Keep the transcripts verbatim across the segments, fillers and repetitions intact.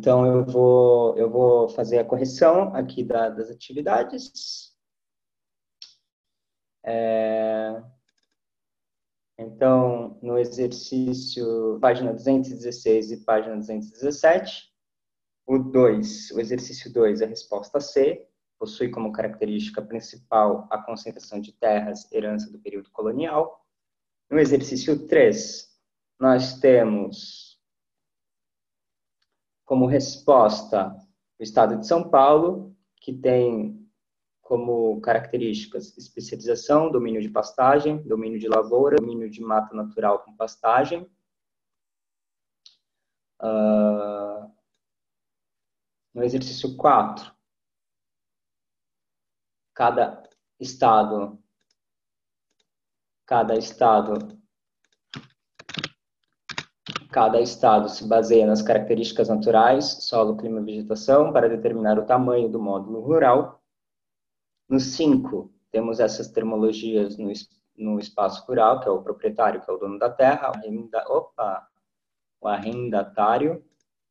Então, eu vou, eu vou fazer a correção aqui da, das atividades. É, então, no exercício, página duzentos e dezesseis e página duzentos e dezessete, o dois, o exercício dois, a resposta C, possui como característica principal a concentração de terras, herança do período colonial. No exercício três, nós temos como resposta o estado de São Paulo, que tem como características especialização, domínio de pastagem, domínio de lavoura, domínio de mata natural com pastagem. Uh, no exercício quatro, cada estado, cada estado, cada estado se baseia nas características naturais, solo, clima e vegetação, para determinar o tamanho do módulo rural. No cinco, temos essas termologias no, no espaço rural, que é o proprietário, que é o dono da terra, o arrenda, opa, o arrendatário,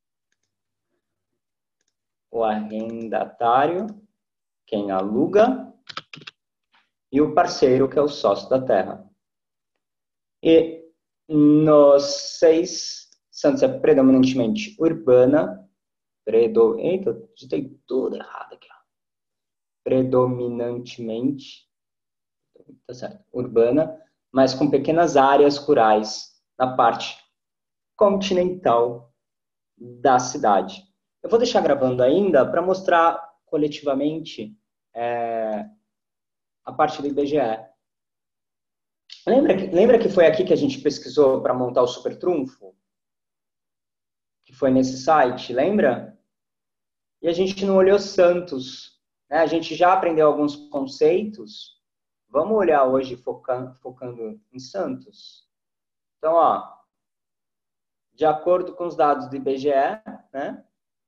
o arrendatário, quem aluga, e o parceiro, que é o sócio da terra. E nos seis, Santos é predominantemente urbana, predo, eita, digitei tudo errado aqui, ó. Predominantemente, tá certo, urbana, mas com pequenas áreas rurais na parte continental da cidade. Eu vou deixar gravando ainda para mostrar coletivamente é, a parte do I B G E. Lembra que, lembra que foi aqui que a gente pesquisou para montar o super trunfo? Que foi nesse site, lembra? E a gente não olhou Santos, né? A gente já aprendeu alguns conceitos. Vamos olhar hoje focando, focando em Santos. Então, ó, de acordo com os dados do I B G E, né?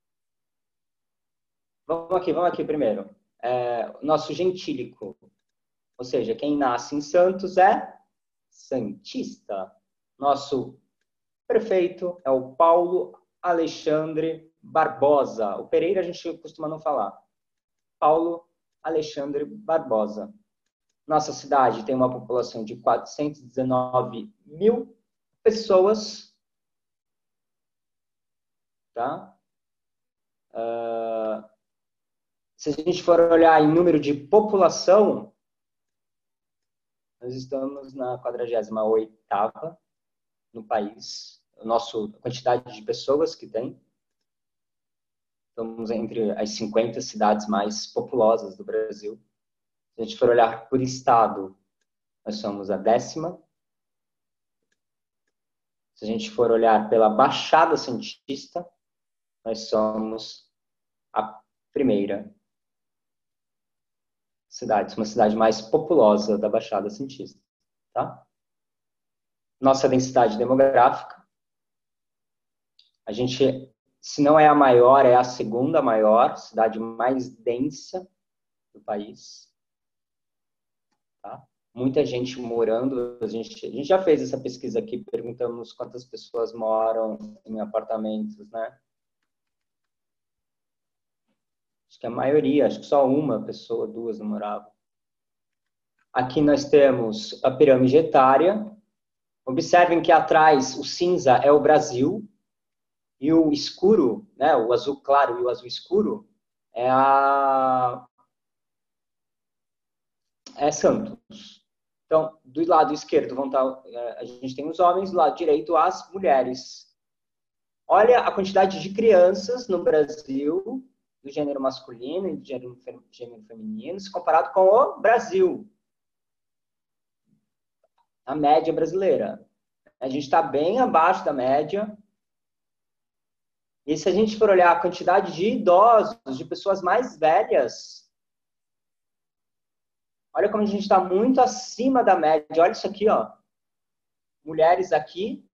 Vamos aqui, vamos aqui primeiro. É, nosso gentílico, ou seja, quem nasce em Santos é santista. Nosso prefeito é o Paulo Alexandre Barbosa. O Pereira a gente costuma não falar. Paulo Alexandre Barbosa. Nossa cidade tem uma população de quatrocentos e dezenove mil pessoas. Tá? Uh, se a gente for olhar em número de população, nós estamos na quadragésima oitava no país. A nossa quantidade de pessoas que tem. Estamos entre as cinquenta cidades mais populosas do Brasil. Se a gente for olhar por estado, nós somos a décima. Se a gente for olhar pela Baixada Santista, nós somos a primeira cidade, uma cidade mais populosa da Baixada Santista. Tá? Nossa densidade demográfica, a gente, se não é a maior, é a segunda maior, cidade mais densa do país. Tá? Muita gente morando, a gente, a gente já fez essa pesquisa aqui, perguntamos quantas pessoas moram em apartamentos, né? Acho que a maioria, acho que só uma pessoa, duas não moravam. Aqui nós temos a pirâmide etária. Observem que atrás o cinza é o Brasil e o escuro, né, o azul claro e o azul escuro é a é Santos. Então, do lado esquerdo vão estar, a gente tem os homens, do lado direito as mulheres. Olha a quantidade de crianças no Brasil do gênero masculino e do gênero feminino, se comparado com o Brasil. A média brasileira. A gente está bem abaixo da média. E se a gente for olhar a quantidade de idosos, de pessoas mais velhas, olha como a gente está muito acima da média. Olha isso aqui, ó. Mulheres aqui,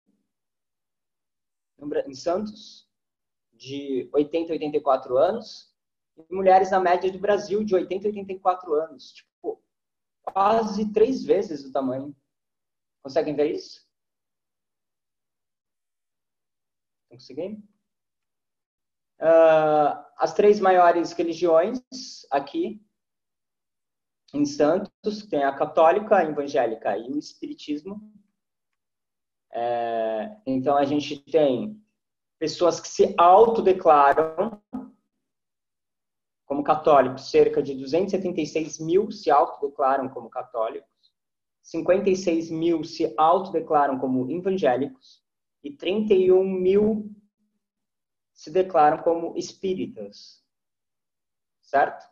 em Santos, de oitenta a oitenta e quatro anos, e mulheres na média do Brasil, de oitenta a oitenta e quatro anos. Tipo, quase três vezes o tamanho. Conseguem ver isso? Estão conseguindo? Uh, as três maiores religiões aqui em Santos, tem a católica, a evangélica e o espiritismo. É, então, a gente tem pessoas que se autodeclaram como católicos, cerca de duzentos e setenta e seis mil se autodeclaram como católicos, cinquenta e seis mil se autodeclaram como evangélicos e trinta e um mil se declaram como espíritas. Certo?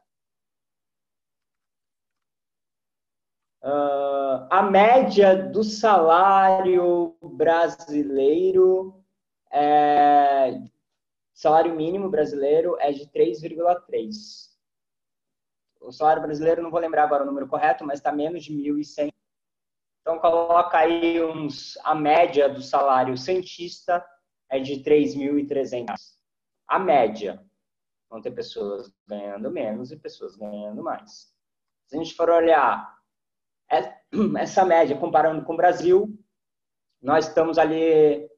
Uh, a média do salário brasileiro, é, salário mínimo brasileiro é de três vírgula três. O salário brasileiro, não vou lembrar agora o número correto, mas está menos de mil e cem. Então, coloca aí uns, a média do salário cientista é de três mil e trezentos. A média. Vão ter pessoas ganhando menos e pessoas ganhando mais. Se a gente for olhar essa média, comparando com o Brasil, nós estamos ali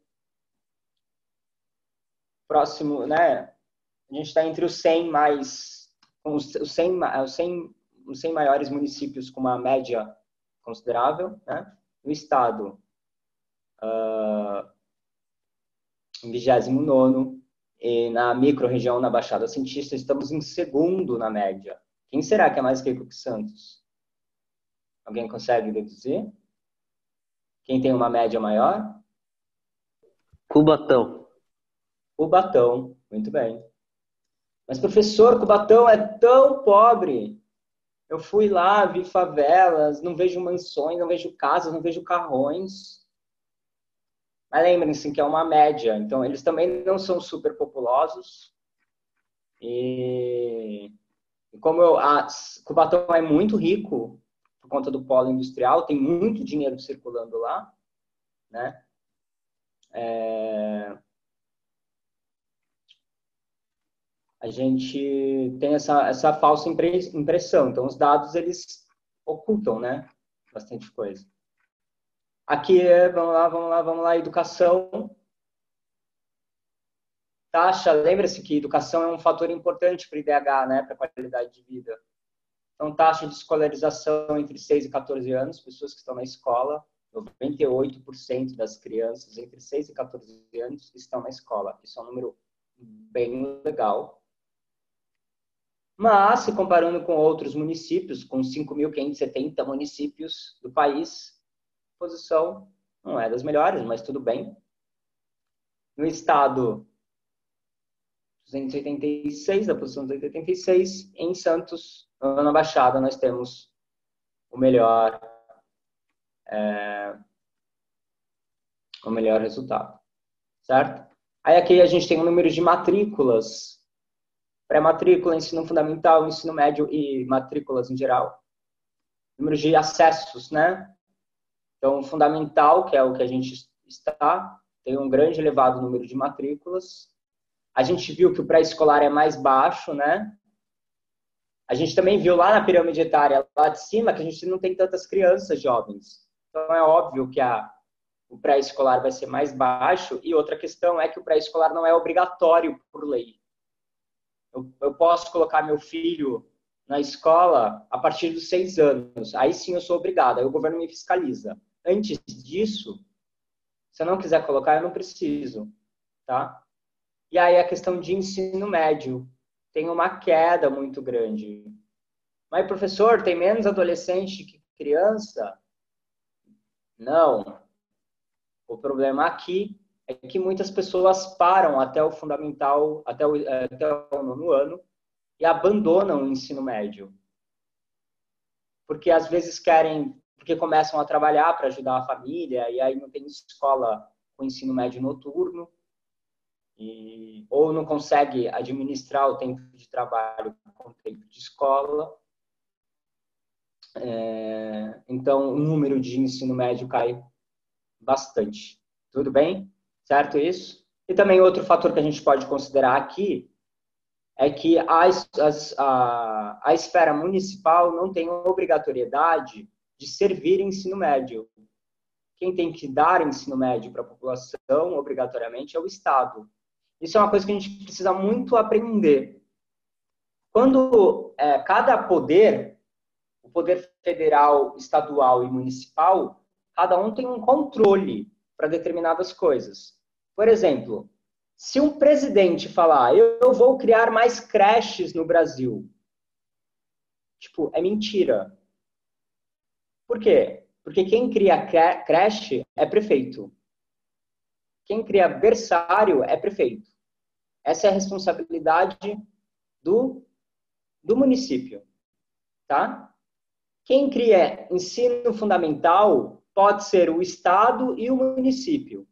próximo, né? A gente está entre os cem mais, os cem, os cem, os cem maiores municípios com uma média considerável, né? No estado, uh, em vigésimo nono, e na micro-região, na Baixada Santista, estamos em segundo na média. Quem será que é mais rico que Santos? Alguém consegue deduzir? Quem tem uma média maior? Cubatão. Cubatão, muito bem. Mas, professor, Cubatão é tão pobre. Eu fui lá, vi favelas, não vejo mansões, não vejo casas, não vejo carrões. Mas lembrem-se que é uma média. Então, eles também não são super populosos. E, e como eu, a, Cubatão é muito rico por conta do polo industrial, tem muito dinheiro circulando lá, né? É, a gente tem essa, essa falsa impressão. Então, os dados, eles ocultam, né? Bastante coisa. Aqui, vamos lá, vamos lá, vamos lá, educação. Taxa, lembra-se que educação é um fator importante para o I D H, né? Para a qualidade de vida. Então, taxa de escolarização entre seis e quatorze anos, pessoas que estão na escola, noventa e oito por cento das crianças entre seis e quatorze anos estão na escola. Isso é um número bem legal. Mas, se comparando com outros municípios, com cinco mil quinhentos e setenta municípios do país, a posição não é das melhores, mas tudo bem. No estado, duzentos e oitenta e seis, da posição duzentos e oitenta e seis, em Santos, na Baixada, nós temos o melhor, é, o melhor resultado, certo? Aí aqui a gente tem o número de matrículas, pré-matrícula, ensino fundamental, ensino médio e matrículas em geral. Número de acessos, né? Então, fundamental, que é o que a gente está, tem um grande elevado número de matrículas. A gente viu que o pré-escolar é mais baixo, né? A gente também viu lá na pirâmide etária, lá de cima, que a gente não tem tantas crianças jovens. Então, é óbvio que a, o pré-escolar vai ser mais baixo. E outra questão é que o pré-escolar não é obrigatório por lei. Eu, eu posso colocar meu filho na escola a partir dos seis anos. Aí sim eu sou obrigado, aí o governo me fiscaliza. Antes disso, se eu não quiser colocar, eu não preciso, tá? E aí a questão de ensino médio tem uma queda muito grande. Mas, professor, tem menos adolescente que criança? Não. O problema aqui é que muitas pessoas param até o fundamental, até o, até o nono ano, e abandonam o ensino médio. Porque às vezes querem, porque começam a trabalhar para ajudar a família, e aí não tem escola com ensino médio noturno, e, ou não consegue administrar o tempo de trabalho com o tempo de escola. É, então, o número de ensino médio cai bastante. Tudo bem? Certo isso? E também outro fator que a gente pode considerar aqui é que a, a, a esfera municipal não tem obrigatoriedade de servir ensino médio. Quem tem que dar ensino médio para a população, obrigatoriamente, é o Estado. Isso é uma coisa que a gente precisa muito aprender. Quando é, cada poder, o poder federal, estadual e municipal, cada um tem um controle para determinadas coisas. Por exemplo, se um presidente falar, eu vou criar mais creches no Brasil, tipo, é mentira. Por quê? Porque quem cria creche é prefeito. Quem cria berçário é prefeito. Essa é a responsabilidade do, do município, tá? Quem cria ensino fundamental pode ser o Estado e o município,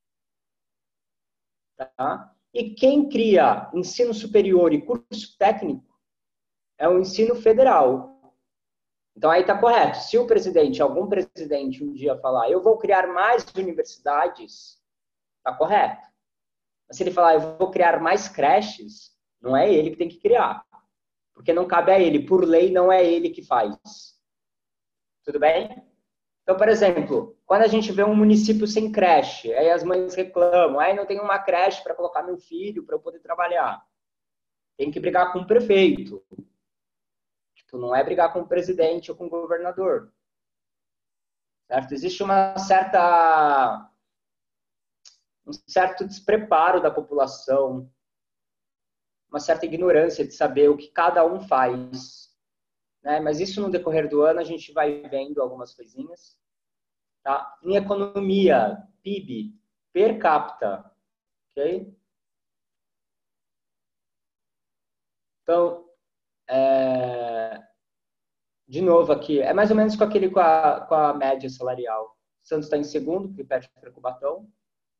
tá? E quem cria ensino superior e curso técnico é o ensino federal. Então aí está correto. Se o presidente, algum presidente um dia falar, eu vou criar mais universidades, está correto. Mas se ele falar, eu vou criar mais creches, não é ele que tem que criar. Porque não cabe a ele. Por lei, não é ele que faz. Tudo bem? Então, por exemplo, quando a gente vê um município sem creche, aí as mães reclamam, aí não tem uma creche para colocar meu filho para eu poder trabalhar. Tem que brigar com o prefeito. Tipo, não é brigar com o presidente ou com o governador. Certo? Existe uma certa um certo despreparo da população, uma certa ignorância de saber o que cada um faz. Né? Mas isso no decorrer do ano a gente vai vendo algumas coisinhas. Tá? Em economia, P I B, per capita. Ok? Então, é... de novo aqui, é mais ou menos com aquele com a, com a média salarial. Santos está em segundo, porque perde para Cubatão.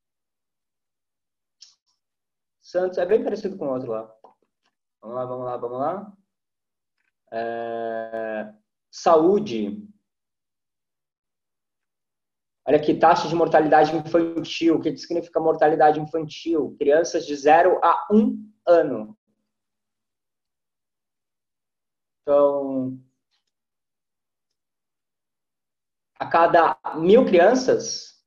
Santos é bem parecido com o outro lá. Vamos lá, vamos lá, vamos lá. É... Saúde. Olha aqui, taxa de mortalidade infantil. O que significa mortalidade infantil? Crianças de zero a um ano. Então, a cada mil crianças,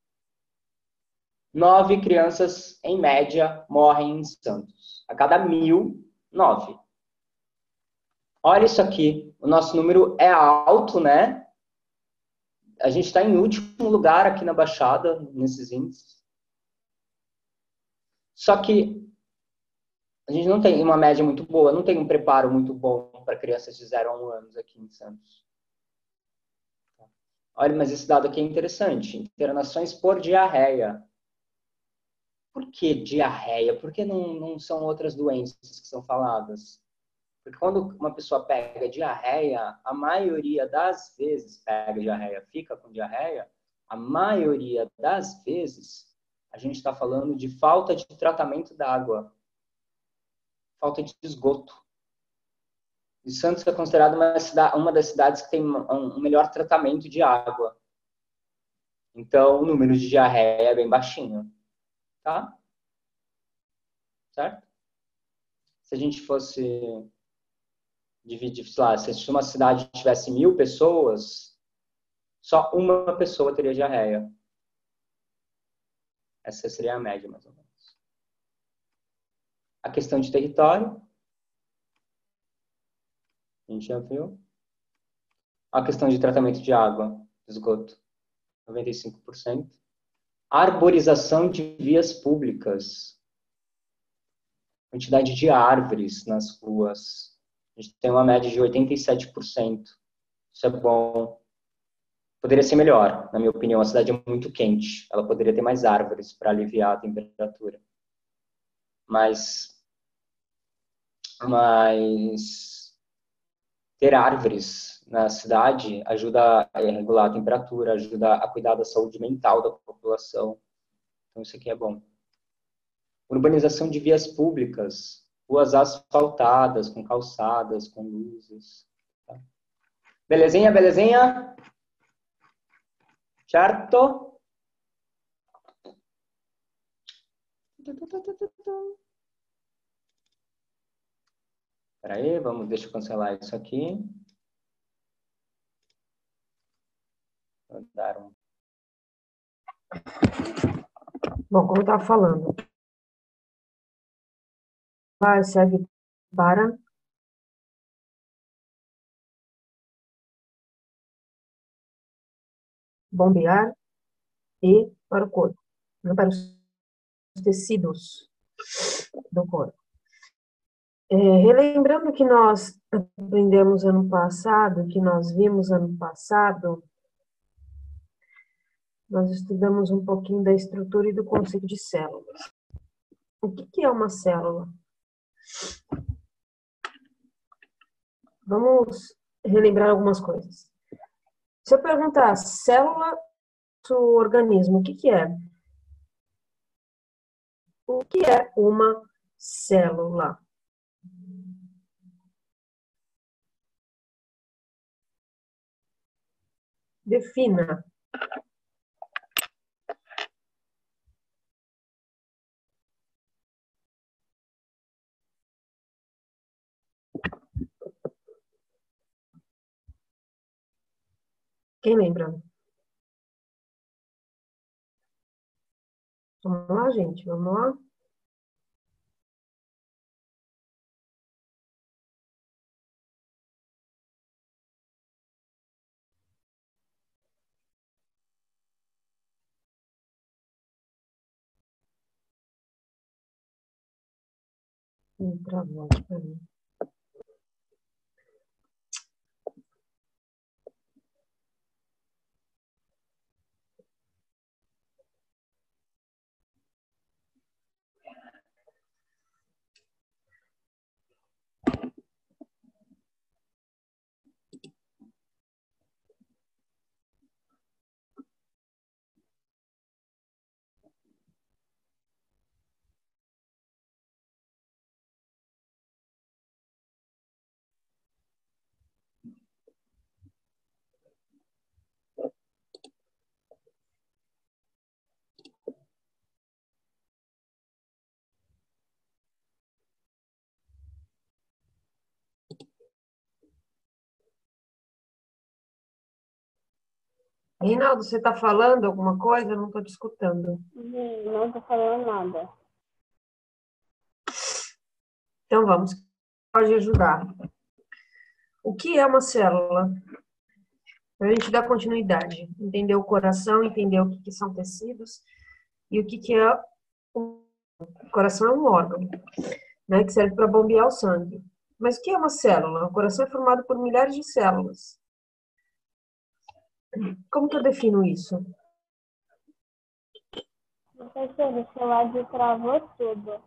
nove crianças, em média, morrem em Santos. A cada mil, nove. Olha isso aqui. O nosso número é alto, né? A gente está em último lugar aqui na Baixada, nesses índices. Só que a gente não tem uma média muito boa, não tem um preparo muito bom para crianças de zero a um anos aqui em Santos. Olha, mas esse dado aqui é interessante. Internações por diarreia. Por que diarreia? Por que não, não são outras doenças que são faladas? Porque quando uma pessoa pega diarreia, a maioria das vezes pega diarreia, fica com diarreia, a maioria das vezes a gente está falando de falta de tratamento da água, falta de esgoto. E Santos é considerada uma, cidade, uma das cidades que tem um melhor tratamento de água. Então, o número de diarreia é bem baixinho. Tá? Certo? Se a gente fosse dividir, sei lá, se uma cidade tivesse mil pessoas, só uma pessoa teria diarreia. Essa seria a média, mais ou menos. A questão de território. A gente já viu. A questão de tratamento de água, esgoto, noventa e cinco por cento. Arborização de vias públicas. Quantidade de árvores nas ruas. A gente tem uma média de oitenta e sete por cento. Isso é bom. Poderia ser melhor, na minha opinião. A cidade é muito quente. Ela poderia ter mais árvores para aliviar a temperatura. Mas, mas ter árvores na cidade ajuda a regular a temperatura, ajuda a cuidar da saúde mental da população. Então, isso aqui é bom. Urbanização de vias públicas, ruas asfaltadas, com calçadas, com luzes. Tá? Belezinha, belezinha? Certo? Espera aí, vamos, deixa eu cancelar isso aqui. Vou dar um... Bom, como eu estava falando, serve para bombear e para o corpo, não para os tecidos do corpo. É, relembrando que nós aprendemos ano passado, que nós vimos ano passado, nós estudamos um pouquinho da estrutura e do conceito de células. O que, que é uma célula? Vamos relembrar algumas coisas. Se eu perguntar célula do organismo, o que, que é? O que é uma célula? Defina. Quem lembra? Vamos lá, gente, vamos lá. Hum, Travou aqui pra mim. Reinaldo, você está falando alguma coisa? Eu não estou te escutando. Não estou falando nada. Então vamos, pode ajudar. O que é uma célula? Para a gente dar continuidade, entender o coração, entender o que, que são tecidos e o que, que é o coração é um órgão, né, que serve para bombear o sangue. Mas o que é uma célula? O coração é formado por milhares de células. Como que eu defino isso? Professor, o seu lado travou tudo.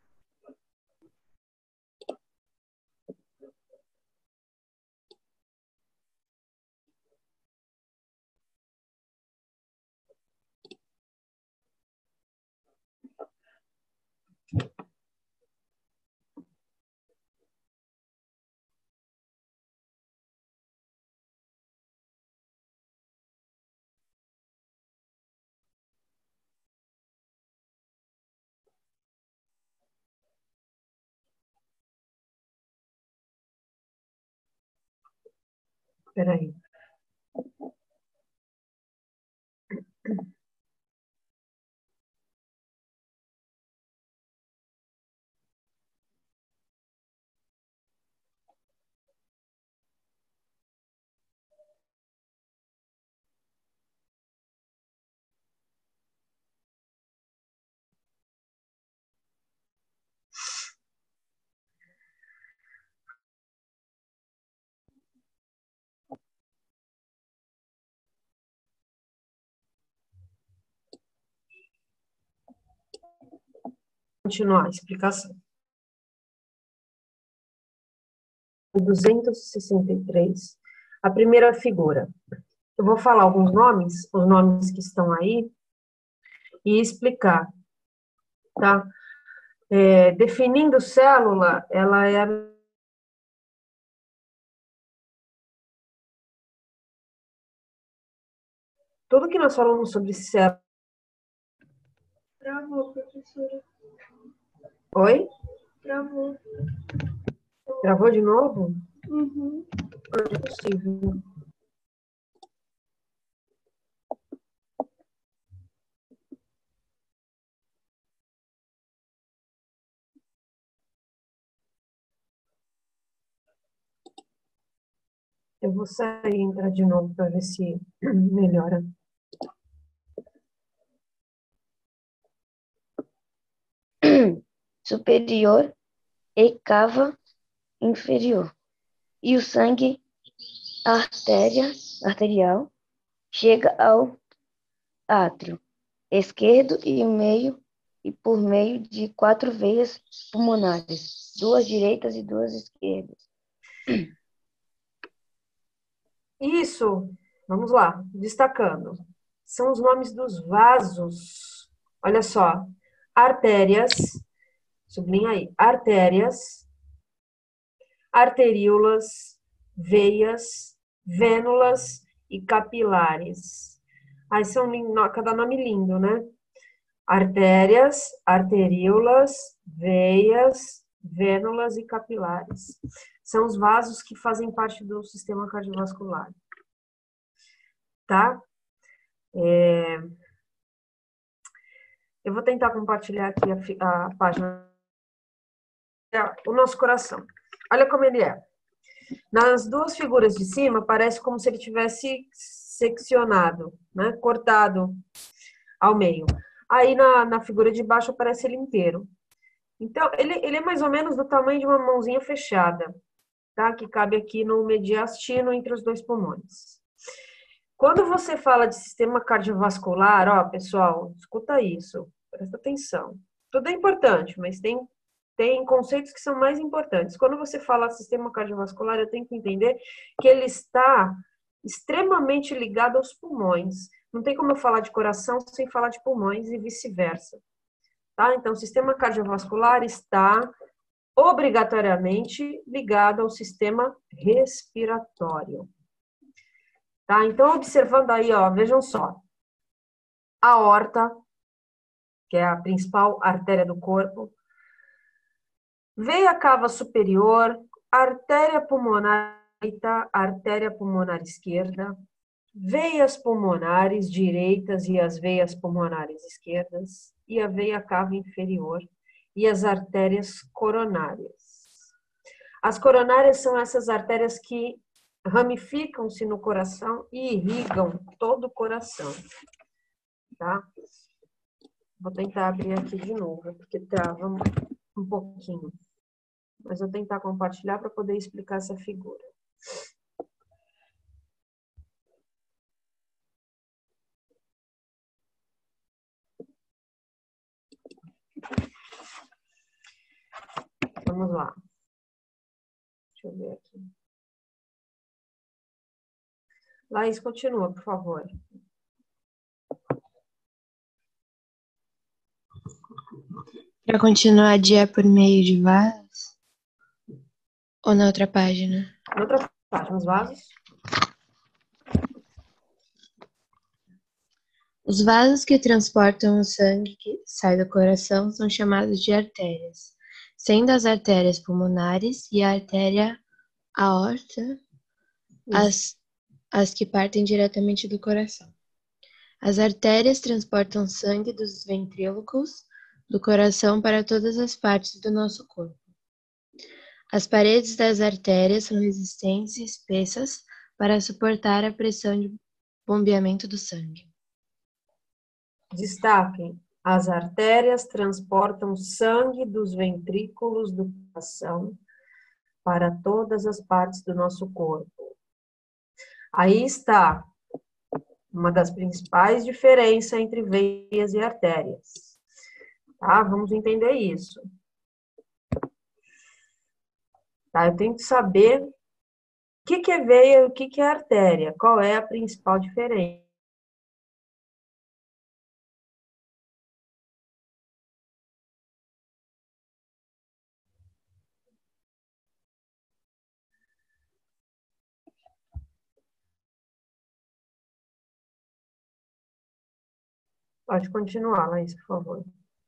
Espera aí. Continuar a explicação. duzentos e sessenta e três, a primeira figura. Eu vou falar alguns nomes, os nomes que estão aí, e explicar, tá? É, definindo célula, ela é a tudo que nós falamos sobre célula. Travou, professora. Oi? Travou. Gravou de novo? Uhum. Não é possível. Eu vou sair e entrar de novo para ver se melhora. Superior e cava inferior. E o sangue artéria, arterial chega ao átrio esquerdo e meio e por meio de quatro veias pulmonares, duas direitas e duas esquerdas. Isso, vamos lá, destacando. São os nomes dos vasos. Olha só, artérias, sublinha aí, artérias, arteríolas, veias, vênulas e capilares. Aí são cada nome lindo, né? Artérias, arteríolas, veias, vênulas e capilares. São os vasos que fazem parte do sistema cardiovascular. Tá? É... Eu vou tentar compartilhar aqui a, a página. O nosso coração. Olha como ele é. Nas duas figuras de cima, parece como se ele tivesse seccionado, né? Cortado ao meio. Aí na, na figura de baixo aparece ele inteiro. Então, ele, ele é mais ou menos do tamanho de uma mãozinha fechada, tá? Que cabe aqui no mediastino entre os dois pulmões. Quando você fala de sistema cardiovascular, ó, pessoal, escuta isso, presta atenção. Tudo é importante, mas tem, tem conceitos que são mais importantes. Quando você fala de sistema cardiovascular, eu tenho que entender que ele está extremamente ligado aos pulmões. Não tem como eu falar de coração sem falar de pulmões e vice-versa. Tá? Então, o sistema cardiovascular está obrigatoriamente ligado ao sistema respiratório. Tá? Então, observando aí, ó, vejam só. A aorta, que é a principal artéria do corpo, veia cava superior, artéria pulmonar direita, artéria pulmonar esquerda, veias pulmonares direitas e as veias pulmonares esquerdas, e a veia cava inferior e as artérias coronárias. As coronárias são essas artérias que ramificam-se no coração e irrigam todo o coração, tá? Vou tentar abrir aqui de novo, porque trava um pouquinho. Mas vou tentar compartilhar para poder explicar essa figura. Vamos lá. Deixa eu ver aqui. Laís, continua, por favor. Para continuar, de é por meio de vasos? Ou na outra página? Na outra página, os vasos. Os vasos que transportam o sangue que sai do coração são chamados de artérias, sendo as artérias pulmonares e a artéria aorta as, as que partem diretamente do coração. As artérias transportam sangue dos ventrículos do coração para todas as partes do nosso corpo. As paredes das artérias são resistentes e espessas para suportar a pressão de bombeamento do sangue. Destaquem, as artérias transportam sangue dos ventrículos do coração para todas as partes do nosso corpo. Aí está uma das principais diferenças entre veias e artérias. Tá? Vamos entender isso. Tá? Eu tenho que saber o que, que é veia e o que, que é artéria. Qual é a principal diferença? Pode continuar, Laís, por favor.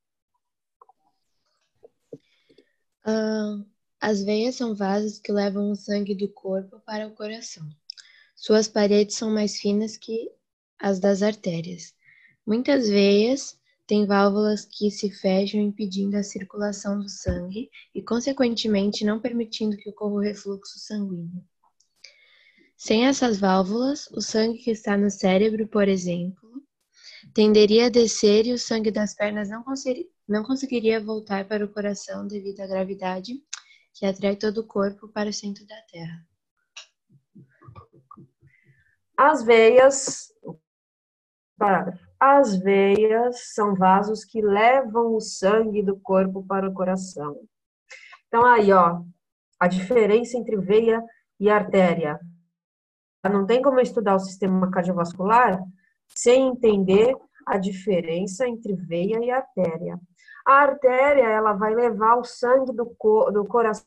Ah, as veias são vasos que levam o sangue do corpo para o coração. Suas paredes são mais finas que as das artérias. Muitas veias têm válvulas que se fecham, impedindo a circulação do sangue e, consequentemente, não permitindo que ocorra o refluxo sanguíneo. Sem essas válvulas, o sangue que está no cérebro, por exemplo, tenderia a descer e o sangue das pernas não, conseguir, não conseguiria voltar para o coração devido à gravidade que atrai todo o corpo para o centro da Terra. As veias, parágrafo. As veias são vasos que levam o sangue do corpo para o coração. Então, aí, ó, a diferença entre veia e artéria. Não tem como eu estudar o sistema cardiovascular sem entender a diferença entre veia e artéria. A artéria, ela vai levar o sangue do, co do coração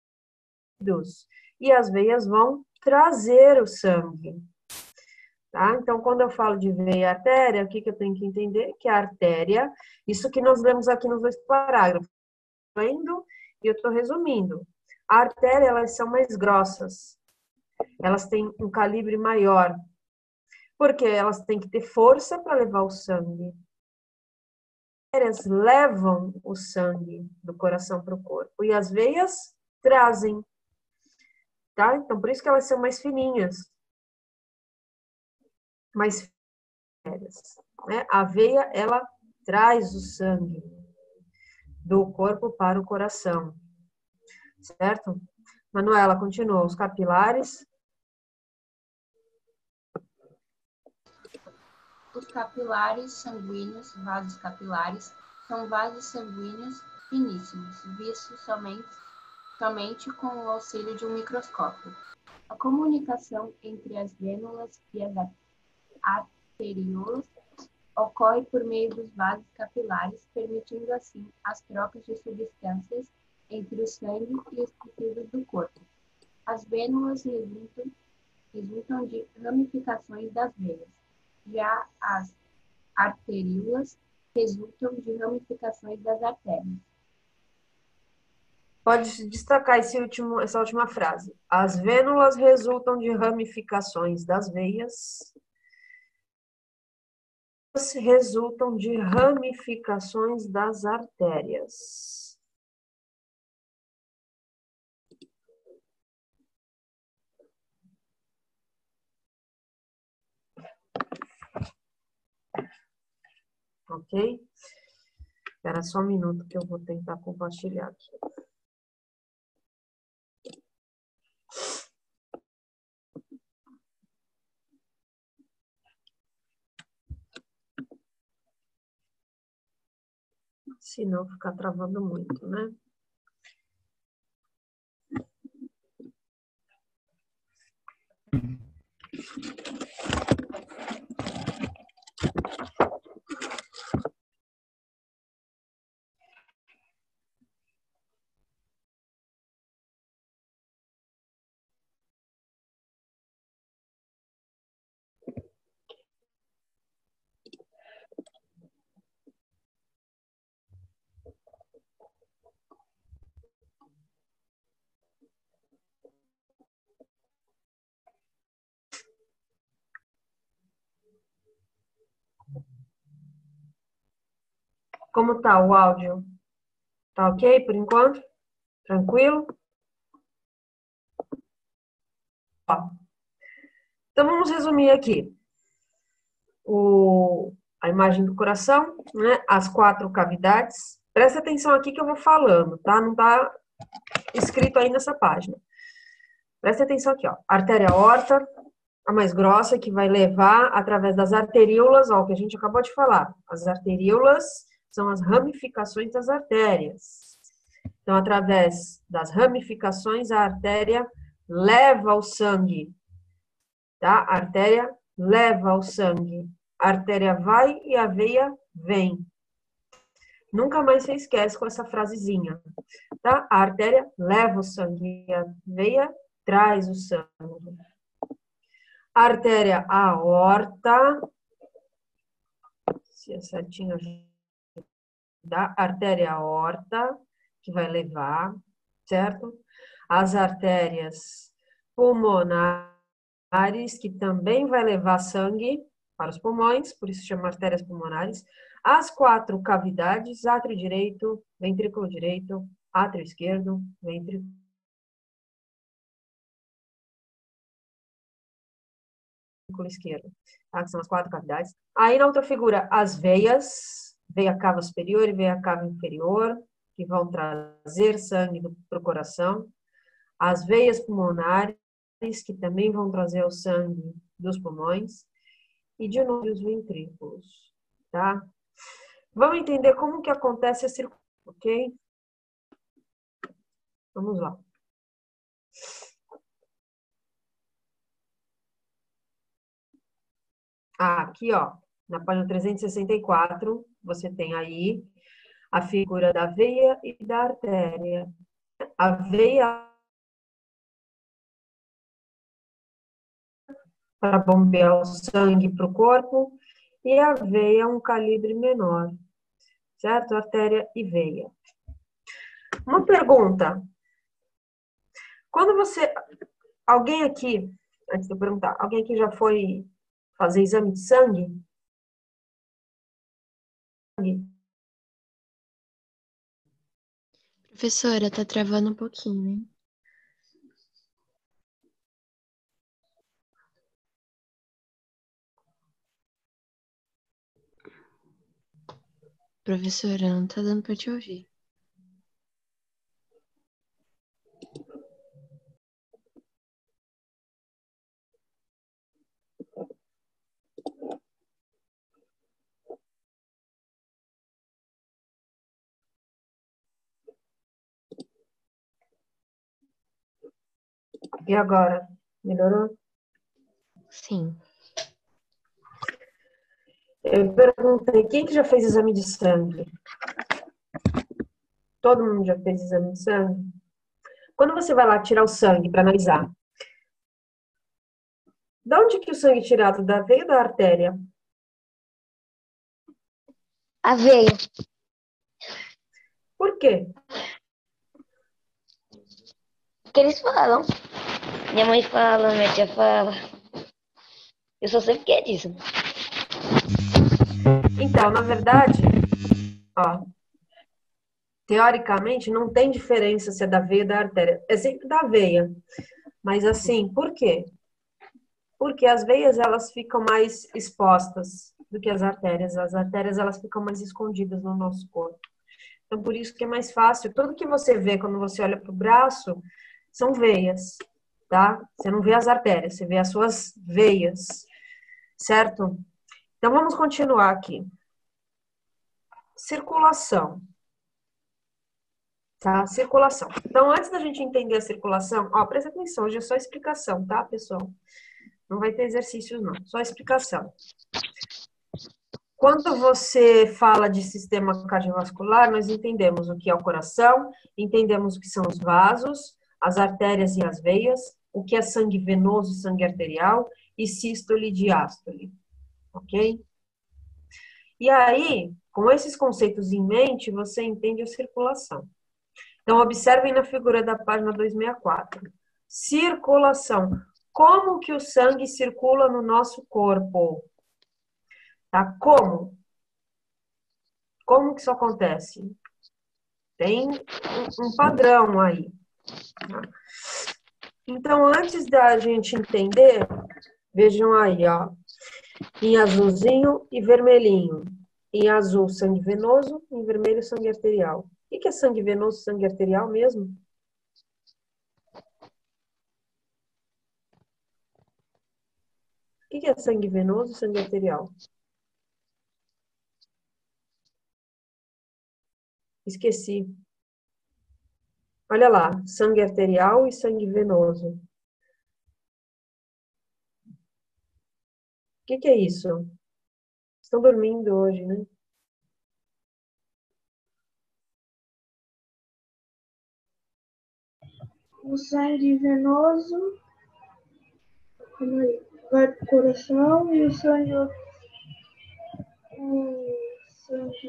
e as veias vão trazer o sangue. Tá? Então, quando eu falo de veia e artéria, o que, que eu tenho que entender? Que a artéria, isso que nós lemos aqui nos dois parágrafos, lendo e eu estou resumindo. A artéria, elas são mais grossas, elas têm um calibre maior, porque elas têm que ter força para levar o sangue. As artérias levam o sangue do coração para o corpo e as veias trazem. Tá? Então, por isso que elas são mais fininhas. Mais fininhas. Né? A veia, ela traz o sangue do corpo para o coração. Certo? Manuela, continua. Os capilares. Os capilares sanguíneos, vasos capilares, são vasos sanguíneos finíssimos, vistos somente, somente com o auxílio de um microscópio. A comunicação entre as vênulas e as arteriolas ocorre por meio dos vasos capilares, permitindo assim as trocas de substâncias entre o sangue e os tecidos do corpo. As vênulas resultam, resultam de ramificações das veias. Já as arteríolas resultam de ramificações das artérias. Pode destacar esse último, essa última frase. As vênulas resultam de ramificações das veias. Resultam de ramificações das artérias. Ok? Espera só um minuto que eu vou tentar compartilhar aqui. Se não ficar travando muito, né? Como tá o áudio? Tá ok por enquanto? Tranquilo? Ó. Então vamos resumir aqui. O, a imagem do coração, né? As quatro cavidades. Presta atenção aqui que eu vou falando, tá? Não tá escrito aí nessa página. Presta atenção aqui, ó. Artéria aorta, a mais grossa, que vai levar através das arteríolas, ó, o que a gente acabou de falar. As arteríolas são as ramificações das artérias. Então, através das ramificações, a artéria leva o sangue, tá? A artéria leva o sangue. A artéria vai e a veia vem. Nunca mais você esquece com essa frasezinha, tá? A artéria leva o sangue, a veia traz o sangue. A artéria aorta, se é certinho, da artéria aorta, que vai levar, certo? As artérias pulmonares, que também vai levar sangue para os pulmões, por isso chama artérias pulmonares. As quatro cavidades, átrio direito, ventrículo direito, átrio esquerdo, ventrículo esquerdo, tá? Que são as quatro cavidades. Aí na outra figura, as veias, veia cava superior e veia cava inferior, que vão trazer sangue para o coração. As veias pulmonares, que também vão trazer o sangue dos pulmões. E de novo os ventrículos, tá? Vamos entender como que acontece a circulação, ok? Vamos lá. Ah, aqui, ó, na página trezentos e sessenta e quatro, você tem aí a figura da veia e da artéria. A veia para bombear o sangue para o corpo e a veia é um calibre menor, certo? Artéria e veia. Uma pergunta. Quando você... Alguém aqui, antes de eu perguntar, alguém aqui já foi fazer exame de sangue? Professora, tá travando um pouquinho, hein? Professora, não tá dando pra te ouvir. E agora? Melhorou? Sim. Eu perguntei, quem que já fez exame de sangue? Todo mundo já fez exame de sangue? Quando você vai lá tirar o sangue para analisar, de onde que o sangue é tirado? Da veia ou da artéria? A veia. Por quê? O que eles falam? Minha mãe fala, minha tia fala. Eu só sei porque é disso. Então, na verdade, ó, teoricamente não tem diferença se é da veia ou da artéria. É sempre da veia. Mas assim, por quê? Porque as veias, elas ficam mais expostas do que as artérias. As artérias, elas ficam mais escondidas no nosso corpo. Então, por isso que é mais fácil. Tudo que você vê quando você olha para o braço são veias, tá? Você não vê as artérias, você vê as suas veias, certo? Então, vamos continuar aqui. Circulação. Tá? Circulação. Então, antes da gente entender a circulação, ó, presta atenção, hoje é só explicação, tá, pessoal? Não vai ter exercícios, não, só explicação. Quando você fala de sistema cardiovascular, nós entendemos o que é o coração, entendemos o que são os vasos, as artérias e as veias, o que é sangue venoso e sangue arterial, e sístole e diástole, ok? E aí, com esses conceitos em mente, você entende a circulação. Então, observem na figura da página duzentos e sessenta e quatro. Circulação. Como que o sangue circula no nosso corpo? Tá? Como? Como que isso acontece? Tem um padrão aí. Tá? Então, antes da gente entender, vejam aí, ó. Em azulzinho e vermelhinho. Em azul, sangue venoso, em vermelho, sangue arterial. O que é sangue venoso e sangue arterial mesmo? O que é sangue venoso e sangue arterial? Esqueci. Olha lá, sangue arterial e sangue venoso. O que, que é isso? Estão dormindo hoje, né? O sangue venoso vai para o coração e o sangue, o sangue,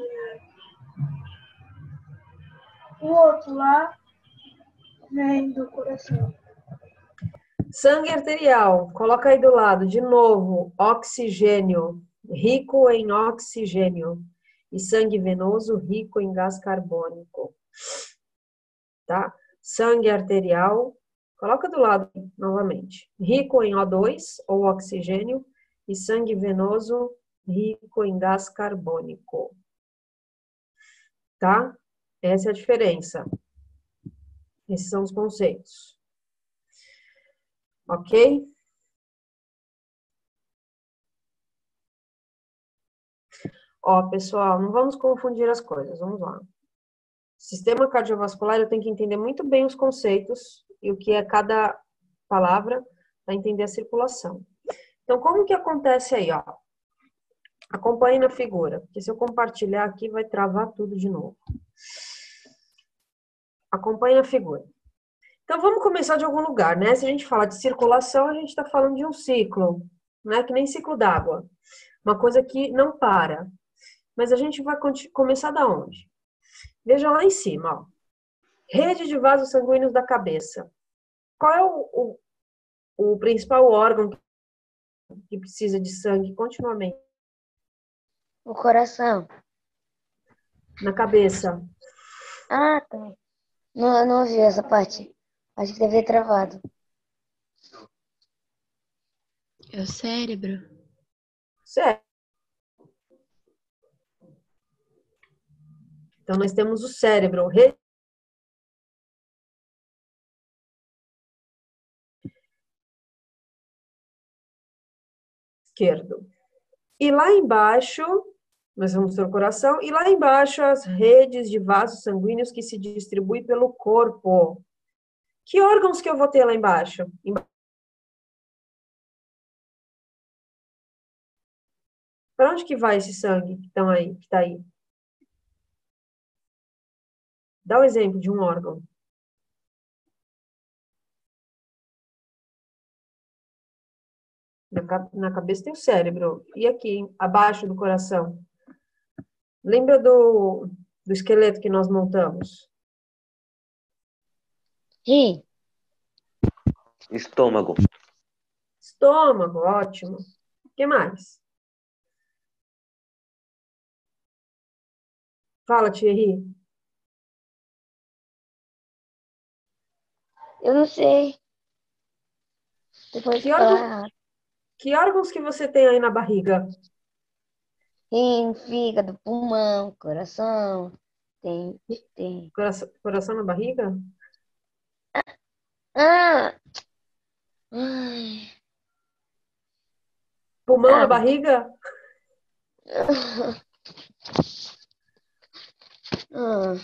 o outro lá vem do coração. Sangue arterial, coloca aí do lado, de novo, oxigênio, rico em oxigênio. E sangue venoso, rico em gás carbônico. Tá? Sangue arterial, coloca do lado novamente, rico em O dois, ou oxigênio, e sangue venoso rico em gás carbônico. Tá? Essa é a diferença. Esses são os conceitos. Ok? Ó, pessoal, não vamos confundir as coisas. Vamos lá. Sistema cardiovascular, eu tenho que entender muito bem os conceitos e o que é cada palavra para entender a circulação. Então, como que acontece aí, ó? Acompanhe na figura, porque se eu compartilhar aqui vai travar tudo de novo. Acompanhe a figura. Então, vamos começar de algum lugar, né? Se a gente fala de circulação, a gente está falando de um ciclo, né? Que nem ciclo d'água. Uma coisa que não para. Mas a gente vai começar da onde? Veja lá em cima, ó. Rede de vasos sanguíneos da cabeça. Qual é o, o, o principal órgão que precisa de sangue continuamente? O coração. Na cabeça. Ah, tá. Não, não ouvi essa parte. Acho que deve ter travado. É o cérebro. Certo. Então, nós temos o cérebro. Rede esquerdo. E lá embaixo, nós vamos ter o coração, e lá embaixo as redes de vasos sanguíneos que se distribuem pelo corpo. Que órgãos que eu vou ter lá embaixo? Para onde que vai esse sangue que estão aí, que está aí? Dá um exemplo de um órgão. Na, na cabeça tem o cérebro. E aqui, abaixo do coração? Lembra do, do esqueleto que nós montamos? Rim. Estômago. Estômago, ótimo. O que mais? Fala, Thierry. Eu não sei. Depois Que, de órgão, falar. que órgãos que você tem aí na barriga? Rim, fígado, pulmão, coração. Tem, tem. Coração, coração na barriga? Ah! Ai. Pulmão na Ah. barriga? Ah.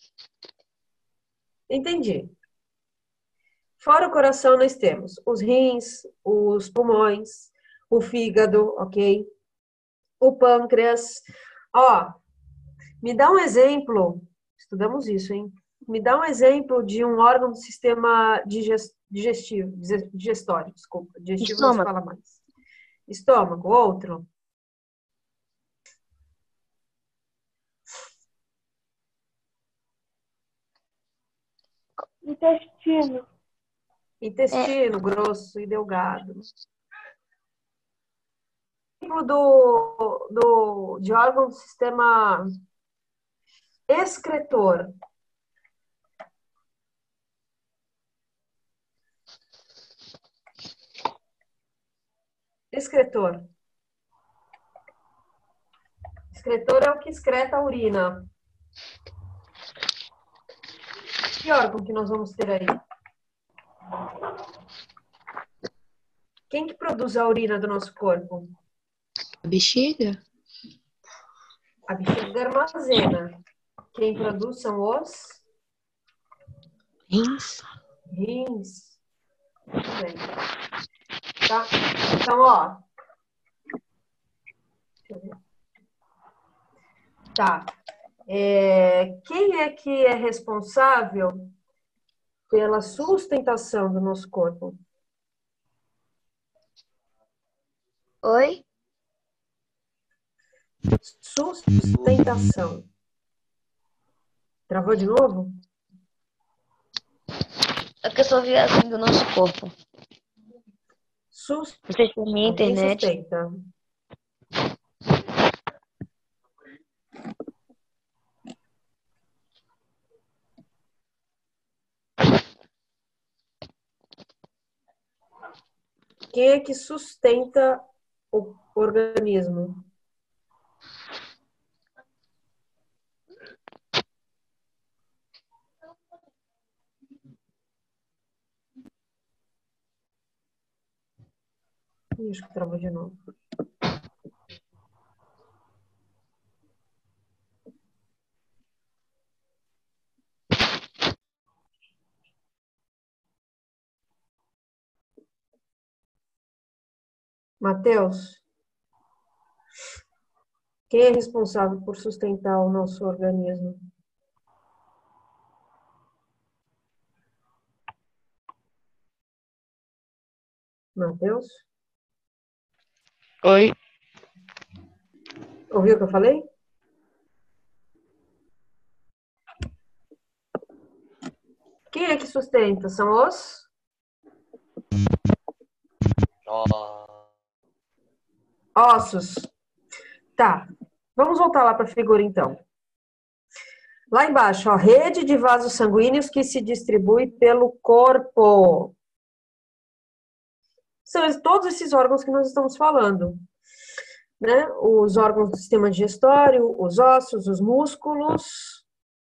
Entendi. Fora o coração, nós temos os rins, os pulmões, o fígado, ok? O pâncreas. Ó, me dá um exemplo, estudamos isso, hein? Me dá um exemplo de um órgão do sistema digestivo, digestório, desculpa, digestivo não se Estômago. fala mais. Estômago, outro. Intestino. Intestino grosso e delgado. Exemplo do, do, de órgão do sistema excretor. Excretor. Excretor é o que excreta a urina. Que órgão que nós vamos ter aí? Quem que produz a urina do nosso corpo? A bexiga? A bexiga armazena. Quem produz são os Rins? rins. Muito bem. Tá? Então, ó. Deixa eu ver. Tá. É, quem é que é responsável pela sustentação do nosso corpo? Oi? Sustentação. Travou de novo? É que eu só vi assim do nosso corpo. Sus... Não sei se foi minha Quem internet. sustenta? Quem é que sustenta o organismo? Ih, acho que travou de novo. Matheus, quem é responsável por sustentar o nosso organismo? Matheus? Oi. Ouviu o que eu falei? Quem é que sustenta? São os? Ossos. Tá. Vamos voltar lá para a figura, então. Lá embaixo, ó, rede de vasos sanguíneos que se distribui pelo corpo. São todos esses órgãos que nós estamos falando, né? Os órgãos do sistema digestório, os ossos, os músculos.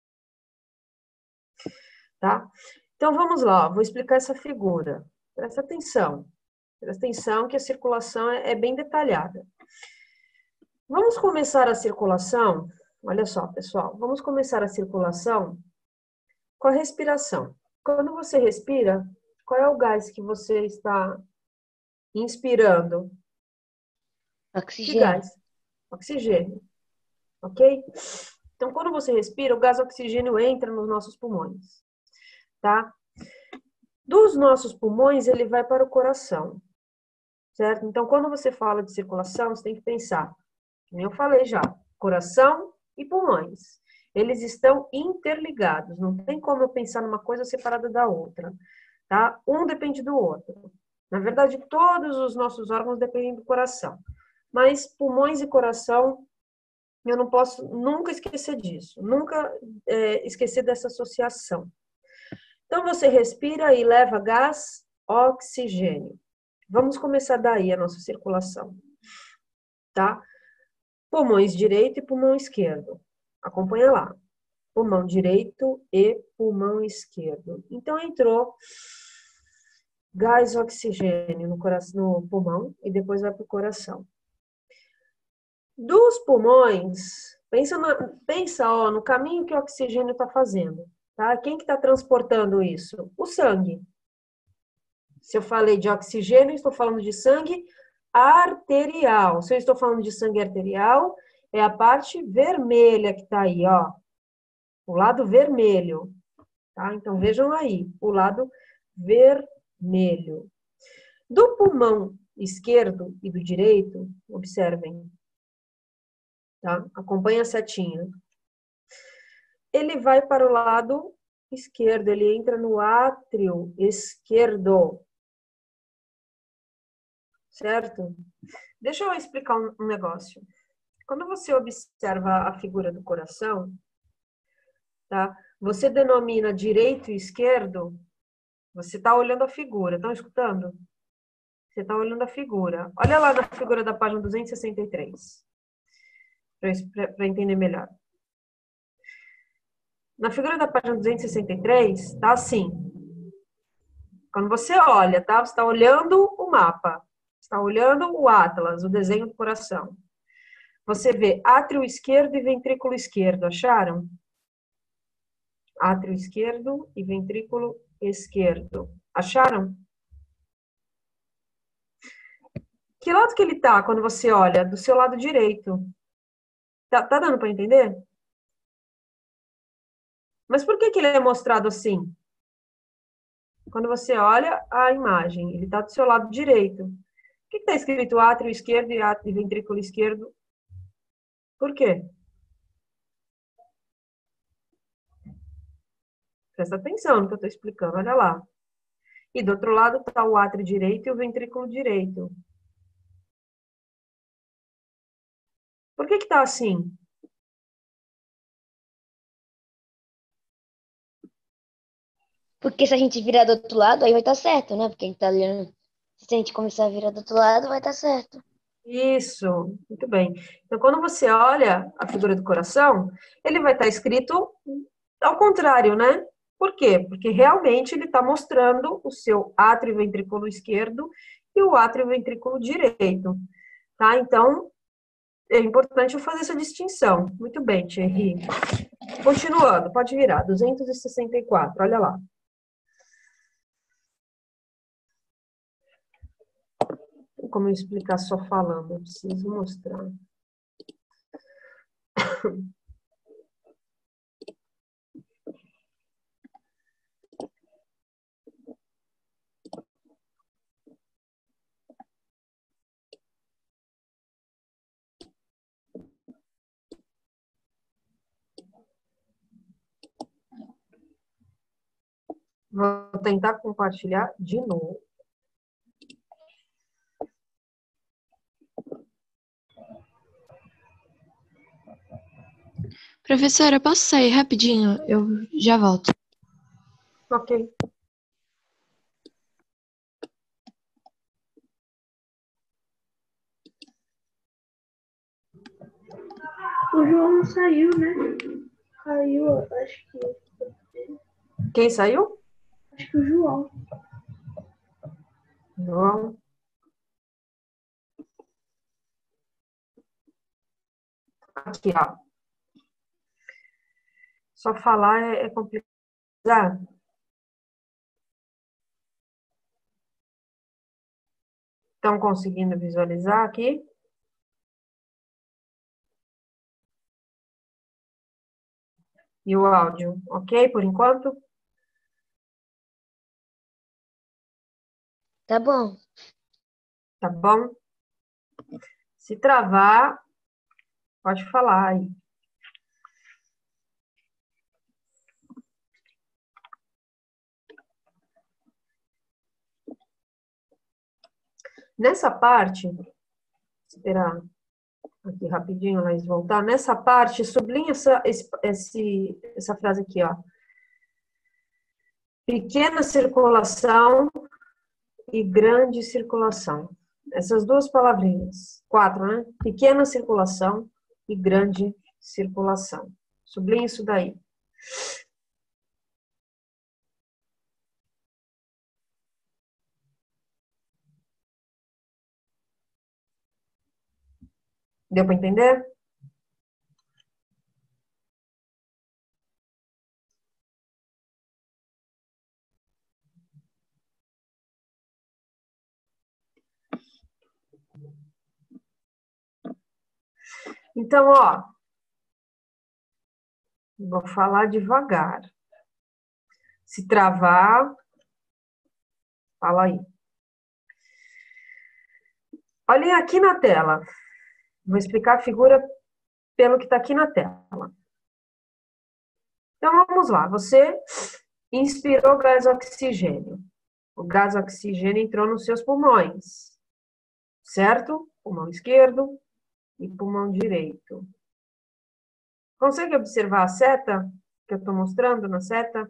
Tá? Então, vamos lá, ó, vou explicar essa figura. Presta atenção. Presta atenção que a circulação é, é bem detalhada. Vamos começar a circulação, olha só, pessoal, vamos começar a circulação com a respiração. Quando você respira, qual é o gás que você está inspirando? Oxigênio. Que gás? Oxigênio, ok? Então, quando você respira, o gás oxigênio entra nos nossos pulmões, tá? Dos nossos pulmões, ele vai para o coração, certo? Então, quando você fala de circulação, você tem que pensar, como eu falei já, coração e pulmões. Eles estão interligados, não tem como eu pensar numa coisa separada da outra, tá? Um depende do outro. Na verdade, todos os nossos órgãos dependem do coração. Mas pulmões e coração, eu não posso nunca esquecer disso, nunca é, esquecer dessa associação. Então, você respira e leva gás, oxigênio. Vamos começar daí a nossa circulação, tá? Pulmões direito e pulmão esquerdo. Acompanha lá. Pulmão direito e pulmão esquerdo. Então, entrou gás, oxigênio no, coração, no pulmão e depois vai para o coração. Dos pulmões, pensa, na, pensa ó, no caminho que o oxigênio está fazendo. Tá? Quem que está transportando isso? O sangue. Se eu falei de oxigênio, estou falando de sangue arterial. Se eu estou falando de sangue arterial, é a parte vermelha que está aí, ó. O lado vermelho. Tá? Então, vejam aí, o lado vermelho. Do pulmão esquerdo e do direito, observem. Tá? Acompanha a setinha. Ele vai para o lado esquerdo, ele entra no átrio esquerdo. Certo? Deixa eu explicar um negócio. Quando você observa a figura do coração, tá? Você denomina direito e esquerdo, você está olhando a figura, estão escutando? Você está olhando a figura. Olha lá na figura da página duzentos e sessenta e três, para entender melhor. Na figura da página duzentos e sessenta e três, tá assim. Quando você olha, tá? Você está olhando o mapa. Está olhando o Atlas, o desenho do coração. Você vê átrio esquerdo e ventrículo esquerdo, acharam? Átrio esquerdo e ventrículo esquerdo. Acharam? Que lado que ele tá quando você olha? Do seu lado direito. Tá, tá dando para entender? Mas por que que ele é mostrado assim? Quando você olha a imagem, ele está do seu lado direito. Por que está escrito átrio esquerdo e, átrio, e ventrículo esquerdo? Por quê? Presta atenção no que eu estou explicando, olha lá. E do outro lado está o átrio direito e o ventrículo direito. Por que que está assim? Porque se a gente virar do outro lado, aí vai estar certo, né? Porque a gente tá olhando. Se a gente começar a virar do outro lado, vai estar certo. Isso, muito bem. Então, quando você olha a figura do coração, ele vai estar escrito ao contrário, né? Por quê? Porque realmente ele está mostrando o seu átrio ventrículo esquerdo e o átrio ventrículo direito, tá? Então, é importante eu fazer essa distinção. Muito bem, Thierry. Continuando, pode virar, duzentos e sessenta e quatro, olha lá. Como eu explicar só falando, eu preciso mostrar. Vou tentar compartilhar de novo. Professora, posso sair rapidinho? Eu já volto. Ok. O João não saiu, né? Caiu, acho que... Quem saiu? Acho que o João. João. Aqui, ó. Só falar é, é complicado. Estão conseguindo visualizar aqui? E o áudio, ok, por enquanto? Tá bom. Tá bom? Se travar, pode falar aí. Nessa parte, esperar aqui rapidinho, Laís voltar. Nessa parte, sublinha essa, esse, esse, essa frase aqui, ó. Pequena circulação e grande circulação. Essas duas palavrinhas. Quatro, né? Pequena circulação e grande circulação. Sublinha isso daí. Deu para entender? Então, ó, vou falar devagar. Se travar, fala aí. Olhem aqui na tela. Vou explicar a figura pelo que está aqui na tela. Então, vamos lá. Você inspirou gás oxigênio. O gás oxigênio entrou nos seus pulmões, certo? Pulmão esquerdo e pulmão direito. Consegue observar a seta que eu estou mostrando na seta?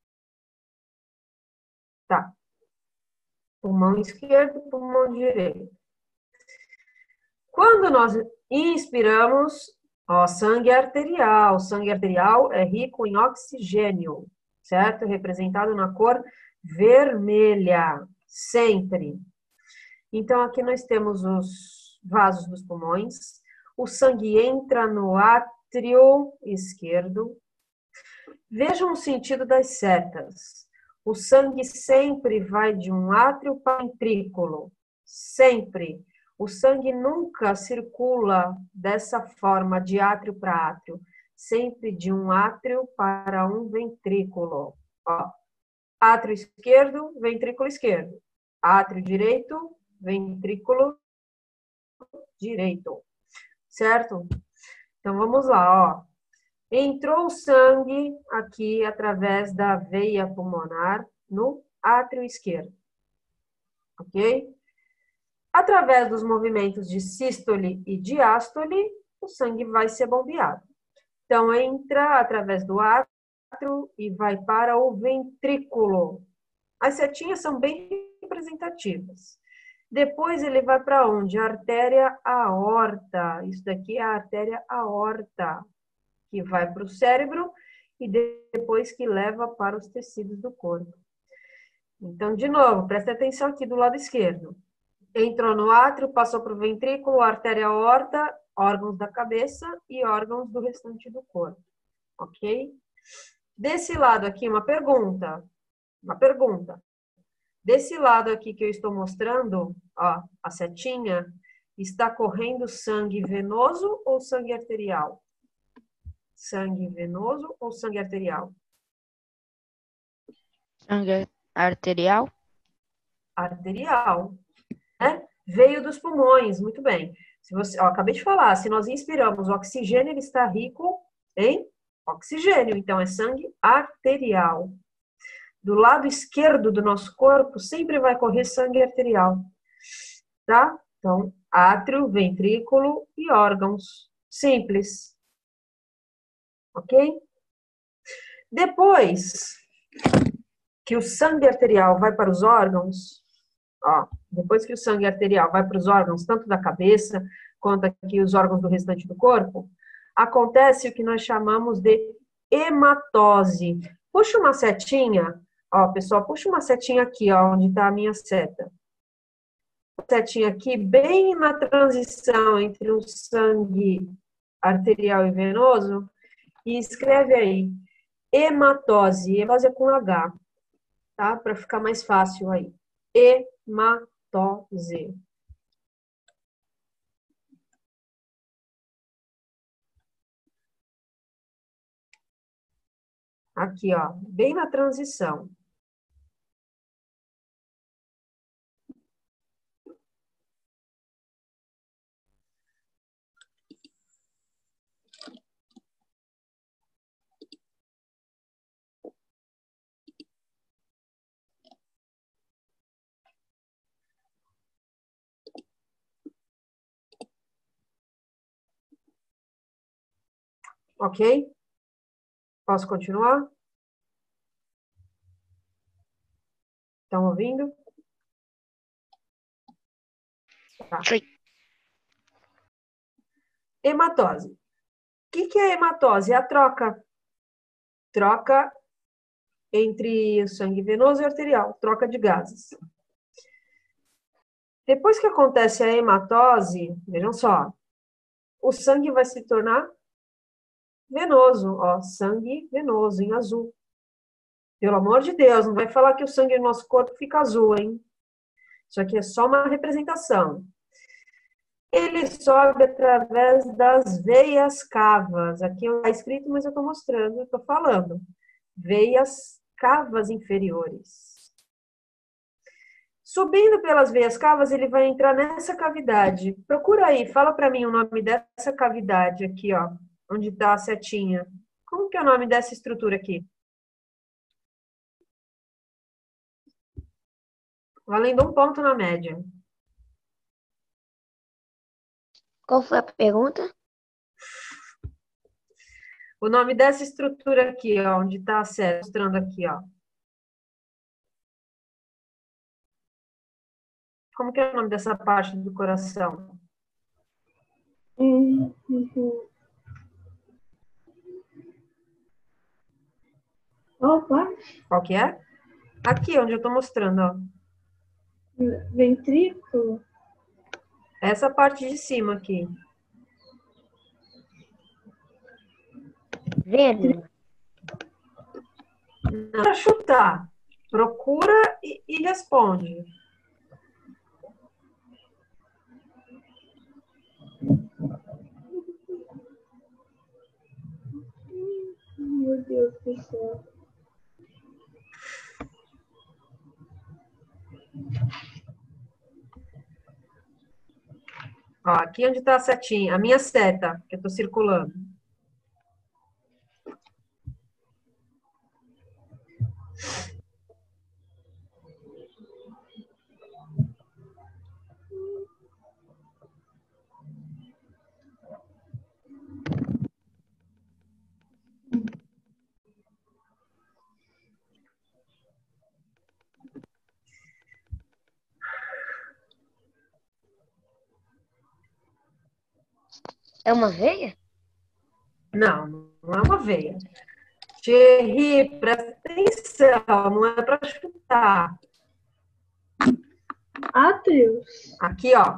Tá. Pulmão esquerdo, pulmão direito. Quando nós inspiramos, ó, sangue arterial. Sangue arterial é rico em oxigênio, certo? Representado na cor vermelha, sempre. Então, aqui nós temos os vasos dos pulmões. O sangue entra no átrio esquerdo. Vejam o sentido das setas. O sangue sempre vai de um átrio para um ventrículo. Sempre. O sangue nunca circula dessa forma, de átrio para átrio. Sempre de um átrio para um ventrículo. Ó, átrio esquerdo, ventrículo esquerdo. Átrio direito, ventrículo direito. Certo? Então, vamos lá, ó. Entrou o sangue aqui através da veia pulmonar no átrio esquerdo. Ok? Através dos movimentos de sístole e diástole, o sangue vai ser bombeado. Então, entra através do átrio e vai para o ventrículo. As setinhas são bem representativas. Depois ele vai para onde? A artéria aorta. Isso daqui é a artéria aorta, que vai para o cérebro e depois que leva para os tecidos do corpo. Então, de novo, presta atenção aqui do lado esquerdo. Entrou no átrio, passou para o ventrículo, artéria aorta, órgãos da cabeça e órgãos do restante do corpo. Ok? Desse lado aqui, uma pergunta. Uma pergunta. Desse lado aqui que eu estou mostrando, ó, a setinha, está correndo sangue venoso ou sangue arterial? Sangue venoso ou sangue arterial? Sangue arterial? Arterial. Né? Veio dos pulmões, muito bem. Se você, ó, acabei de falar, se nós inspiramos o oxigênio, ele está rico em oxigênio, então é sangue arterial. Do lado esquerdo do nosso corpo sempre vai correr sangue arterial, tá? Então, átrio, ventrículo e órgãos. Simples. Ok? Depois que o sangue arterial vai para os órgãos, ó, depois que o sangue arterial vai para os órgãos, tanto da cabeça quanto aqui os órgãos do restante do corpo, acontece o que nós chamamos de hematose. Puxa uma setinha, ó, pessoal, puxa uma setinha aqui, ó, onde está a minha seta. Setinha aqui, bem na transição entre o sangue arterial e venoso, e escreve aí, hematose. Hematose é com H, tá? Para ficar mais fácil aí. Hematose. Aqui, ó, bem na transição. Ok? Posso continuar? Estão ouvindo? Tá. Sim. Hematose. O que, que é hematose? É a troca. Troca entre o sangue venoso e arterial. Troca de gases. Depois que acontece a hematose, vejam só, o sangue vai se tornar venoso, ó, sangue venoso, em azul. Pelo amor de Deus, não vai falar que o sangue do nosso corpo fica azul, hein? Isso aqui é só uma representação. Ele sobe através das veias cavas. Aqui está escrito, mas eu estou mostrando, estou falando. Veias cavas inferiores. Subindo pelas veias cavas, ele vai entrar nessa cavidade. Procura aí, fala para mim o nome dessa cavidade aqui, ó, onde está a setinha. Como que é o nome dessa estrutura aqui? Valendo um ponto na média. Qual foi a pergunta? O nome dessa estrutura aqui, ó, onde está a seta, mostrando aqui, ó. Como que é o nome dessa parte do coração? Hum, uhum. Opa, Qual que é? Aqui, onde eu estou mostrando, ó. ventrículo. Essa parte de cima aqui. Vênus. Não para chutar. Procura e, e responde. Meu Deus do céu. Ó, aqui onde está a setinha, a minha seta, que eu estou circulando. É uma veia? Não, não é uma veia. Thierry, presta atenção, não é para chutar. Átrios. Aqui, ó.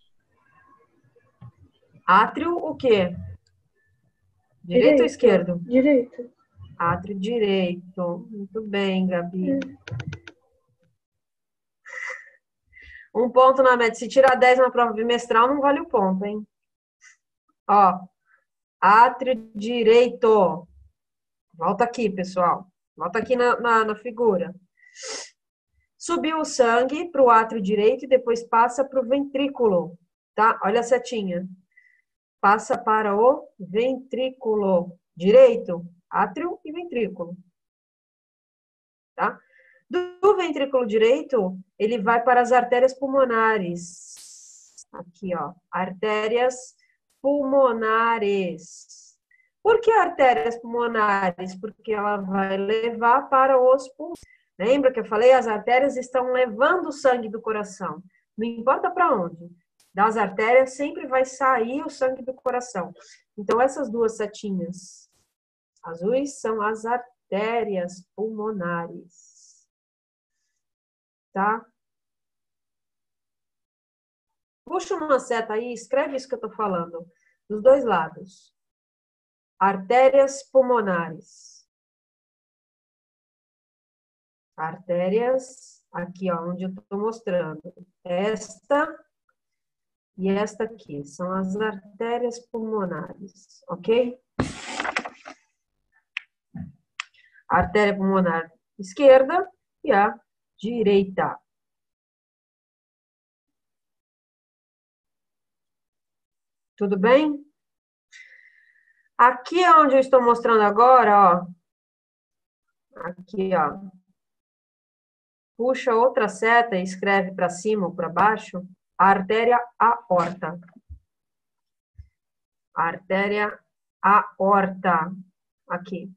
Átrio, o quê? Direito ou esquerdo? Direito. Átrio direito. Muito bem, Gabi. É. Um ponto na média. Se tirar dez na prova bimestral, não vale o ponto, hein? Ó. Átrio direito. Volta aqui, pessoal. Volta aqui na, na, na figura. Subiu o sangue para o átrio direito e depois passa para o ventrículo, tá? Olha a setinha. Passa para o ventrículo direito, átrio e ventrículo, tá? Do, do ventrículo direito, ele vai para as artérias pulmonares. Aqui, ó, artérias pulmonares. Por que artérias pulmonares? Porque ela vai levar para os pulmões. Lembra que eu falei? As artérias estão levando o sangue do coração. Não importa para onde. Das artérias sempre vai sair o sangue do coração. Então, essas duas setinhas azuis são as artérias pulmonares. Tá? Puxa uma seta aí, escreve isso que eu estou falando. Dos dois lados. Artérias pulmonares. Artérias, aqui, ó, onde eu estou mostrando. Esta e esta aqui são as artérias pulmonares, ok? A artéria pulmonar esquerda e a direita. Tudo bem? Aqui é onde eu estou mostrando agora, ó. Aqui, ó. Puxa outra seta e escreve para cima ou para baixo. A artéria aorta. A artéria aorta. Aqui.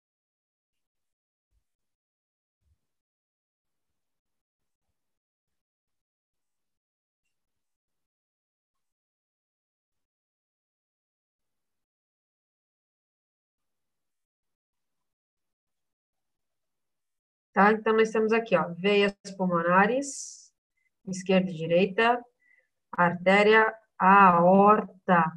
Tá? Então, nós temos aqui, ó, veias pulmonares, esquerda e direita, artéria aorta.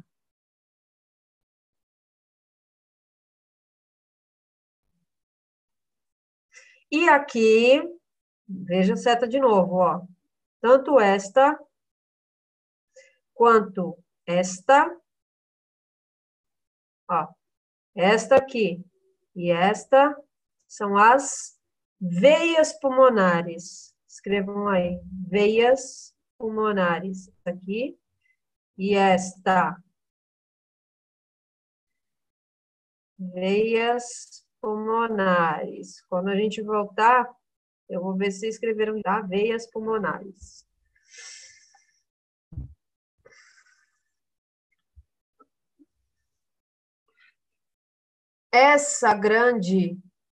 E aqui, veja a seta de novo, ó. Tanto esta quanto esta, ó, esta aqui e esta são as veias pulmonares. Escrevam aí, veias pulmonares. Aqui e esta. Veias pulmonares. Quando a gente voltar, eu vou ver se escreveram já veias pulmonares. Essa grande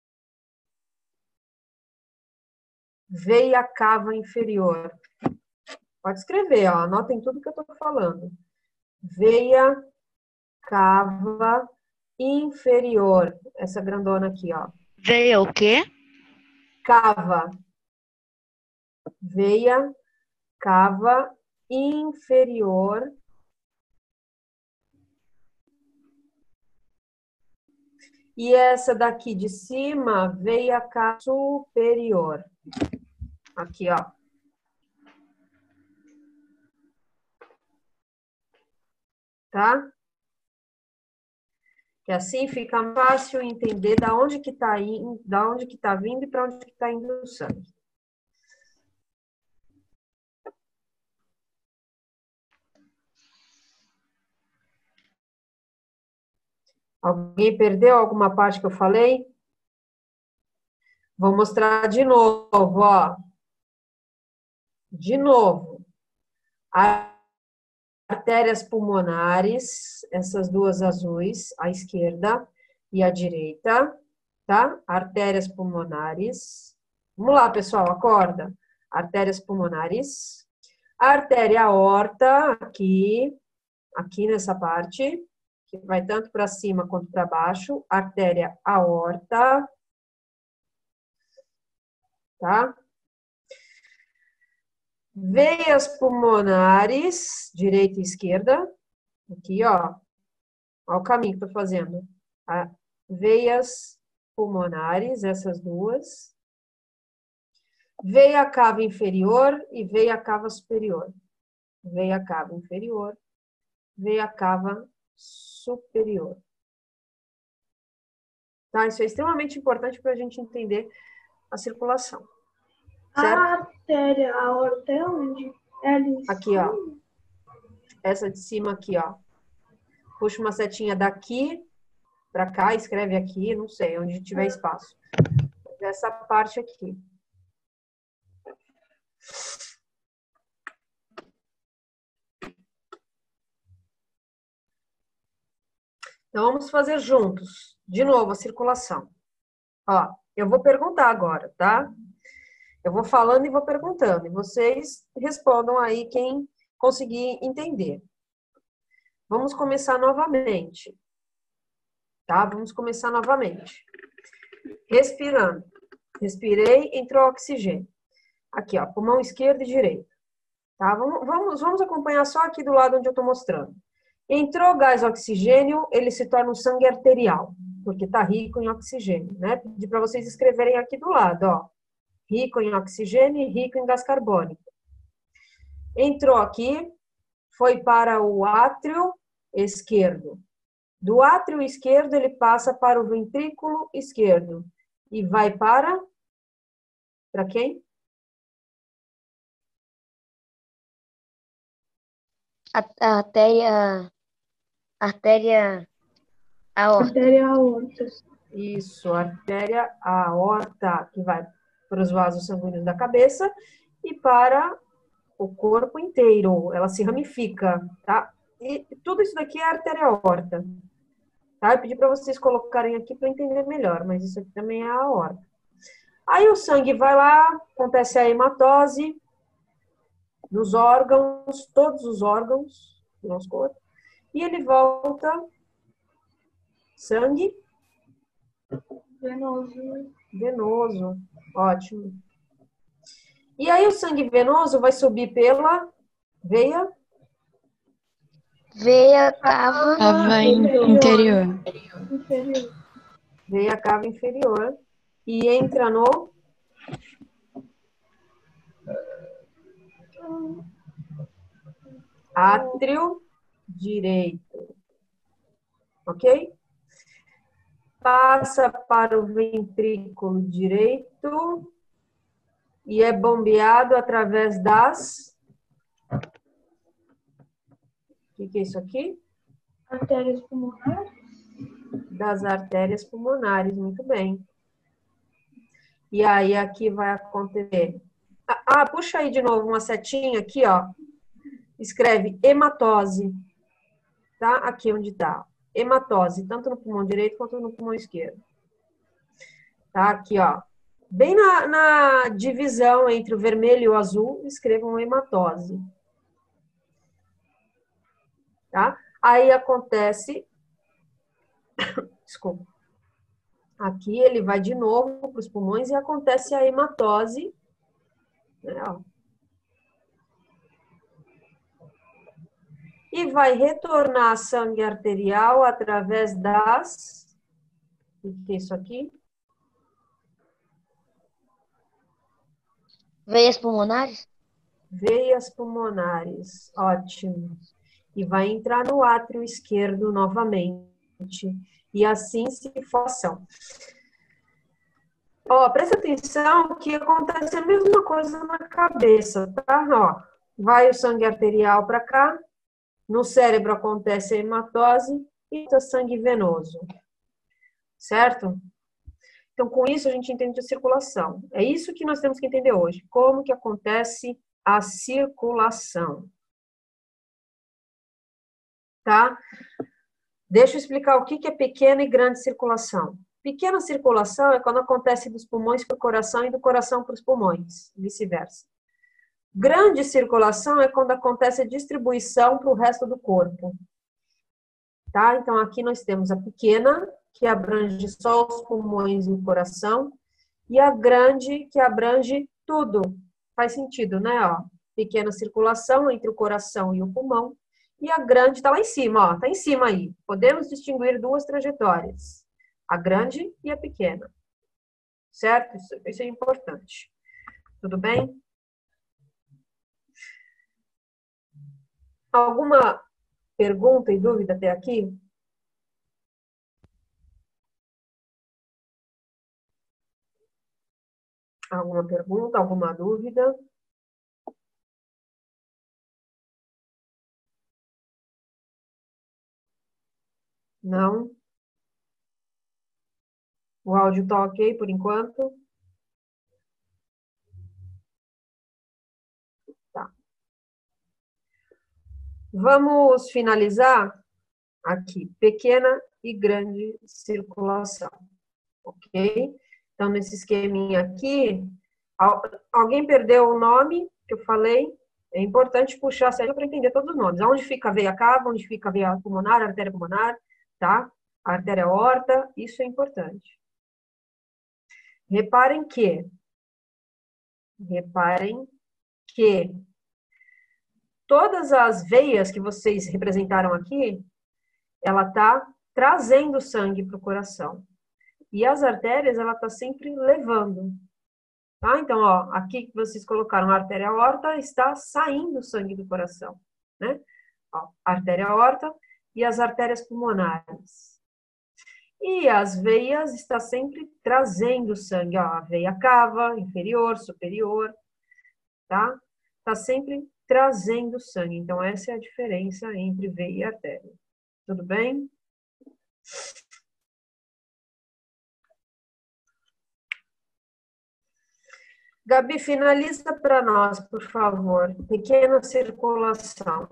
veia cava inferior. Pode escrever, ó, anotem tudo que eu tô falando. Veia cava inferior. Essa grandona aqui, ó. Veia o quê? Cava. Veia cava inferior. E essa daqui de cima, veia cava superior. Aqui, ó. Tá? Que assim fica fácil entender da onde que tá indo, da onde que tá vindo e para onde que tá indo o sangue. Alguém perdeu alguma parte que eu falei? Vou mostrar de novo, ó. De novo. Artérias pulmonares, essas duas azuis, a esquerda e a direita, tá? Artérias pulmonares. Vamos lá, pessoal, acorda. Artérias pulmonares. A artéria aorta, aqui. aqui nessa parte, que vai tanto para cima quanto para baixo, artéria aorta, tá? Veias pulmonares, direita e esquerda, aqui, ó, ó o caminho que eu tô fazendo. Tá? Veias pulmonares, essas duas. Veia cava inferior e veia cava superior. Veia cava inferior, veia cava superior. Tá? Isso é extremamente importante para a gente entender a circulação. Certo? A artéria aorta é onde? É ali em Aqui, ó. cima? Essa de cima aqui, ó. Puxa uma setinha daqui para cá, escreve aqui, não sei, onde tiver espaço. Essa parte aqui. Então, vamos fazer juntos. De novo, a circulação. Ó, eu vou perguntar agora, tá? Eu vou falando e vou perguntando. E vocês respondam aí quem conseguir entender. Vamos começar novamente. Tá? Vamos começar novamente. Respirando. Respirei, entrou oxigênio. Aqui, ó, pulmão esquerdo e direito. Tá? Vamos, vamos, vamos acompanhar só aqui do lado onde eu tô mostrando. Entrou gás oxigênio, ele se torna um sangue arterial, porque tá rico em oxigênio, né? Pedi para vocês escreverem aqui do lado, ó. Rico em oxigênio e rico em gás carbônico. Entrou aqui, foi para o átrio esquerdo. Do átrio esquerdo, ele passa para o ventrículo esquerdo. E vai para... Para quem? A, a artéria, artéria aorta. Artéria aorta. Isso, artéria aorta, que vai para os vasos sanguíneos da cabeça e para o corpo inteiro. Ela se ramifica, tá? E tudo isso daqui é artéria aorta. Tá? Eu pedi para vocês colocarem aqui para entender melhor, mas isso aqui também é a aorta. Aí o sangue vai lá, acontece a hematose nos órgãos, todos os órgãos do nosso corpo, e ele volta sangue Venoso. venoso. Ótimo. E aí o sangue venoso vai subir pela veia Veia cava. Cava interior. Inferior. veia cava inferior e entra no átrio direito. Ok? Passa para o ventrículo direito e é bombeado através das... O que, que é isso aqui? Artérias pulmonares. Das artérias pulmonares, muito bem. E aí aqui vai acontecer... Ah, ah, puxa aí de novo uma setinha aqui, ó. Escreve hematose. Tá? Aqui onde tá. Hematose, tanto no pulmão direito quanto no pulmão esquerdo. Tá? Aqui, ó. Bem na, na divisão entre o vermelho e o azul, escrevam hematose. Tá? Aí acontece... Desculpa. Aqui ele vai de novo para os pulmões e acontece a hematose. Né, ó. E vai retornar sangue arterial através das... O que é isso aqui? Veias pulmonares. Veias pulmonares. Ótimo. E vai entrar no átrio esquerdo novamente. E assim se forçam. Ó, presta atenção que acontece a mesma coisa na cabeça, tá? Ó, vai o sangue arterial para cá. No cérebro acontece a hematose e o sangue venoso. Certo? Então, com isso, a gente entende a circulação. É isso que nós temos que entender hoje. Como que acontece a circulação. Tá? Deixa eu explicar o que é pequena e grande circulação. Pequena circulação é quando acontece dos pulmões para o coração e do coração para os pulmões, vice-versa. Grande circulação é quando acontece a distribuição para o resto do corpo. Tá? Então, aqui nós temos a pequena, que abrange só os pulmões e o coração, e a grande, que abrange tudo. Faz sentido, né? Ó, pequena circulação entre o coração e o pulmão, e a grande está lá em cima, ó, está em cima aí. Podemos distinguir duas trajetórias, a grande e a pequena. Certo? Isso, isso é importante. Tudo bem? Alguma pergunta e dúvida até aqui? Alguma pergunta, alguma dúvida? Não? O áudio está ok por enquanto? Tá. Vamos finalizar aqui, pequena e grande circulação, ok? Então, nesse esqueminha aqui, alguém perdeu o nome que eu falei? É importante puxar a sério para entender todos os nomes. Onde fica a veia cava, onde fica a veia pulmonar, a artéria pulmonar, tá? A artéria aorta, isso é importante. Reparem que, reparem que todas as veias que vocês representaram aqui, ela tá trazendo sangue para o coração. E as artérias, ela tá sempre levando. Tá? Então, ó, aqui que vocês colocaram a artéria aorta, está saindo sangue do coração, né? Ó, a artéria aorta e as artérias pulmonares. E as veias está sempre trazendo sangue, ó, a veia cava, inferior, superior, tá? Está sempre trazendo sangue. Então, essa é a diferença entre veia e artéria. Tudo bem? Gabi, finaliza para nós, por favor. Pequena circulação.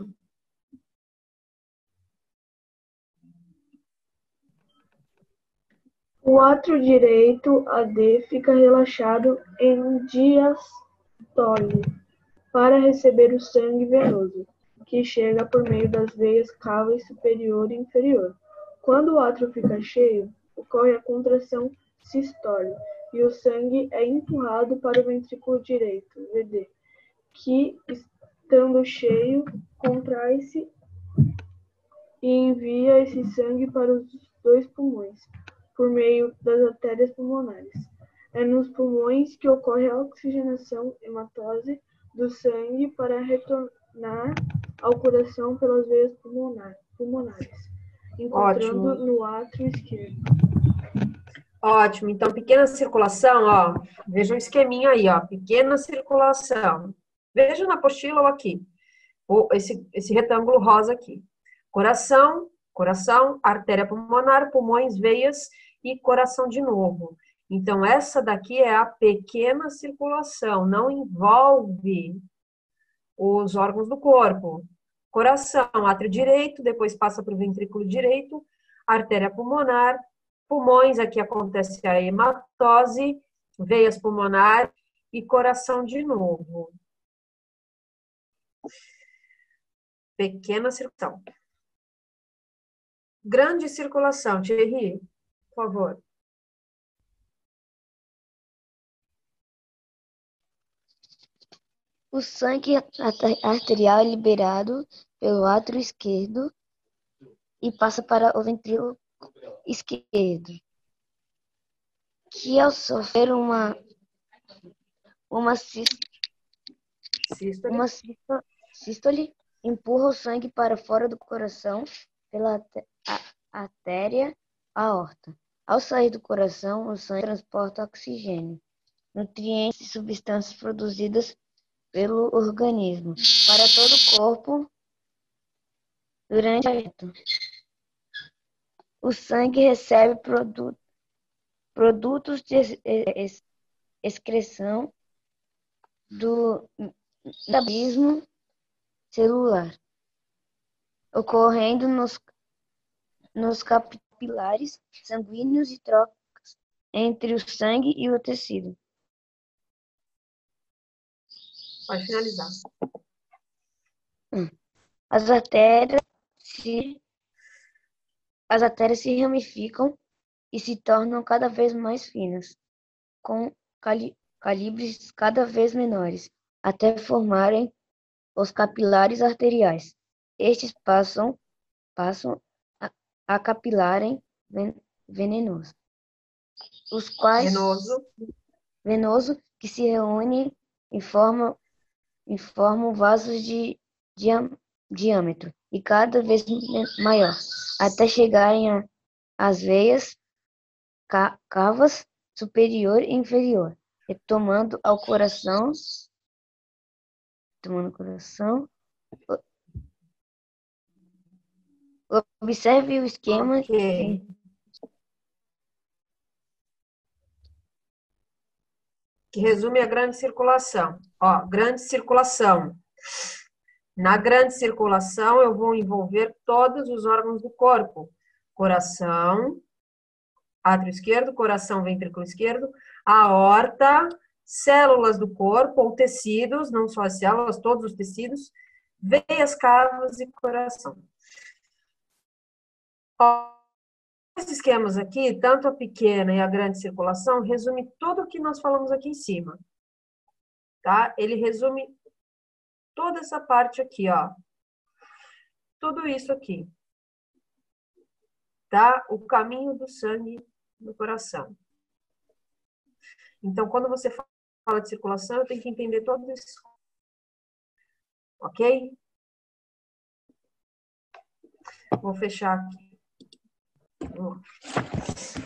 O átrio direito, A D, fica relaxado em diastole para receber o sangue venoso, que chega por meio das veias cava superior e inferior. Quando o átrio fica cheio, ocorre a contração sistole e o sangue é empurrado para o ventrículo direito, V D, que, estando cheio, contrai-se e envia esse sangue para os dois pulmões, por meio das artérias pulmonares. É nos pulmões que ocorre a oxigenação hematose do sangue para retornar ao coração pelas veias pulmonar, pulmonares, encontrando Ótimo. no átrio esquerdo. Ótimo. Então, pequena circulação, ó. Veja o esqueminha aí, ó. Pequena circulação. Veja na apostila ou aqui. Esse, esse retângulo rosa aqui. Coração, coração, artéria pulmonar, pulmões, veias e coração de novo. Então, essa daqui é a pequena circulação, não envolve os órgãos do corpo. Coração, átrio direito, depois passa para o ventrículo direito, artéria pulmonar, pulmões, aqui acontece a hematose, veias pulmonares e coração de novo. Pequena circulação. Grande circulação, Thierry, por favor. O sangue arterial é liberado pelo átrio esquerdo e passa para o ventrículo esquerdo, que ao sofrer uma uma sístole, uma sístole empurra o sangue para fora do coração pela artéria aorta. Ao sair do coração, o sangue transporta oxigênio, nutrientes e substâncias produzidas pelo organismo para todo o corpo durante a vida. O sangue recebe produto, produtos de excreção do metabolismo celular, ocorrendo nos, nos capilares sanguíneos e trocas entre o sangue e o tecido. Pode finalizar. As artérias se, as artérias se ramificam e se tornam cada vez mais finas, com cali, calibres cada vez menores, até formarem os capilares arteriais. Estes passam, passam a, a capilarem ven, venenoso, os quais Venoso. venoso que se reúnem e formam, e formam vasos de diam- diâmetro e cada vez maior, até chegarem a- às veias ca- cavas superior e inferior, retomando ao coração, tomando o coração. O- Observe o esquema Ok. em- Que resume a grande circulação. Ó, grande circulação. Na grande circulação, eu vou envolver todos os órgãos do corpo. Coração, átrio esquerdo, coração, ventrículo esquerdo, aorta, células do corpo ou tecidos, não só as células, todos os tecidos, veias, cavas e coração. Ó, esses esquemas aqui, tanto a pequena e a grande circulação, resume tudo o que nós falamos aqui em cima. Tá? Ele resume toda essa parte aqui, ó. Tudo isso aqui. Tá? O caminho do sangue no coração. Então, quando você fala de circulação, eu tenho que entender tudo isso. Ok? Vou fechar aqui. Vamos lá.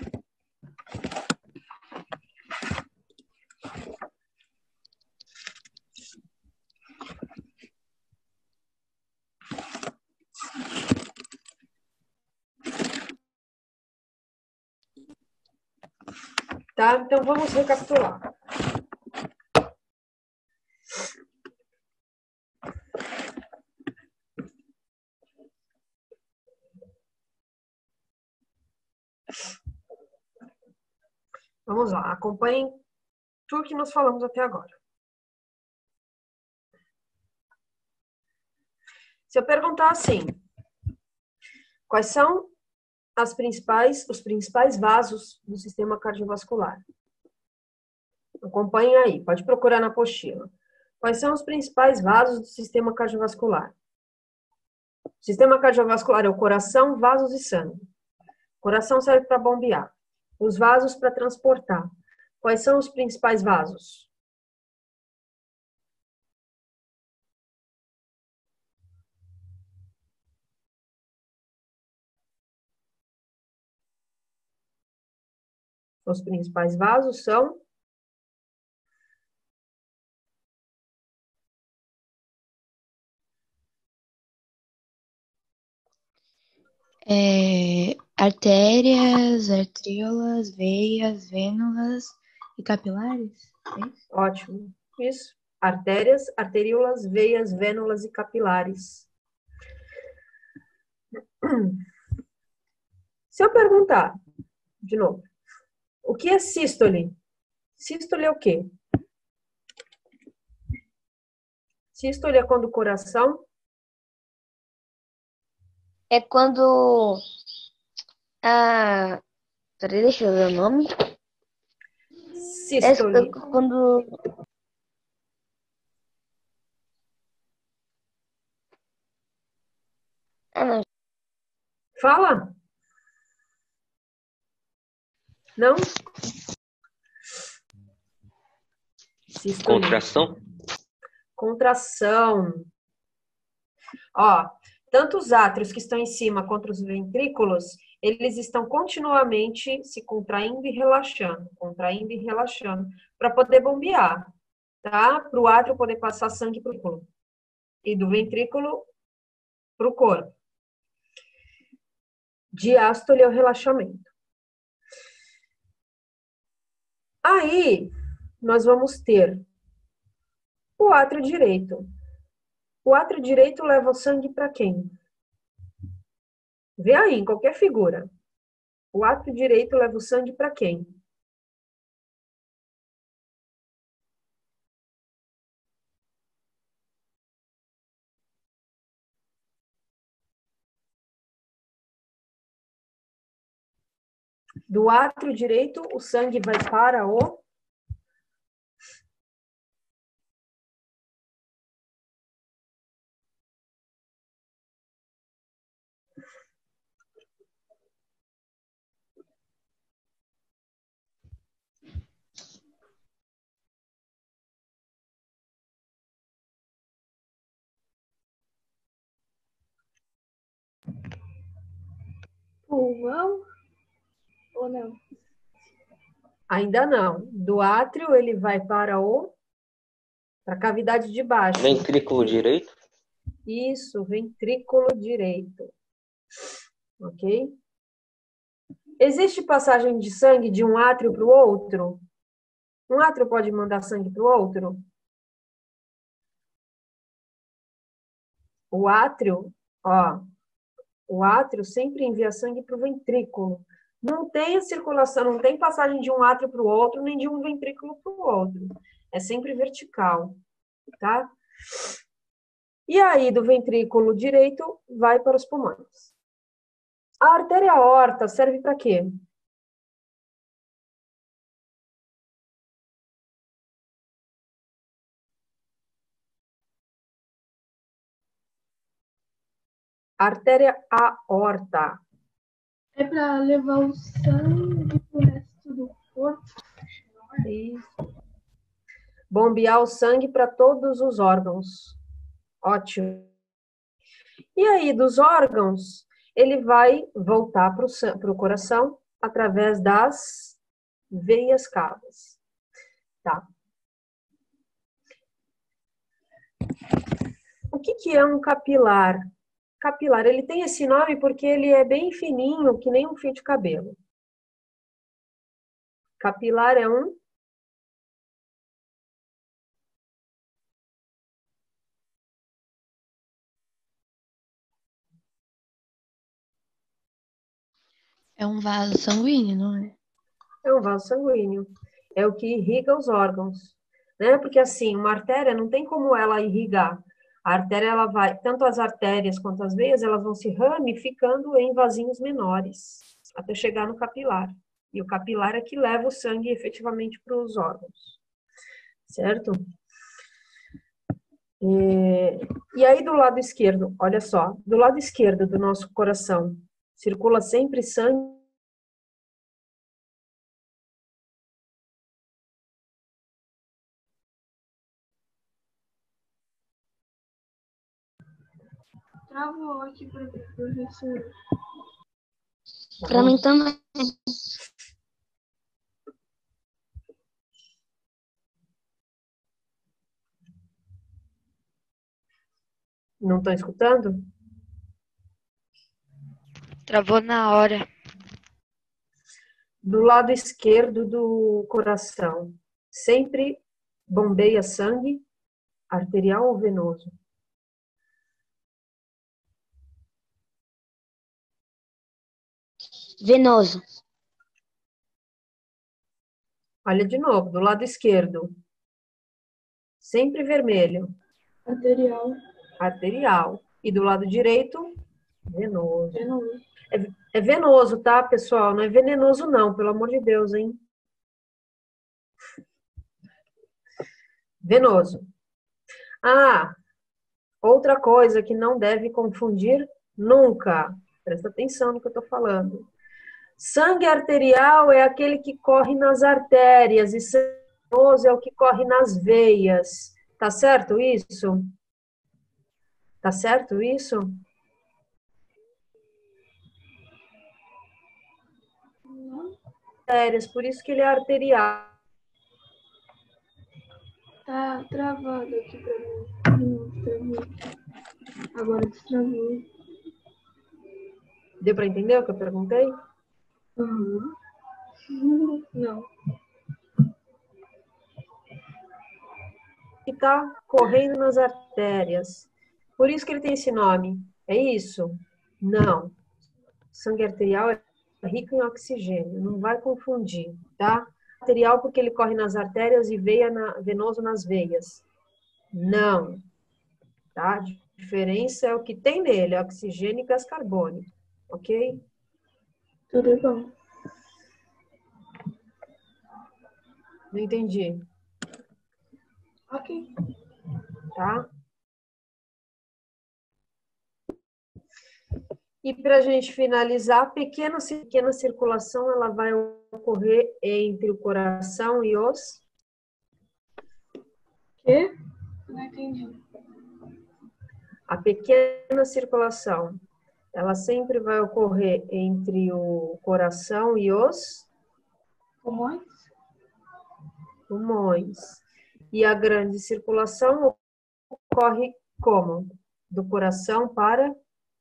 Tá? Então, vamos recapitular. Vamos lá, acompanhem tudo que nós falamos até agora. Se eu perguntar assim, quais são as principais, os principais vasos do sistema cardiovascular? Acompanhem aí, pode procurar na apostila. Quais são os principais vasos do sistema cardiovascular? O sistema cardiovascular é o coração, vasos e sangue. O coração serve para bombear. Os vasos para transportar. Quais são os principais vasos? Os principais vasos são É, artérias, artriolas, veias, vênulas e capilares? É isso? ótimo. Isso. Artérias, arteríolas, veias, vênulas e capilares. Se eu perguntar, de novo, o que é sístole? Sístole é o quê? Sístole é quando o coração É quando a... Peraí, deixa eu ver o nome. É sístole. quando... Ah, não. Fala? Não? Sístole. Contração? Contração. Ó, tanto os átrios que estão em cima quanto os ventrículos, eles estão continuamente se contraindo e relaxando, contraindo e relaxando, para poder bombear, tá? Para o átrio poder passar sangue para o ventrículo. E do ventrículo para o corpo. Diástole é o relaxamento. Aí, nós vamos ter o átrio direito. O átrio direito leva o sangue para quem? Vê aí, em qualquer figura. O átrio direito leva o sangue para quem? Do átrio direito, o sangue vai para o... Pulmão ou não? Ainda não. Do átrio, ele vai para o... para a cavidade de baixo. Ventrículo direito? Isso, ventrículo direito. Ok? Existe passagem de sangue de um átrio para o outro? Um átrio pode mandar sangue para o outro? O átrio, ó, o átrio sempre envia sangue para o ventrículo. Não tem circulação, não tem passagem de um átrio para o outro, nem de um ventrículo para o outro. É sempre vertical, tá? E aí, do ventrículo direito, vai para os pulmões. A artéria aorta serve para quê? Artéria aorta. É para levar o sangue pro resto do corpo. Isso. Bombear o sangue para todos os órgãos. Ótimo. E aí, dos órgãos, ele vai voltar para o coração através das veias cavas. Tá. O que, que é um capilar? Capilar, ele tem esse nome porque ele é bem fininho, que nem um fio de cabelo. Capilar é um... É um vaso sanguíneo, não é? É um vaso sanguíneo. É o que irriga os órgãos, né? Porque assim, uma artéria não tem como ela irrigar. A artéria, ela vai, tanto as artérias quanto as veias, elas vão se ramificando em vasinhos menores, até chegar no capilar. E o capilar é que leva o sangue efetivamente para os órgãos. Certo? E, e aí do lado esquerdo, olha só, do lado esquerdo do nosso coração, circula sempre sangue. Travou aqui para o professor. Para mim também. Não estão escutando? Travou na hora. Do lado esquerdo do coração, sempre bombeia sangue, arterial ou venoso? Venoso. Olha de novo, do lado esquerdo, sempre vermelho, Arterial. arterial. E do lado direito, venoso. Venoso. É, é venoso, tá, pessoal? Não é venenoso, não, pelo amor de Deus, hein? Venoso. Ah, outra coisa que não deve confundir nunca. Presta atenção no que eu tô falando. Sangue arterial é aquele que corre nas artérias e sangue venoso é o que corre nas veias. Tá certo isso? Tá certo isso? Artérias, por isso que ele é arterial. Tá travado aqui para mim. Não, travou. Agora destravou. Deu para entender o que eu perguntei? Uhum. Não. Que tá correndo nas artérias. Por isso que ele tem esse nome. É isso? Não. Sangue arterial é rico em oxigênio. Não vai confundir, tá? Arterial porque ele corre nas artérias e veia na, venoso nas veias. Não. Tá? A diferença é o que tem nele, oxigênio e gás carbônico. Ok? Tudo bom. Não entendi. Ok. Tá? E para a gente finalizar, a pequena, pequena circulação ela vai ocorrer entre o coração e os... Que? Não entendi. A pequena circulação, ela sempre vai ocorrer entre o coração e os Pulmões? pulmões. E a grande circulação ocorre como? Do coração para...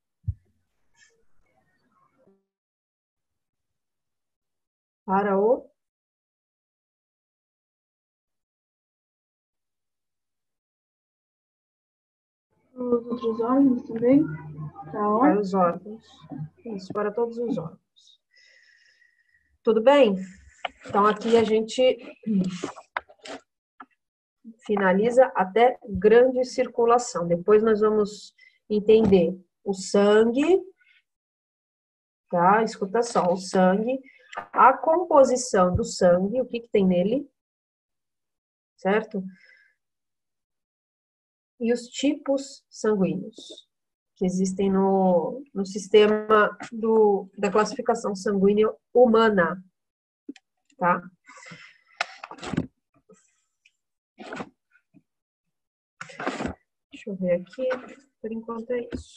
Para o... Os outros órgãos também? Pra Para ordem? os órgãos. Isso, para todos os órgãos. Tudo bem? Então, aqui a gente finaliza até grande circulação. Depois nós vamos entender o sangue, tá? Escuta só, o sangue, a composição do sangue, o que que tem nele, certo? E os tipos sanguíneos que existem no, no sistema do, da classificação sanguínea humana, tá? Deixa eu ver aqui, por enquanto é isso.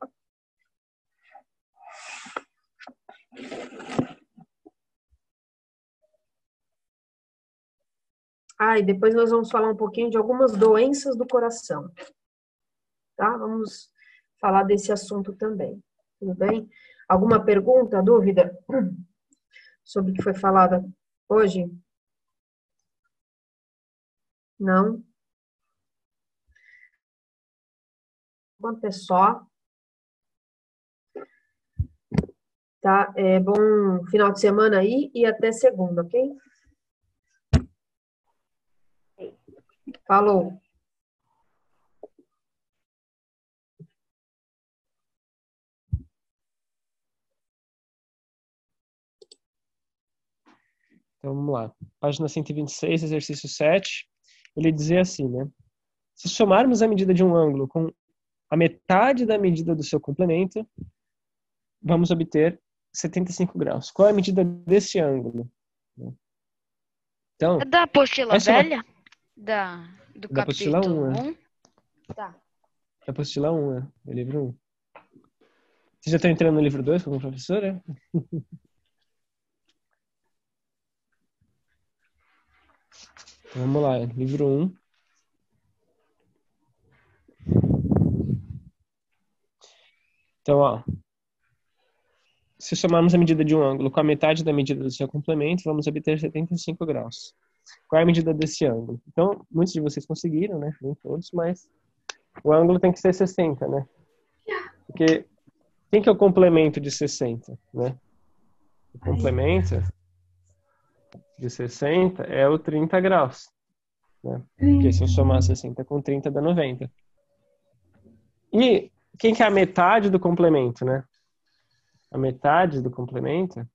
Ah, e depois nós vamos falar um pouquinho de algumas doenças do coração, tá? Vamos falar desse assunto também, tudo bem? Alguma pergunta, dúvida sobre o que foi falado hoje? Não? Quanto é só? Tá? É bom final de semana aí e até segunda, ok? Falou. Então, vamos lá. Página cento e vinte e seis, exercício sete. Ele dizia assim, né? Se somarmos a medida de um ângulo com a metade da medida do seu complemento, vamos obter setenta e cinco graus. Qual é a medida desse ângulo? Então, É da apostila essa é uma- velha? Da, do Da apostila capítulo um, né? um? Tá. É a apostila um, né? É o livro um. Vocês já estão entrando no livro dois como professora? Então, vamos lá, livro um. Então, ó. Se somarmos a medida de um ângulo com a metade da medida do seu complemento, vamos obter setenta e cinco graus. Qual é a medida desse ângulo? Então, muitos de vocês conseguiram, né? Nem todos, mas o ângulo tem que ser sessenta, né? Porque quem que é o complemento de sessenta, né? O complemento de sessenta é o trinta graus, né? Porque se eu somar sessenta com trinta dá noventa. E quem que é a metade do complemento, né? A metade do complemento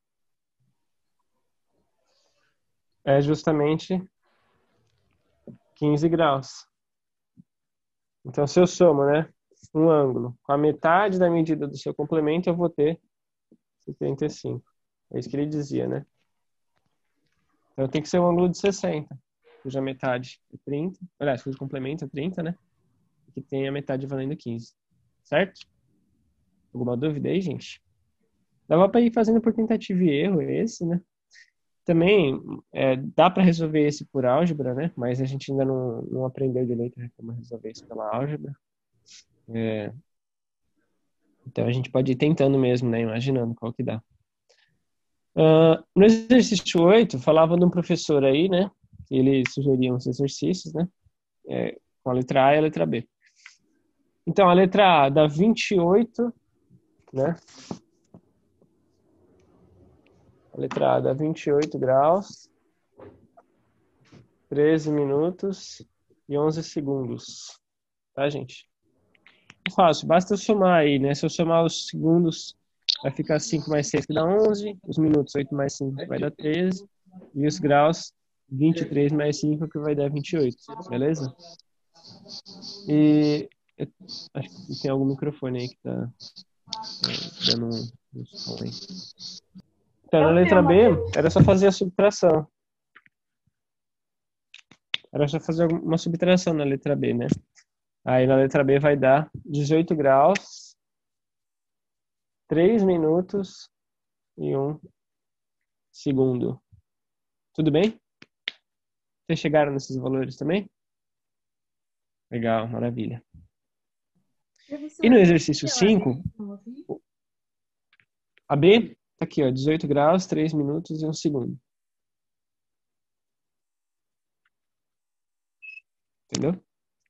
é justamente quinze graus. Então, se eu somo, né, um ângulo com a metade da medida do seu complemento, eu vou ter setenta e cinco. É isso que ele dizia, né? Então, tem que ser um ângulo de sessenta, cuja metade é trinta. Aliás, cujo complemento é trinta, né? E que tem a metade valendo quinze. Certo? Alguma dúvida aí, gente? Dava para ir fazendo por tentativa e erro esse, né? Também é, dá para resolver esse por álgebra, né? Mas a gente ainda não, não aprendeu direito como resolver isso pela álgebra. É, então a gente pode ir tentando mesmo, né? Imaginando qual que dá. Uh, no exercício oito, falava de um professor aí, né? Ele sugeria uns exercícios, né? É, com a letra A e a letra B. Então, a letra A dá vinte e oito, né? A letra A dá vinte e oito graus, treze minutos e onze segundos. Tá, gente? É fácil, basta eu somar aí, né? Se eu somar os segundos, vai ficar cinco mais seis que dá onze, os minutos oito mais cinco vai dar treze, e os graus vinte e três mais cinco, que vai dar vinte e oito, beleza? E eu acho que tem algum microfone aí que tá é, dando um, um som aí. Então, na letra B, era só fazer a subtração. Era só fazer uma subtração na letra B, né? Aí na letra B vai dar dezoito graus, três minutos e um segundo. Tudo bem? Vocês chegaram nesses valores também? Legal, maravilha. E no exercício cinco, a B tá aqui, ó, dezoito graus, três minutos e um segundo. Entendeu?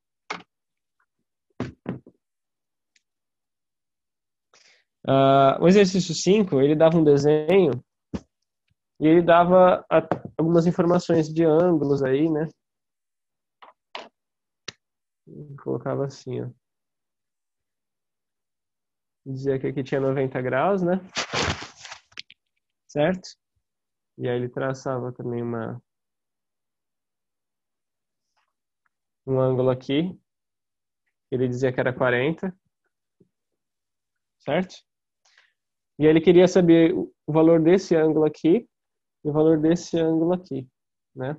Uh, o exercício cinco, ele dava um desenho e ele dava a, algumas informações de ângulos aí, né? Eu colocava assim, ó. Dizia que aqui tinha noventa graus, né? Certo? E aí ele traçava também uma um ângulo aqui. Ele dizia que era quarenta. Certo? E aí ele queria saber o valor desse ângulo aqui e o valor desse ângulo aqui, né?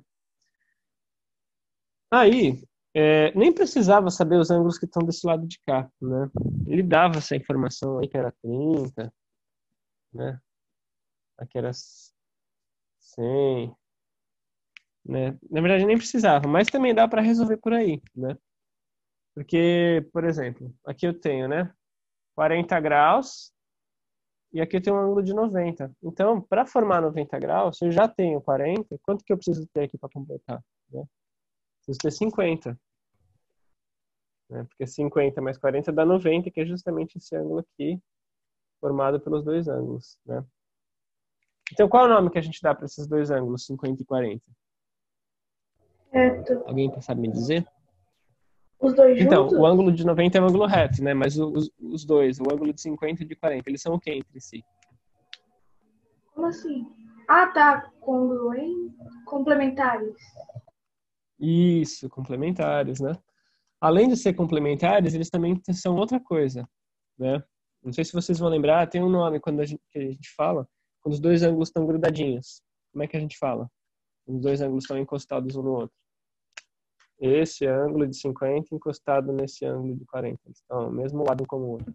Aí, é, nem precisava saber os ângulos que estão desse lado de cá, né? Ele dava essa informação aí que era trinta, né? Aqui era cem, né? Na verdade nem precisava, mas também dá para resolver por aí, né? Porque, por exemplo, aqui eu tenho, né? quarenta graus e aqui eu tenho um ângulo de noventa. Então, para formar noventa graus, eu já tenho quarenta. Quanto que eu preciso ter aqui para completar? Né? Preciso ter cinquenta. Né? Porque cinquenta mais quarenta dá noventa, que é justamente esse ângulo aqui, formado pelos dois ângulos. Né? Então, qual é o nome que a gente dá para esses dois ângulos, cinquenta e quarenta? Reto. Alguém sabe me dizer? Os dois Então, juntos? o ângulo de noventa é um ângulo reto, né? Mas os, os dois, o ângulo de cinquenta e de quarenta, eles são o que entre si? Como assim? Ah, tá. Congruentes. Complementares. Isso, complementares, né? Além de ser complementares, eles também são outra coisa, né? Não sei se vocês vão lembrar, tem um nome quando a gente, que a gente fala, quando os dois ângulos estão grudadinhos. Como é que a gente fala? Quando os dois ângulos estão encostados um no outro. Esse ângulo de cinquenta encostado nesse ângulo de quarenta. Eles estão ao mesmo lado como o outro.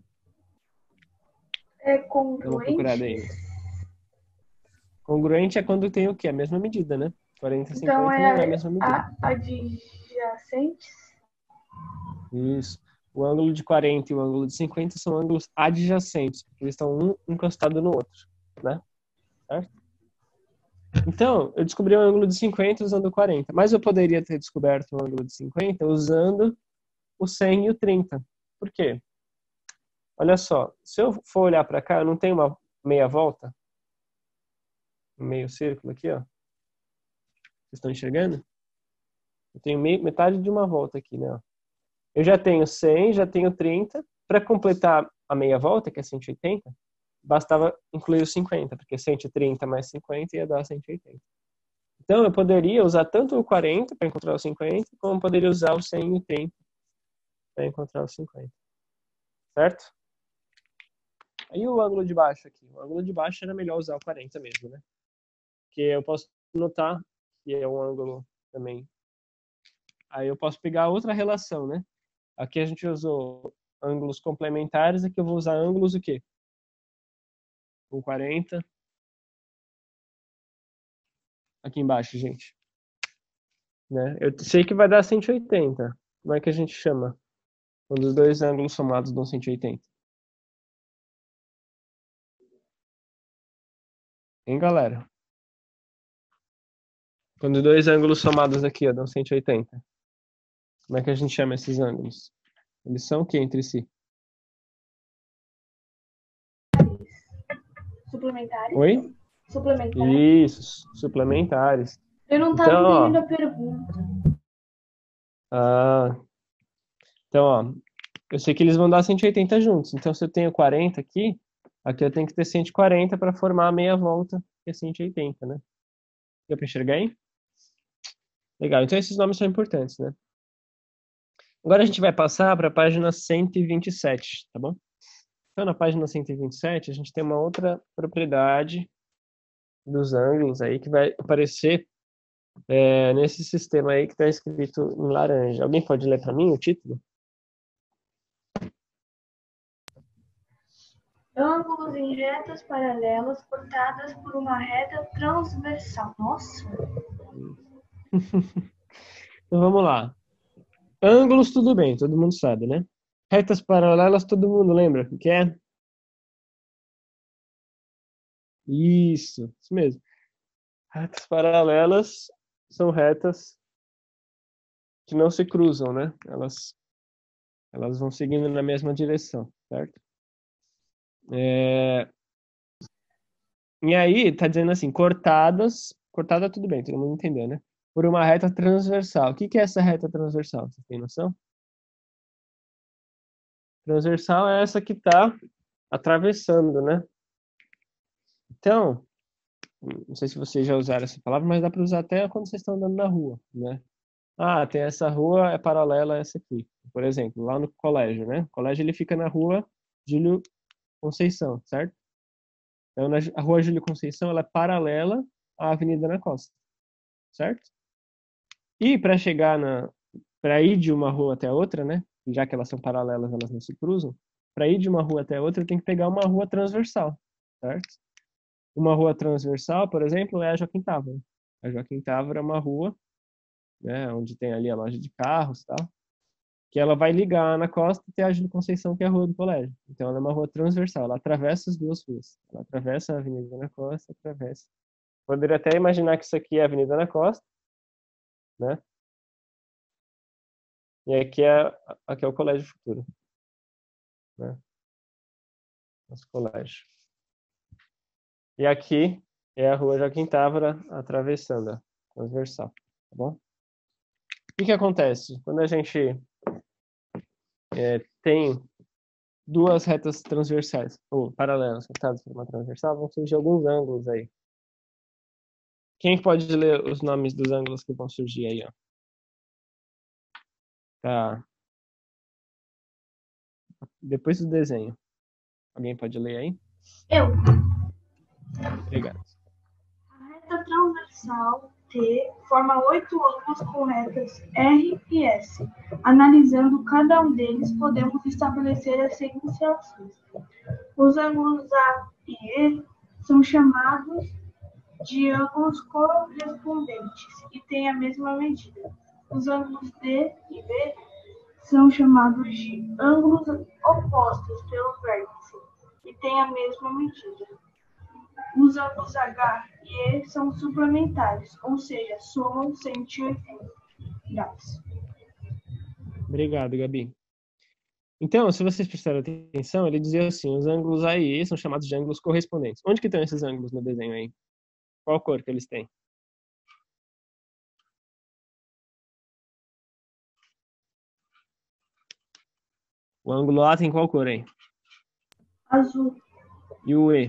É Dá uma procurada congruente? aí. Congruente é quando tem o quê? A mesma medida, né? quarenta e Então cinquenta não é a é mesma medida. a- adjacentes? Isso. O ângulo de quarenta e o ângulo de cinquenta são ângulos adjacentes, porque eles estão um encostado no outro, né? Certo? Então, eu descobri o ângulo de cinquenta usando o quarenta, mas eu poderia ter descoberto o ângulo de cinquenta usando o cem e o trinta. Por quê? Olha só, se eu for olhar para cá, eu não tenho uma meia volta? Um meio círculo aqui, ó. Vocês estão enxergando? Eu tenho meio, metade de uma volta aqui, né? Eu já tenho cem, já tenho trinta. Para completar a meia volta, que é cento e oitenta, bastava incluir os cinquenta, porque cento e trinta mais cinquenta ia dar cento e oitenta. Então, eu poderia usar tanto o quarenta para encontrar o cinquenta, como poderia usar o cem e o trinta para encontrar o cinquenta. Certo? Aí o ângulo de baixo aqui. O ângulo de baixo era melhor usar o quarenta mesmo, né? Porque eu posso notar que é um ângulo também. Aí eu posso pegar outra relação, né? Aqui a gente usou ângulos complementares, aqui eu vou usar ângulos o quê? Com quarenta. Aqui embaixo, gente. Né? Eu sei que vai dar cento e oitenta. Como é que a gente chama? Quando os dois ângulos somados dão cento e oitenta. Hein, galera? Quando dois ângulos somados aqui ó, dão cento e oitenta. Como é que a gente chama esses ângulos? Eles são o que entre si? Suplementares? Oi? Suplementares? Isso, suplementares. Eu não estava Então, ó, entendendo a pergunta. Ah, então, ó, eu sei que eles vão dar cento e oitenta juntos. Então, se eu tenho quarenta aqui, aqui eu tenho que ter cento e quarenta para formar a meia volta, que é cento e oitenta, né? Deu para enxergar aí? Legal, então esses nomes são importantes, né? Agora a gente vai passar para a página cento e vinte e sete, tá bom? Então, na página cento e vinte e sete, a gente tem uma outra propriedade dos ângulos aí que vai aparecer é, nesse sistema aí que está escrito em laranja. Alguém pode ler para mim o título? Ângulos em retas paralelas cortadas por uma reta transversal. Nossa! Então vamos lá. Ângulos, tudo bem, todo mundo sabe, né? Retas paralelas, todo mundo lembra o que é? Isso, isso mesmo. Retas paralelas são retas que não se cruzam, né? Elas, elas vão seguindo na mesma direção, certo? É... E aí, tá dizendo assim, cortadas, cortada tudo bem, todo mundo entendeu, né? Por uma reta transversal. O que que é essa reta transversal? Você tem noção? Transversal é essa que está atravessando, né? Então, não sei se vocês já usaram essa palavra, mas dá para usar até quando vocês estão andando na rua, né? Ah, tem essa rua, é paralela a essa aqui. Por exemplo, lá no colégio, né? O colégio ele fica na rua Júlio Conceição, certo? Então, na, a rua Júlio Conceição, ela é paralela à Avenida Ana Costa, certo? E para chegar na... para ir de uma rua até a outra, né? Já que elas são paralelas, elas não se cruzam. Para ir de uma rua até a outra, tem que pegar uma rua transversal, certo? Uma rua transversal, por exemplo, é a Joaquim Távora. A Joaquim Távora é uma rua, né, onde tem ali a loja de carros e tal, que ela vai ligar a Ana Costa e a Júlio Conceição, que é a rua do colégio. Então, ela é uma rua transversal, ela atravessa as duas ruas. Ela atravessa a Avenida Ana Costa, atravessa. Poderia até imaginar que isso aqui é a Avenida Ana Costa, né? E aqui é, aqui é o Colégio Futuro, né? Nosso colégio. E aqui é a rua Joaquim Távora atravessando a transversal, tá bom? O que que acontece? Quando a gente é, tem duas retas transversais, ou paralelas, cortadas por uma transversal, vão surgir alguns ângulos aí. Quem pode ler os nomes dos ângulos que vão surgir aí, ó? Tá. Depois do desenho. Alguém pode ler aí? Eu. Obrigado. A reta transversal T forma oito ângulos com retas R e S. Analisando cada um deles, podemos estabelecer as seguintes relações. Os ângulos A e E são chamados de ângulos correspondentes e têm a mesma medida. Os ângulos D e B são chamados de ângulos opostos pelo vértice e têm a mesma medida. Os ângulos H e E são suplementares, ou seja, somam cento e oitenta graus. Obrigado, Gabi. Então, se vocês prestarem atenção, ele dizia assim, os ângulos A e E são chamados de ângulos correspondentes. Onde que estão esses ângulos no desenho aí? Qual cor que eles têm? O ângulo A tem qual cor aí? Azul. E o E?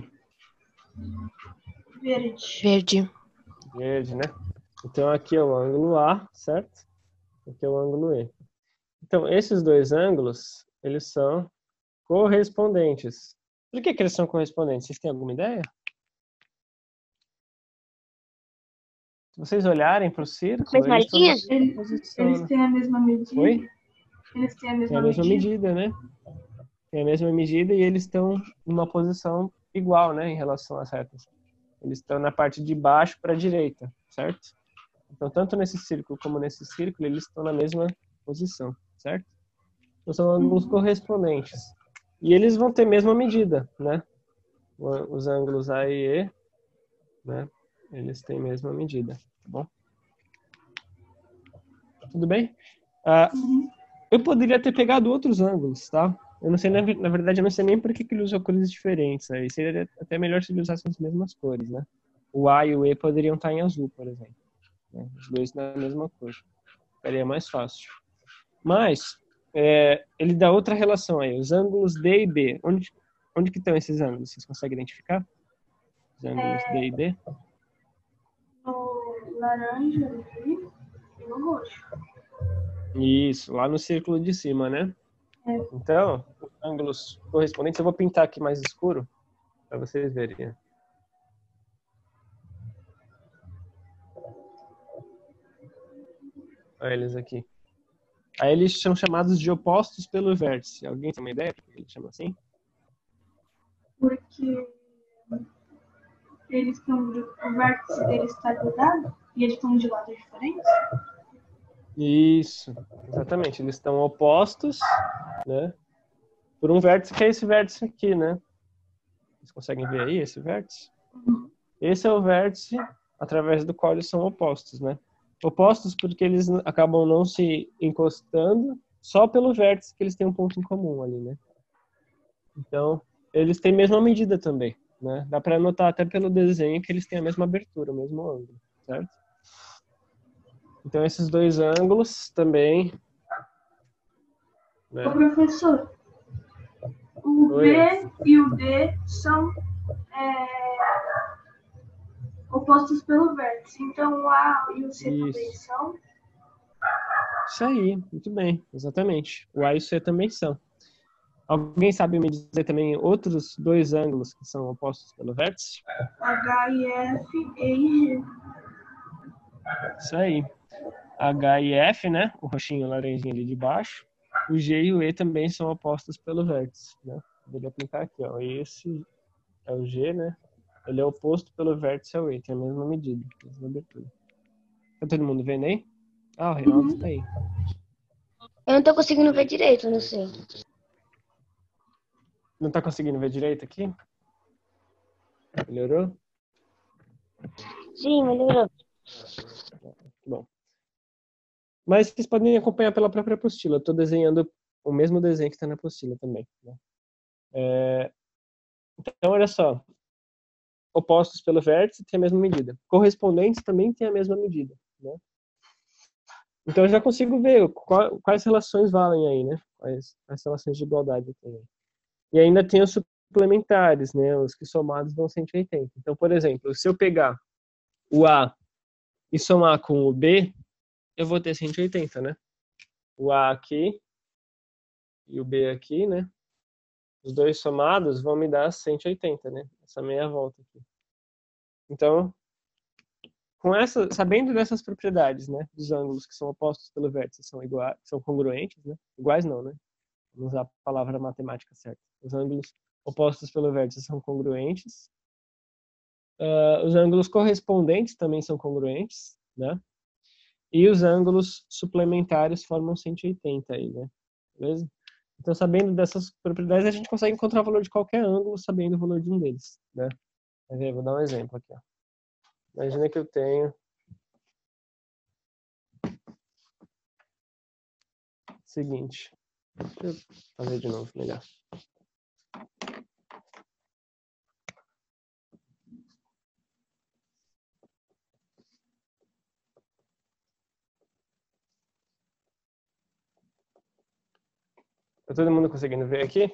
Verde. Verde. Verde, né? Então aqui é o ângulo A, certo? Aqui é o ângulo E. Então, esses dois ângulos, eles são correspondentes. Por que que eles são correspondentes? Vocês têm alguma ideia? Se vocês olharem para o círculo, Fez eles estão na mariquinhas? mesma Eles, posição, eles né? têm a mesma medida. Oi? Eles têm a Tem mesma, a mesma medida. medida, né? Tem a mesma medida e eles estão numa posição igual, né, em relação às retas. Eles estão na parte de baixo para a direita, certo? Então, tanto nesse círculo como nesse círculo, eles estão na mesma posição, certo? Então, são ângulos correspondentes. E eles vão ter a mesma medida, né? Os ângulos A e E, né? Eles têm a mesma medida, tá bom? Tudo bem? Ah, eu poderia ter pegado outros ângulos, tá? Eu não sei, na, na verdade, eu não sei nem por que, que ele usou cores diferentes. Aí seria até melhor se ele usasse as mesmas cores, né? O A e o E poderiam estar em azul, por exemplo. Né? Os dois na mesma cor. Ficaria mais fácil. Mas, é, ele dá outra relação aí. Os ângulos D e B. Onde, onde que estão esses ângulos? Vocês conseguem identificar? Os ângulos É... D e B? No laranja aqui. círculo roxo. Isso, lá no círculo de cima, né? É. Então, os ângulos correspondentes, eu vou pintar aqui mais escuro, para vocês verem. Olha eles aqui. Aí eles são chamados de opostos pelo vértice. Alguém tem uma ideia por que eles chamam assim? Porque eles estão, o vértice deles está grudado e eles estão de lados diferentes? Isso, exatamente. Eles estão opostos, né? Por um vértice que é esse vértice aqui, né? Vocês conseguem ver aí esse vértice? Esse é o vértice através do qual eles são opostos, né? Opostos porque eles acabam não se encostando só pelo vértice que eles têm um ponto em comum ali, né? Então, eles têm a mesma medida também, né? Dá para notar até pelo desenho que eles têm a mesma abertura, o mesmo ângulo, certo? Então, esses dois ângulos também... Né? Ô, professor, o Oi. B e o D são é, opostos pelo vértice. Então, o A e o C Isso. também são? Isso aí, muito bem, exatamente. O A e o C também são. Alguém sabe me dizer também outros dois ângulos que são opostos pelo vértice? H e F, E e G. Isso aí. H e F, né? O roxinho e o laranjinho ali de baixo. O G e o E também são opostos pelo vértice, né? Vou aplicar aqui, ó. Esse é o G, né? Ele é oposto pelo vértice ao E, tem a mesma medida, a mesma abertura. Tá todo mundo vendo aí? Ah, o Reinaldo Uhum. tá aí. Eu não tô conseguindo ver direito, não sei. Não tá conseguindo ver direito aqui? Melhorou? Sim, melhorou. Bom. Mas vocês podem acompanhar pela própria apostila. Eu tô desenhando o mesmo desenho que está na apostila também, né? É... Então, olha só. Opostos pelo vértice tem a mesma medida. Correspondentes também tem a mesma medida, né? Então, eu já consigo ver qual, quais relações valem aí, né? Quais, quais relações de igualdade tem aí. E ainda tem os suplementares, né? Os que somados dão cento e oitenta. Então, por exemplo, se eu pegar o A e somar com o B, eu vou ter cento e oitenta, né? O A aqui e o B aqui, né? Os dois somados vão me dar cento e oitenta, né? Essa meia volta aqui. Então, com essa, sabendo dessas propriedades, né? Dos ângulos que são opostos pelo vértice são iguais, são congruentes, né? Iguais não, né? Vamos usar a palavra matemática certa. Os ângulos opostos pelo vértice são congruentes. Uh, os ângulos correspondentes também são congruentes, né? E os ângulos suplementares formam cento e oitenta aí, né? Beleza? Então, sabendo dessas propriedades, a gente consegue encontrar o valor de qualquer ângulo sabendo o valor de um deles, né? Mas aí, vou dar um exemplo aqui, ó. Imagina que eu tenho o seguinte. Deixa eu fazer de novo, melhor. Tá todo mundo conseguindo ver aqui?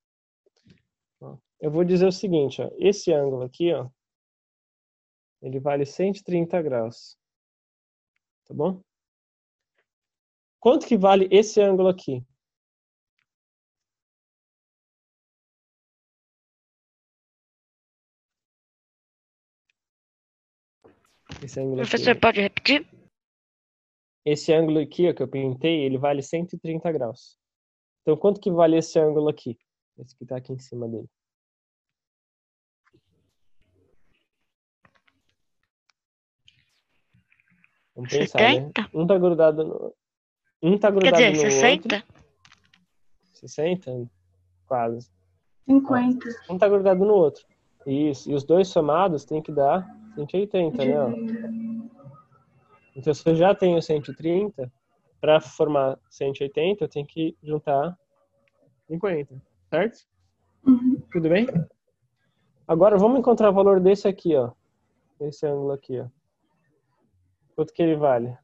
Eu vou dizer o seguinte, ó. Esse ângulo aqui, ó, ele vale cento e trinta graus. Tá bom? Quanto que vale esse ângulo aqui? Esse ângulo Professor, aqui. pode repetir? Esse ângulo aqui, ó, que eu pintei, ele vale cento e trinta graus. Então, quanto que vale esse ângulo aqui? Esse que tá aqui em cima dele. Vamos pensar, setenta? né? Um tá grudado no, um tá Quer grudado dizer, no sessenta? outro. sessenta? Quase. cinquenta. Um tá grudado no outro. Isso. E os dois somados tem que dar cento e oitenta, né? Ó. Então, se eu já tenho cento e trinta, para formar cento e oitenta, eu tenho que juntar cinquenta, certo? Uhum. Tudo bem? Agora, vamos encontrar o valor desse aqui, ó. Esse ângulo aqui, ó. Quanto que ele vale?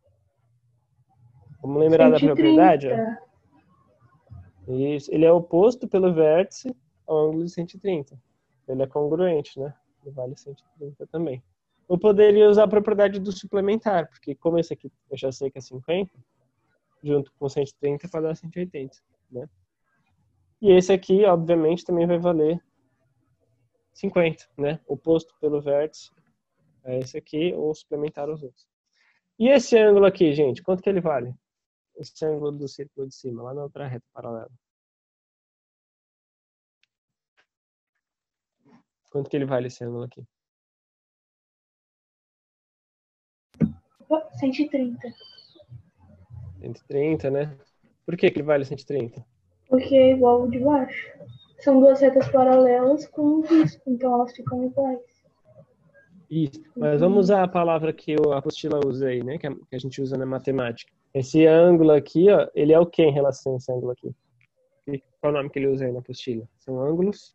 Vamos lembrar da propriedade? Ó. Isso. Ele é oposto pelo vértice ao ângulo de cento e trinta. Ele é congruente, né? Ele vale cento e trinta também. eu poderia usar a propriedade do suplementar, porque como esse aqui eu já sei que é cinquenta, junto com cento e trinta para dar cento e oitenta, né? E esse aqui, obviamente, também vai valer cinquenta, né? Oposto pelo vértice é esse aqui, ou suplementar os outros. E esse ângulo aqui, gente, quanto que ele vale? Esse ângulo do círculo de cima, lá na outra reta paralela. Quanto que ele vale esse ângulo aqui? cento e trinta. cento e trinta, né? Por que que ele vale cento e trinta? Porque é igual ao de baixo. São duas retas paralelas com um risco, então elas ficam iguais. Isso, mas vamos usar a palavra que a apostila usa aí, né? Que a, que a gente usa na matemática. Esse ângulo aqui, ó, ele é o que em relação a esse ângulo aqui? E qual é o nome que ele usa aí na apostila? São ângulos?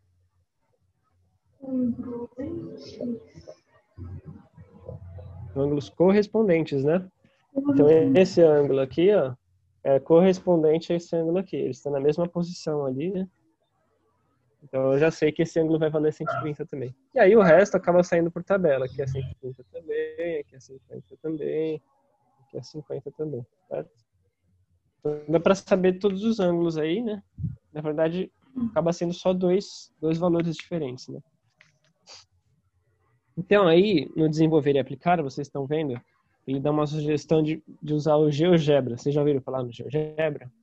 Ângulos correspondentes, né? Então esse ângulo aqui, ó, é correspondente a esse ângulo aqui. Eles estão na mesma posição ali, né? Então eu já sei que esse ângulo vai valer cento e trinta também. E aí o resto acaba saindo por tabela. Aqui é cento e trinta também, aqui é cinquenta também, aqui é cinquenta também, certo? Então, dá para saber todos os ângulos aí, né? Na verdade, acaba sendo só dois, dois valores diferentes, né? Então aí, no desenvolver e aplicar, vocês estão vendo, ele dá uma sugestão de, de usar o GeoGebra. Vocês já ouviram falar no GeoGebra?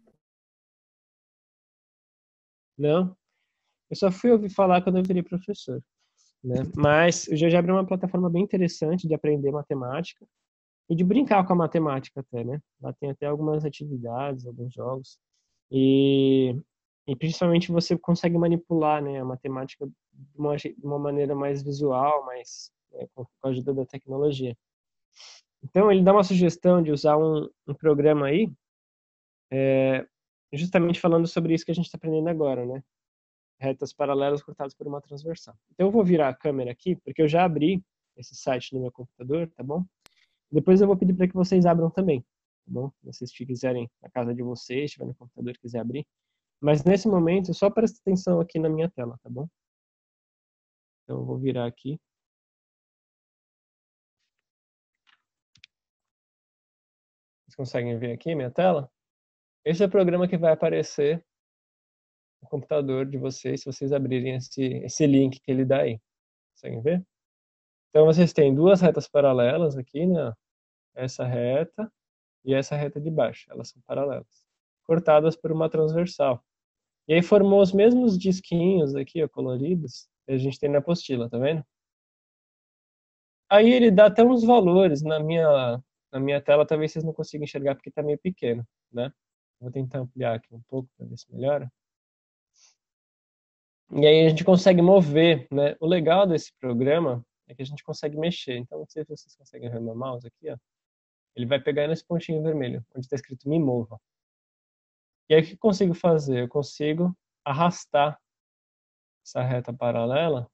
Não? Eu só fui ouvir falar quando eu virei professor, né? Mas o GeoGebra é uma plataforma bem interessante de aprender matemática e de brincar com a matemática até, né? Lá tem até algumas atividades, alguns jogos. E, e principalmente você consegue manipular, né, a matemática de uma, de uma maneira mais visual, mais, né, com a ajuda da tecnologia. Então ele dá uma sugestão de usar um, um programa aí, é, justamente falando sobre isso que a gente está aprendendo agora, né? Retas paralelas cortadas por uma transversal. Então eu vou virar a câmera aqui, porque eu já abri esse site no meu computador, tá bom? Depois eu vou pedir para que vocês abram também, tá bom? Se vocês quiserem na casa de vocês, estiver no computador e quiser abrir. Mas nesse momento, só presta atenção aqui na minha tela, tá bom? Então eu vou virar aqui. Vocês conseguem ver aqui minha tela? Esse é o programa que vai aparecer no computador de vocês, se vocês abrirem esse, esse link que ele dá aí. Conseguem ver? Então vocês têm duas retas paralelas aqui, né? Essa reta e essa reta de baixo. Elas são paralelas, cortadas por uma transversal. E aí formou os mesmos disquinhos aqui, ó, coloridos, que a gente tem na apostila, tá vendo? Aí ele dá até uns valores na minha, na minha tela, talvez vocês não consigam enxergar porque está meio pequeno, né? Vou tentar ampliar aqui um pouco para ver se melhora. E aí a gente consegue mover, né? O legal desse programa é que a gente consegue mexer. Então, não sei se vocês conseguem ver meu mouse aqui, ó. Ele vai pegar nesse pontinho vermelho, onde está escrito me mova. E aí o que eu consigo fazer? Eu consigo arrastar essa reta paralela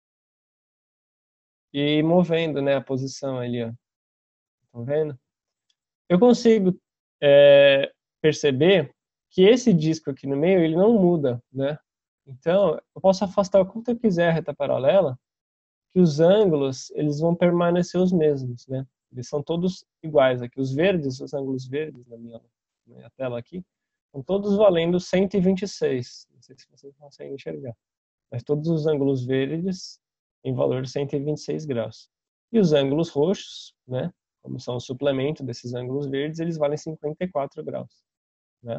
e ir movendo, né, a posição ali, ó. Estão vendo? Eu consigo é, perceber que esse disco aqui no meio, ele não muda, né? Então, eu posso afastar o quanto eu quiser a reta paralela, que os ângulos, eles vão permanecer os mesmos, né? Eles são todos iguais aqui. Os verdes, os ângulos verdes na minha, na minha tela aqui, estão todos valendo cento e vinte e seis. Não sei se vocês conseguem enxergar. Mas todos os ângulos verdes em valor de cento e vinte e seis graus. E os ângulos roxos, né, como são o suplemento desses ângulos verdes, eles valem cinquenta e quatro graus. Né?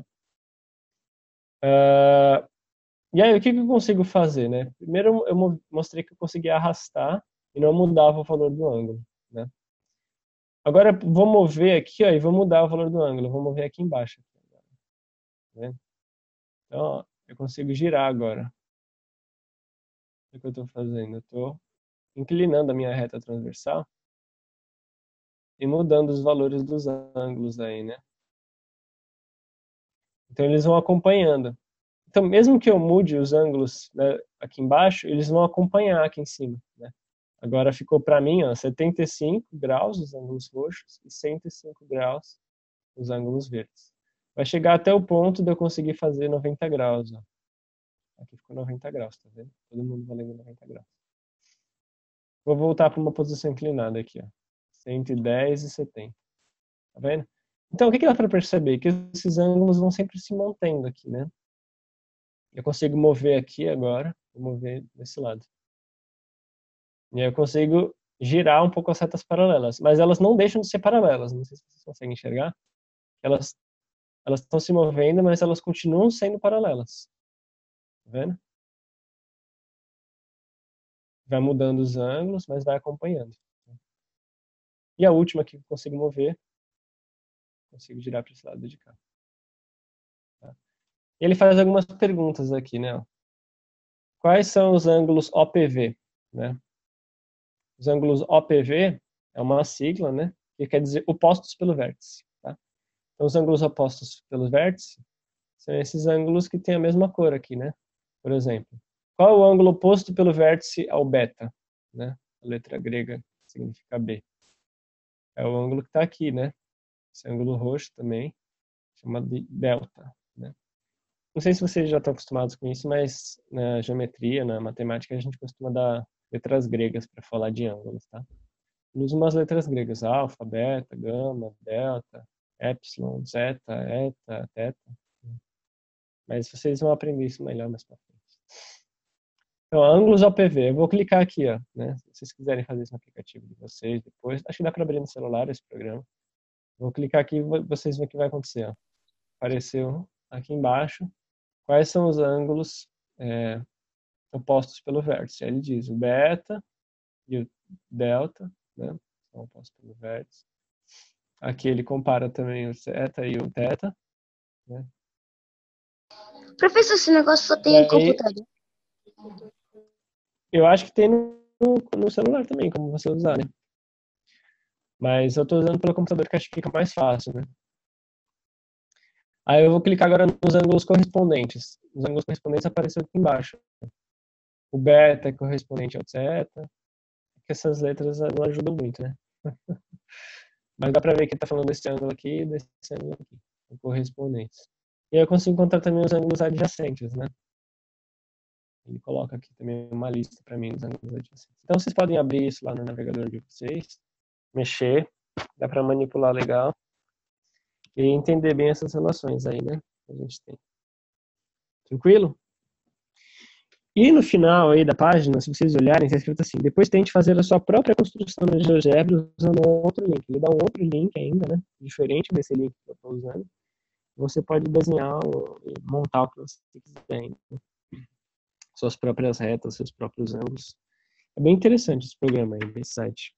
Uh, e aí, o que, que eu consigo fazer? Né? Primeiro, eu mostrei que eu conseguia arrastar e não mudava o valor do ângulo. Né? Agora, vou mover aqui ó, e vou mudar o valor do ângulo. Vou mover aqui embaixo. Né? Então, ó, eu consigo girar agora. O que eu estou fazendo? Eu estou inclinando a minha reta transversal e mudando os valores dos ângulos aí, né? Então eles vão acompanhando. Então mesmo que eu mude os ângulos, né, aqui embaixo, eles vão acompanhar aqui em cima, né? Agora ficou para mim, ó, setenta e cinco graus os ângulos roxos e cento e cinco graus os ângulos verdes. Vai chegar até o ponto de eu conseguir fazer noventa graus, ó. Aqui ficou noventa graus, tá vendo? Todo mundo valendo noventa graus. Vou voltar para uma posição inclinada aqui, ó. cento e dez e setenta. Tá vendo? Então, o que, que dá para perceber? Que esses ângulos vão sempre se mantendo aqui, né? Eu consigo mover aqui agora, vou mover desse lado. E aí eu consigo girar um pouco as retas paralelas, mas elas não deixam de ser paralelas, não sei se vocês conseguem enxergar. Elas elas estão se movendo, mas elas continuam sendo paralelas. Tá vendo? Vai mudando os ângulos, mas vai acompanhando. E a última aqui que eu consigo mover, consigo girar para esse lado de cá. Tá? E ele faz algumas perguntas aqui, né? Quais são os ângulos O P V? Né? Os ângulos O P V é uma sigla, né? Que quer dizer opostos pelo vértice. Tá? Então, os ângulos opostos pelo vértice são esses ângulos que têm a mesma cor aqui, né? Por exemplo, qual é o ângulo oposto pelo vértice ao beta? Né? A letra grega significa B. É o ângulo que está aqui, né? Esse ângulo roxo também, chamado de delta. Né? Não sei se vocês já estão acostumados com isso, mas na geometria, na matemática, a gente costuma dar letras gregas para falar de ângulos, tá? Usa umas letras gregas, alfa, beta, gama, delta, epsilon, zeta, eta, teta. Mas vocês vão aprender isso melhor mais para frente. Então, ângulos O P V. Eu vou clicar aqui, ó, né? Se vocês quiserem fazer isso no aplicativo de vocês depois. Acho que dá para abrir no celular esse programa. Vou clicar aqui e vocês veem o que vai acontecer. Ó. Apareceu aqui embaixo quais são os ângulos é, opostos pelo vértice. Aí ele diz o beta e o delta, né? São opostos pelo vértice. Aqui ele compara também o zeta e o teta. Né? Professor, esse negócio só tem em computador? Eu acho que tem no, no celular também, como você usar, né? Mas eu estou usando pelo computador que acho que fica mais fácil, né? Aí eu vou clicar agora nos ângulos correspondentes. Os ângulos correspondentes apareceram aqui embaixo. O beta é correspondente ao zeta. Porque essas letras não ajudam muito, né? Mas dá para ver que ele está falando desse ângulo aqui e desse ângulo aqui. Correspondentes. E aí eu consigo encontrar também os ângulos adjacentes, né? Ele coloca aqui também uma lista para mim dos ângulos adjacentes. Então vocês podem abrir isso lá no navegador de vocês, mexer, dá para manipular legal e entender bem essas relações aí, né? Que a gente tem. Tranquilo? E no final aí da página, se vocês olharem, está escrito assim: depois tente fazer a sua própria construção da GeoGebra usando um outro link. Ele dá um outro link ainda, né? Diferente desse link que eu estou usando. Você pode desenhar e montar o que você quiser. Né? Suas próprias retas, seus próprios ângulos. É bem interessante esse programa aí, esse site.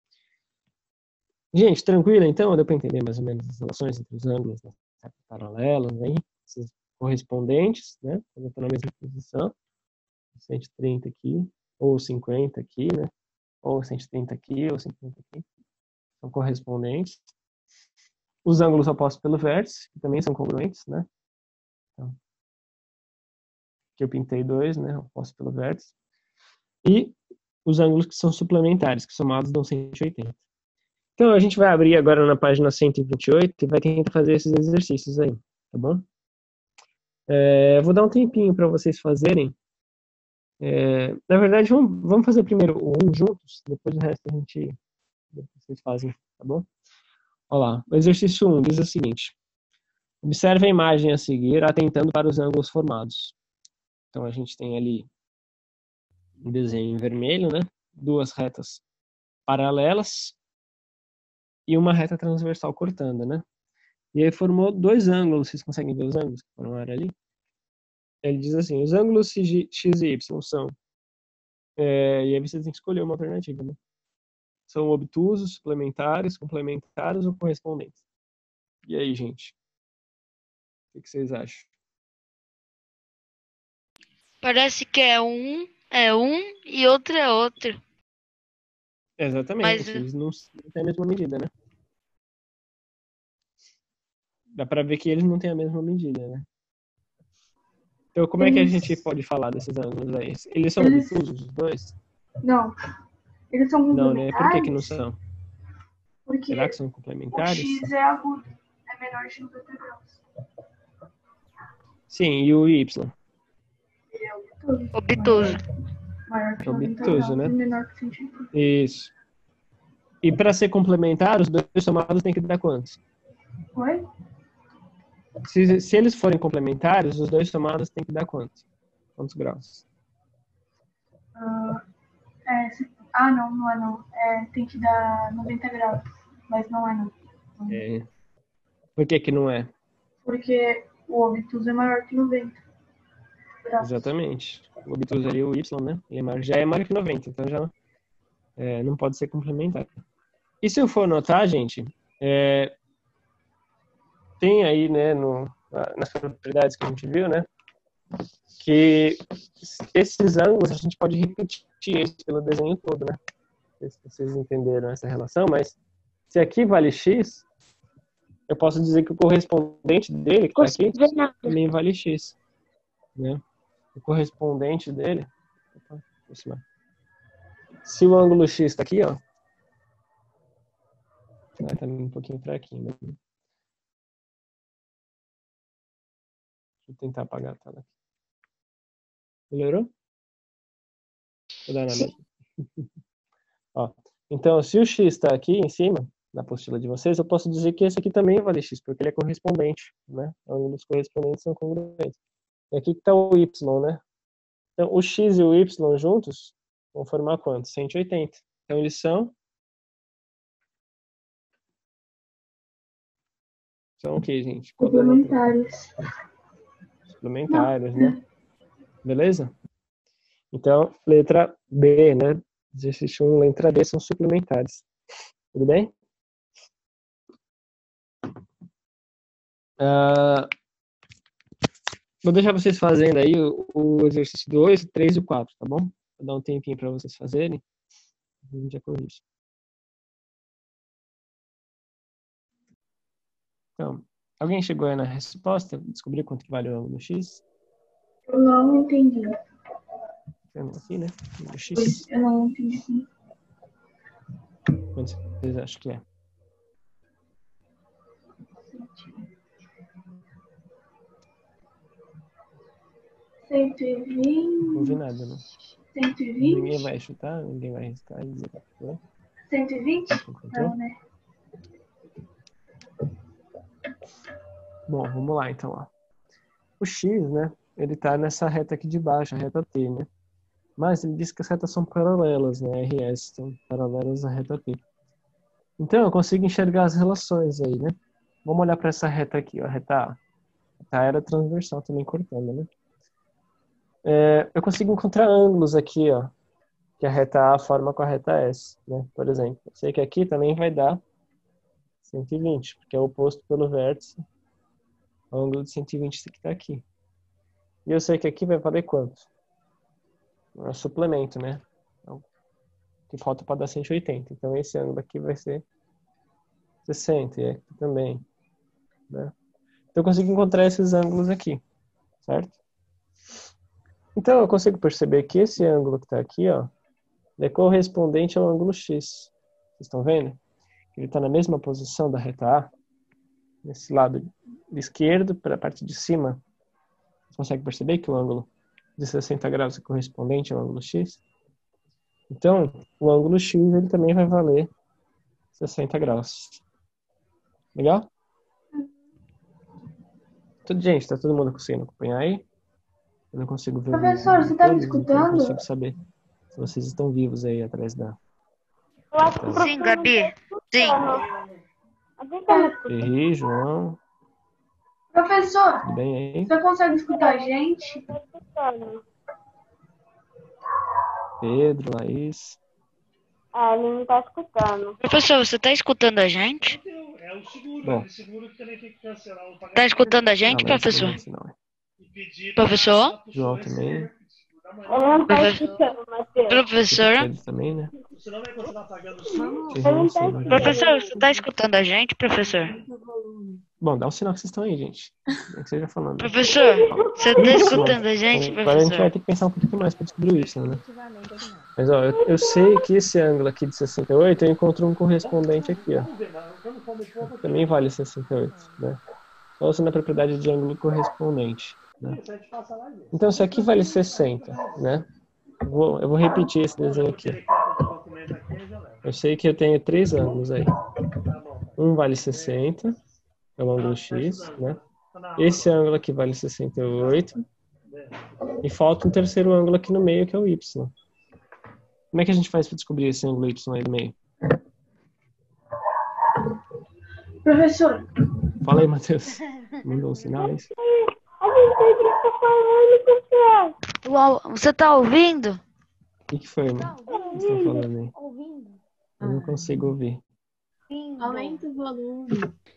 Gente, tranquilo então? Deu para entender mais ou menos as relações entre os ângulos das retas paralelas aí, esses correspondentes, né? Quando eu estou na mesma posição, cento e trinta aqui, ou cinquenta aqui, né? Ou cento e trinta aqui, ou cinquenta aqui. São correspondentes. Os ângulos opostos pelo vértice, que também são congruentes, né? Então, que eu pintei dois, né, opostos pelo vértice, e os ângulos que são suplementares, que somados dão cento e oitenta. Então, a gente vai abrir agora na página cento e vinte e oito e vai tentar fazer esses exercícios aí, tá bom? É, vou dar um tempinho para vocês fazerem. É, na verdade, vamos, vamos fazer primeiro o um juntos, depois o resto a gente, vocês fazem, tá bom? Olha lá, o exercício um diz o seguinte: observe a imagem a seguir, atentando para os ângulos formados. Então, a gente tem ali um desenho em vermelho, né? Duas retas paralelas e uma reta transversal cortando, né? E aí formou dois ângulos. Vocês conseguem ver os ângulos que formaram ali? Ele diz assim: os ângulos X e Y são... É, e aí vocês têm que escolher uma alternativa, né? São obtusos, suplementares, complementares ou correspondentes. E aí, gente? O que vocês acham? Parece que é um, é um e outro é outro. Exatamente, Mas... eles não têm a mesma medida, né? Dá pra ver que eles não têm a mesma medida, né? Então, como eles... é que a gente pode falar desses ângulos aí? Eles são eles... obtusos, os dois? Não. Eles são complementares. Não, né? Por que que não são? Porque será que são complementares? o X é agudo, é menor de noventa graus. Sim, e o Y? Ele é obtuso. Obtuso. Maior que É noventa obtuso, graus né? e menor que cento e oitenta. Isso. E para ser complementar, os dois somados têm que dar quantos? Oi? Se, se eles forem complementares, os dois somados têm que dar quantos? Quantos graus? Ah, é, se- ah, não, não é não. É, tem que dar noventa graus, mas não é não. É. Por que que não é? Porque o obtuso é maior que noventa graus. Exatamente. O obtuso ali, o Y, né? Ele é maior- já é maior que noventa, então já é, não pode ser complementar. E se eu for notar, gente, é, tem aí, né, no, nas propriedades que a gente viu, né, que esses ângulos a gente pode repetir isso pelo desenho todo, né? Não sei se vocês entenderam essa relação, mas se aqui vale x, eu posso dizer que o correspondente dele, que está aqui, Consigo ver nada. também vale x, né? O correspondente dele, opa, aproximar. Se o ângulo x está aqui, ó, ah, tá um pouquinho fraquinho, né? Deixa eu tentar apagar a tela aqui. Melhorou? Vou dar na Sim. mesma. Ó, então, se o x está aqui em cima, na apostila de vocês, eu posso dizer que esse aqui também vale x, porque ele é correspondente, né? Ângulos correspondentes são congruentes. E aqui está o y, né? Então, o x e o y juntos vão formar quanto? cento e oitenta. Então, eles são... São o que, gente? Complementares. Suplementares, né? Beleza? Então, letra B, né? Exercício um, letra B são suplementares. Tudo bem? Uh, vou deixar vocês fazendo aí o, o exercício dois, três e quatro, tá bom? Vou dar um tempinho para vocês fazerem. A gente já corrige. Então, alguém chegou aí na resposta? Descobriu quanto que vale o ângulo X? Eu não entendi. Aqui, né? O X. Pois eu não entendi. Quanto vocês acham que é? cento e vinte. Não ouvi nada, né? cento e vinte. Ninguém vai chutar, ninguém vai arriscar. Né? cento e vinte? Não, né? Bom, vamos lá então. Ó. O X, né? Ele tá nessa reta aqui de baixo, a reta T, né? Mas ele diz que as retas são paralelas, né? R S são paralelas à reta T. Então eu consigo enxergar as relações aí, né? Vamos olhar para essa reta aqui, ó, a reta A. A reta A era transversal também cortando, né? É, eu consigo encontrar ângulos aqui, ó, que a reta A forma com a reta S, né? Por exemplo, eu sei que aqui também vai dar cento e vinte, porque é o oposto pelo vértice ao ângulo de cento e vinte que está aqui. E eu sei que aqui vai valer quanto? É um suplemento, né? Então, que falta para dar cento e oitenta. Então esse ângulo aqui vai ser sessenta, e aqui também, né? Então eu consigo encontrar esses ângulos aqui, certo? Então eu consigo perceber que esse ângulo que está aqui, ó, é correspondente ao ângulo X. Vocês estão vendo? Ele está na mesma posição da reta A, nesse lado esquerdo, para a parte de cima. Você consegue perceber que o ângulo de sessenta graus é correspondente ao ângulo X? Então, o ângulo X ele também vai valer sessenta graus. Legal? Tudo, gente, está todo mundo conseguindo acompanhar aí? Eu não consigo ver. Professor, você está me escutando? Eu não consigo saber se vocês estão vivos aí atrás da... Eu acho que o Sim, Gabi. Sim. Alguém tá me escutando? Oi, João. Professor, Tudo bem aí? você consegue escutar a gente? Tô escutando. Pedro, Laís. Ah, ele não tá escutando. Professor, você tá escutando a gente? Bom. Tá escutando a gente, Ah, Laís professor? também, senão é. Professor? João também. Ele não tá Profe- escutando, Matheus. Professor? Pedro também, né? Ele tá escutando. Professor, você tá escutando a gente, professor? Bom, dá um sinal que vocês estão aí, gente. Nem que seja falando. Professor, você tá Isso, escutando a gente, Agora a gente vai professor? ter que pensar um pouquinho mais para descobrir isso, né? Mas, ó, eu, eu sei que esse ângulo aqui de sessenta e oito, eu encontro um correspondente aqui, ó. Também vale sessenta e oito, né? Só usando a propriedade de ângulo correspondente, né? Então, se aqui vale sessenta, né? Eu vou, eu vou repetir esse desenho aqui. Eu sei que eu tenho três ângulos aí. Um vale sessenta, é o ângulo X, né? Esse ângulo aqui vale sessenta e oito. E falta um terceiro ângulo aqui no meio, que é o Y. Como é que a gente faz para descobrir esse ângulo Y aí no meio? Professor, Fala aí, Matheus. Mandou um sinal, é isso? A gente tá falando, professor. Uau, você tá ouvindo? O que, que foi, irmão? O que você tá falando aí? Eu não consigo ouvir. Aumenta o volume.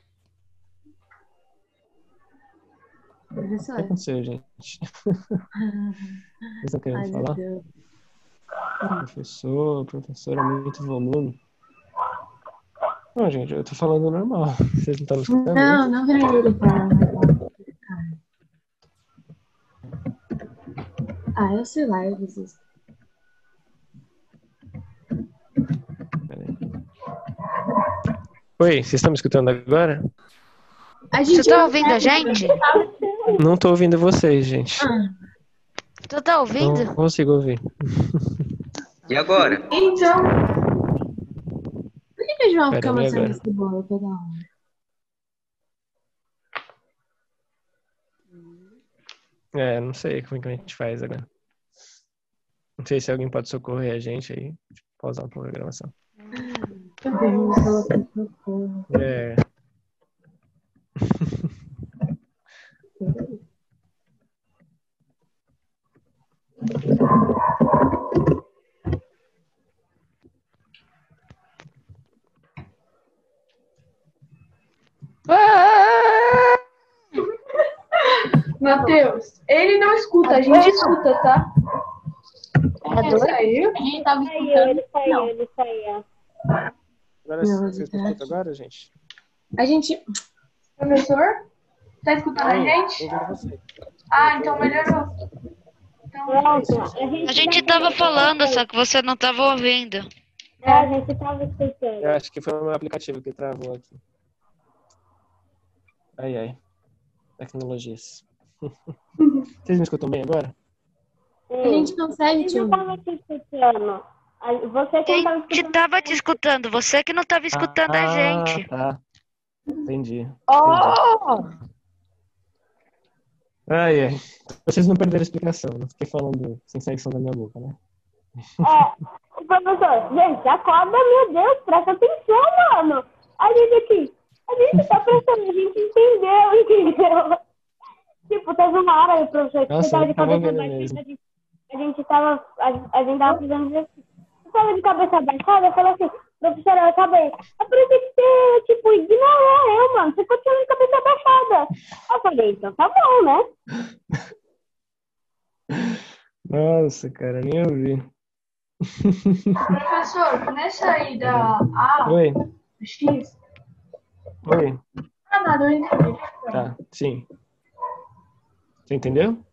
O que Professor. aconteceu, gente? Vocês estão querendo Ai, meu falar? Deus. Professor, professor, aumenta o volume. Não, gente, eu tô falando normal. Vocês não estão me escutando? Não, não pra ele falar. Ah, eu sei lá, eu desisto. Peraí. Oi, vocês estão me escutando agora? A Você gente tá não ouvindo a sabe. gente? Não tô ouvindo vocês, gente. Ah, Tu tá ouvindo? Não consigo ouvir. E agora? então, por que, que o João Pera fica aí, mostrando agora. esse bolo toda hora? É, não sei como é que a gente faz agora. Não sei se alguém pode socorrer a gente aí. Tipo, pausar um pouco a gravação. Meu Deus, ela tem socorro. É. Matheus, ele não escuta, a gente escuta, tá? Ele saiu? A gente tava Saiu, escutando. ele saiu, Não. ele saiu. Agora Não, vocês tá. escutam agora, gente? A gente. Professor? Tá escutando a Oi, gente? tô ouvindo você. Ah, então melhorou. Então, Pronto, a gente, A gente tava falando, só que você não tava ouvindo. É, a gente tava escutando. Eu acho que foi o meu aplicativo que travou aqui. Ai, ai. Tecnologias. Vocês me escutam bem agora? A gente consegue, A gente tio. não tava te escutando. A- Você que não tava A gente escutando. tava te escutando, você que não tava escutando a gente. Ah, tá. Entendi. Oh! Ai, ai. Vocês não perderam a explicação. Não fiquei falando sem sair som da minha boca, né? É, professor, gente, acorda, meu Deus, presta atenção, mano. A gente aqui, a gente tá prestando, a gente entendeu, entendeu? Tipo, teve uma hora aí, professor, que Nossa, você tava eu de tava cabeça ouvindo baixada, mesmo. a gente, a gente tava, a, a gente tava fazendo exercício. Você tava de cabeça baixada, eu falei assim, professora, eu acabei. Eu pensei que você, tipo, ignorou eu, mano, você continua de cabeça baixada. Eu falei, então tá bom, né? Nossa, cara, nem ouvi. professor, nessa aí da A, Oi, X, oi. ah, nada, eu entendi. Tá, sim. Você entendeu?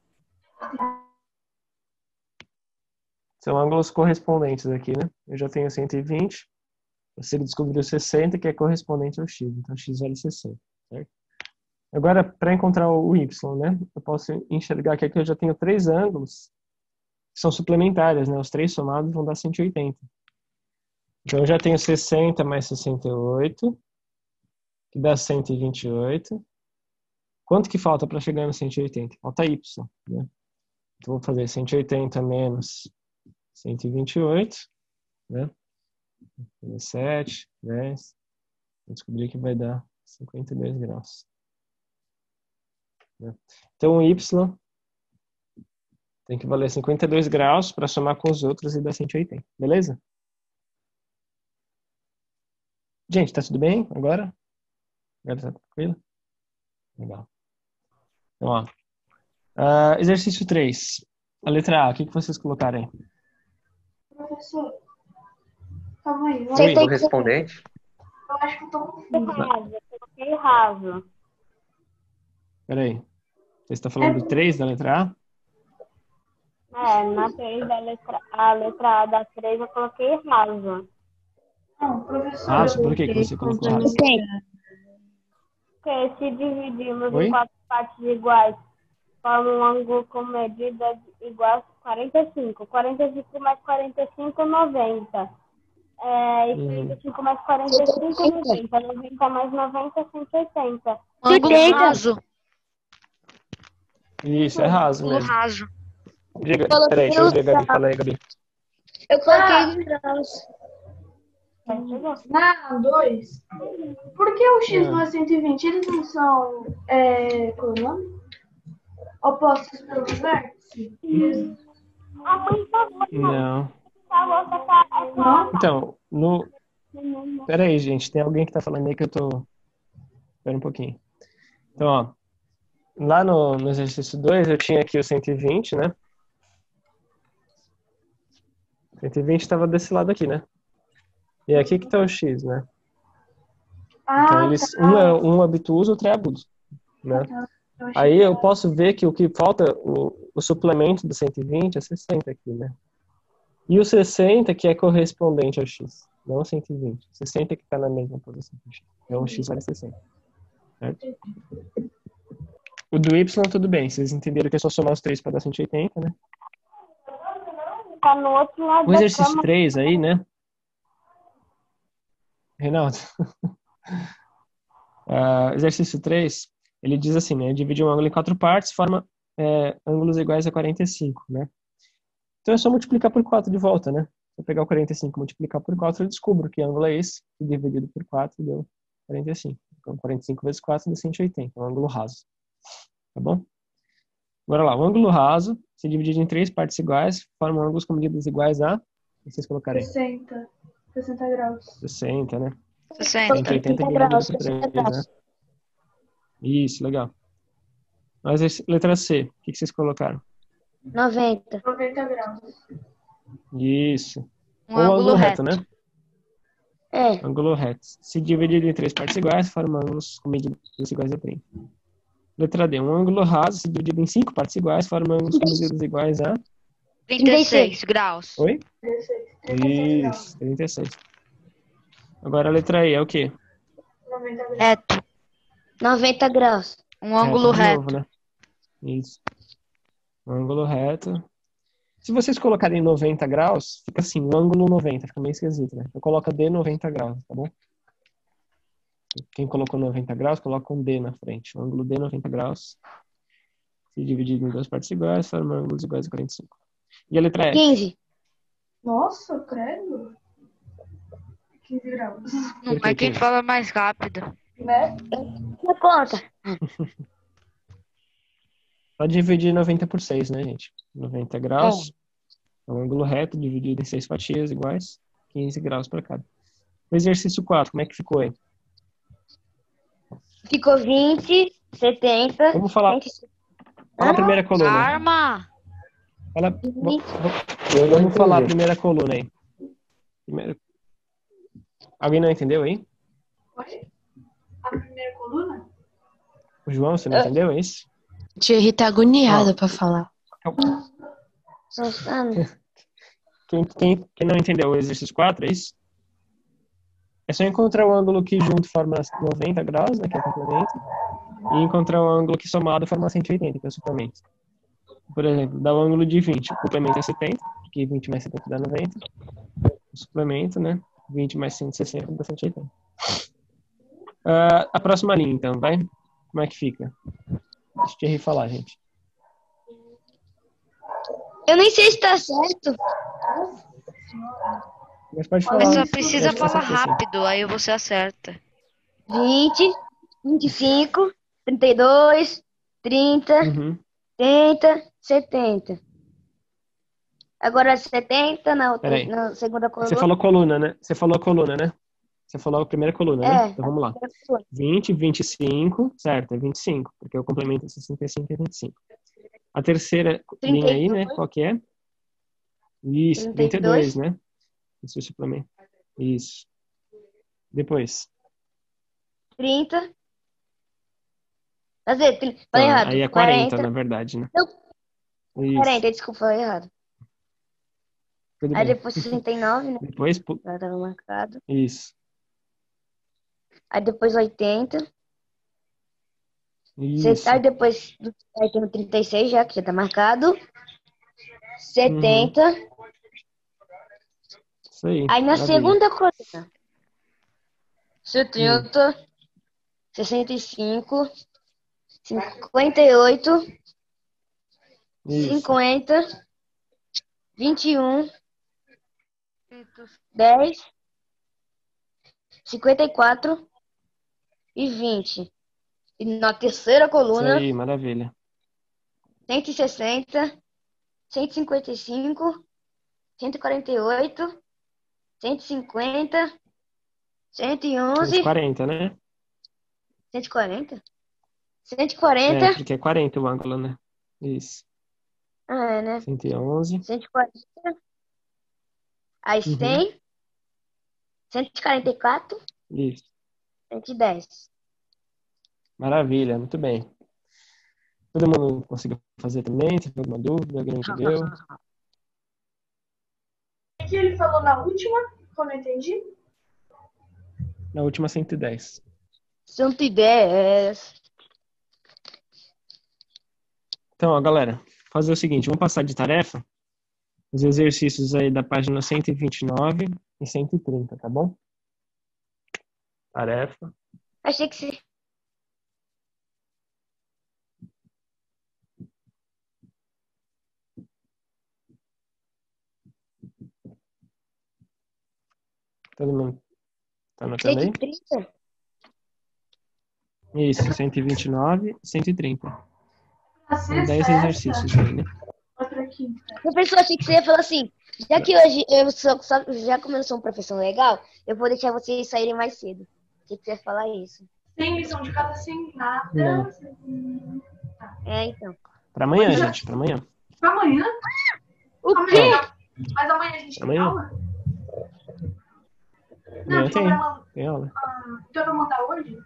São ângulos correspondentes aqui, né? Eu já tenho cento e vinte. Você descobriu sessenta, que é correspondente ao x. Então, x vale sessenta, certo? Agora, para encontrar o y, né? Eu posso enxergar que aqui eu já tenho três ângulos que são suplementares, né? Os três somados vão dar cento e oitenta. Então, eu já tenho sessenta mais sessenta e oito, que dá cento e vinte e oito. Quanto que falta para chegar no cento e oitenta? Falta y, né? Então, vou fazer cento e oitenta menos cento e vinte e oito, né? dezessete, dez. Vou descobrir que vai dar cinquenta e dois graus. Né? Então, o y tem que valer cinquenta e dois graus para somar com os outros e dar cento e oitenta. Beleza? Gente, tá tudo bem agora? Agora tá tranquilo? Legal. Então, ó. Uh, exercício três. A letra A, o que, que vocês colocaram aí? Professor, calma aí, eu Oi. Do respondente? eu acho que eu tô confuso. Raso, eu coloquei raso. Peraí. Você está falando do três da letra A? É, na três da letra A, letra A da três eu coloquei raso. Não, professor, Raso, eu por que, que você colocou raso? Porque se dividimos Oi? em quatro partes iguais, forma um ângulo com medidas iguais quarenta e cinco. quarenta e cinco mais quarenta e cinco, noventa. É, e Uhum. quarenta e cinco mais quarenta e cinco, noventa. noventa mais noventa, cento e oitenta. Um ângulo raso. Isso, é raso Ângulo mesmo. raso. Diga, peraí, deixa eu ver, Gabi. Fala aí, Gabi. Eu coloquei graus. Na dois, por que o x Ah. não é cento e vinte? Eles não são, é, qual é o nome? Opostos pelo vértice? A mãe falou, Não. falou que essa, essa... Então, no... Peraí, gente. Tem alguém que tá falando aí que eu tô... Espera um pouquinho. Então, ó. Lá no, no exercício dois, eu tinha aqui o cento e vinte, né? cento e vinte estava desse lado aqui, né? E aqui que tá o x, né? Então, Ah, eles, tá. um é um obtuso, outro é agudo, né? Eu achei Aí que eu posso ver que o que falta, o, o suplemento do cento e vinte é sessenta aqui, né? E o sessenta que é correspondente ao x, não cento e vinte. sessenta que está na mesma posição que o x. Então o x vale sessenta. Certo? O do y tudo bem, vocês entenderam que é só somar os três para dar cento e oitenta, né? Tá no outro lado O da exercício cama. três aí, né? Reinaldo. uh, exercício três, ele diz assim, né? Divide um ângulo em quatro partes, forma é, ângulos iguais a quarenta e cinco, né? Então é só multiplicar por quatro de volta, né? Se eu pegar o quarenta e cinco e multiplicar por quatro, eu descubro que ângulo é esse, e dividido por quatro deu quarenta e cinco. Então quarenta e cinco vezes quatro dá cento e oitenta, um ângulo raso. Tá bom? Bora lá, o ângulo raso, se dividido em três partes iguais, forma ângulos com medidas iguais a... Vocês colocarem? sessenta. sessenta graus. sessenta, né? sessenta. cento e oitenta dividido por três, né? Isso, legal. Mas letra C, o que vocês colocaram? noventa. noventa graus. Isso. Um Ou ângulo reto, reto. né? É. Ângulo reto. Se dividido em três partes iguais, forma ângulos com medidas iguais a trinta. Letra D. Um ângulo raso, se dividido em cinco partes iguais, forma ângulos com medidas iguais a... trinta e seis graus. Oi? trinta e seis graus. Isso, trinta e seis. Agora a letra E é o quê? noventa graus. Reto. noventa graus. Um ângulo de reto. novo, né? Isso. Um ângulo reto. Se vocês colocarem noventa graus, fica assim, um ângulo noventa, fica meio esquisito, né? Eu coloco D noventa graus, tá bom? Quem colocou noventa graus, coloca um D na frente. O ângulo D noventa graus. Se dividido em duas partes iguais, forma ângulos iguais a quarenta e cinco. E a letra E? quinze. Nossa, credo. quinze graus. Não Por que é quem quinze? fala mais rápido. Né? Uma conta. Só dividir noventa por seis, né, gente? noventa graus. É um ângulo reto dividido em seis fatias iguais. quinze graus para cada. O exercício quatro, como é que ficou aí? Ficou vinte, setenta. Vamos falar, cento e cinco. fala a primeira coluna. Arma! Fala, vinte. Eu não vamos falar a entendi. primeira coluna aí. Primeira... Alguém não entendeu aí? A primeira coluna? O João, você não entendeu? É isso? Thierry tá agoniado pra falar. Nossa, Quem, quem, quem não entendeu o exercício quatro, é isso? É só encontrar o ângulo que junto forma noventa graus, né, que é o complemento, e encontrar o ângulo que somado forma cento e oitenta, que é o suplemento. Por exemplo, dá o ângulo de vinte, o complemento é setenta, porque vinte mais setenta dá noventa. O suplemento, né, vinte mais cento e sessenta dá cento e oitenta. Uh, a próxima linha, então, vai? Como é que fica? Deixa eu te falar, gente. eu nem sei se tá certo. Mas pode falar. Mas só precisa Eu acho que tá falar certo assim. rápido, aí você acerta. vinte, vinte e cinco, trinta e dois, trinta, Uhum. trinta, setenta. Agora setenta na, outra, Peraí. na segunda coluna. Você falou coluna, né? Você falou coluna, né? Você falou a primeira coluna, né? É. Então vamos lá. vinte, vinte e cinco, certo, é vinte e cinco, porque o complemento é sessenta e cinco e vinte e cinco. A terceira linha aí, né? Qual que é? Isso, trinta e dois, né? Isso é o suplemento. Isso. Depois. trinta. Fazer, falei Tá, errado. aí é quarenta, quarenta. na verdade, né? Não. Isso. quarenta, desculpa, falei errado. Tudo Aí bem. depois sessenta e nove, né? Depois, pu- Já tava marcado. isso. Aí depois oitenta. Isso. Aí depois aí tem o trinta e seis já, que já tá marcado. setenta. Isso aí. Aí na maravilha. segunda coluna, setenta, sessenta e cinco, cinquenta e oito, Isso. cinquenta, vinte e um, dez, cinquenta e quatro e vinte. E na terceira Isso coluna, aí, maravilha. cento e sessenta, cento e cinquenta e cinco, cento e quarenta e oito, cento e cinquenta, cento e onze, cento e quarenta, né? cento e quarenta? cento e É, quarenta. porque é quarenta o ângulo, né? Isso. Ah, é, né? cento e onze. cento e quarenta. Aí Uhum. cem, cento e quarenta e quatro, Isso. cento e dez. Maravilha, muito bem. Todo mundo conseguiu fazer também? Teve alguma dúvida? Alguém não entendeu? O que ele falou na última, quando eu entendi? Na última, cento e dez. cento e dez. Então, ó, galera, fazer o seguinte, vamos passar de tarefa os exercícios aí da página cento e vinte e nove e cento e trinta, tá bom? Tarefa. Achei que você... Todo mundo tá anotando aí? cento e trinta? Isso, cento e vinte e nove e cento e trinta. A São sexta dez é exercícios essa, aí, né? outra quinta. Professor, achei que você ia falar assim, já que hoje eu sou, só- já como eu sou um professor legal, eu vou deixar vocês saírem mais cedo. Achei que você ia falar isso. Sem lição de casa, sem nada. Não. sem- É, então. Pra amanhã, Hoje- gente, pra amanhã. Pra amanhã? O Amanhã. quê? Mas amanhã a gente tem Amanhã. aula? Não, Amanhã então tem, vai mandar- tem aula. ah, então vai mandar hoje?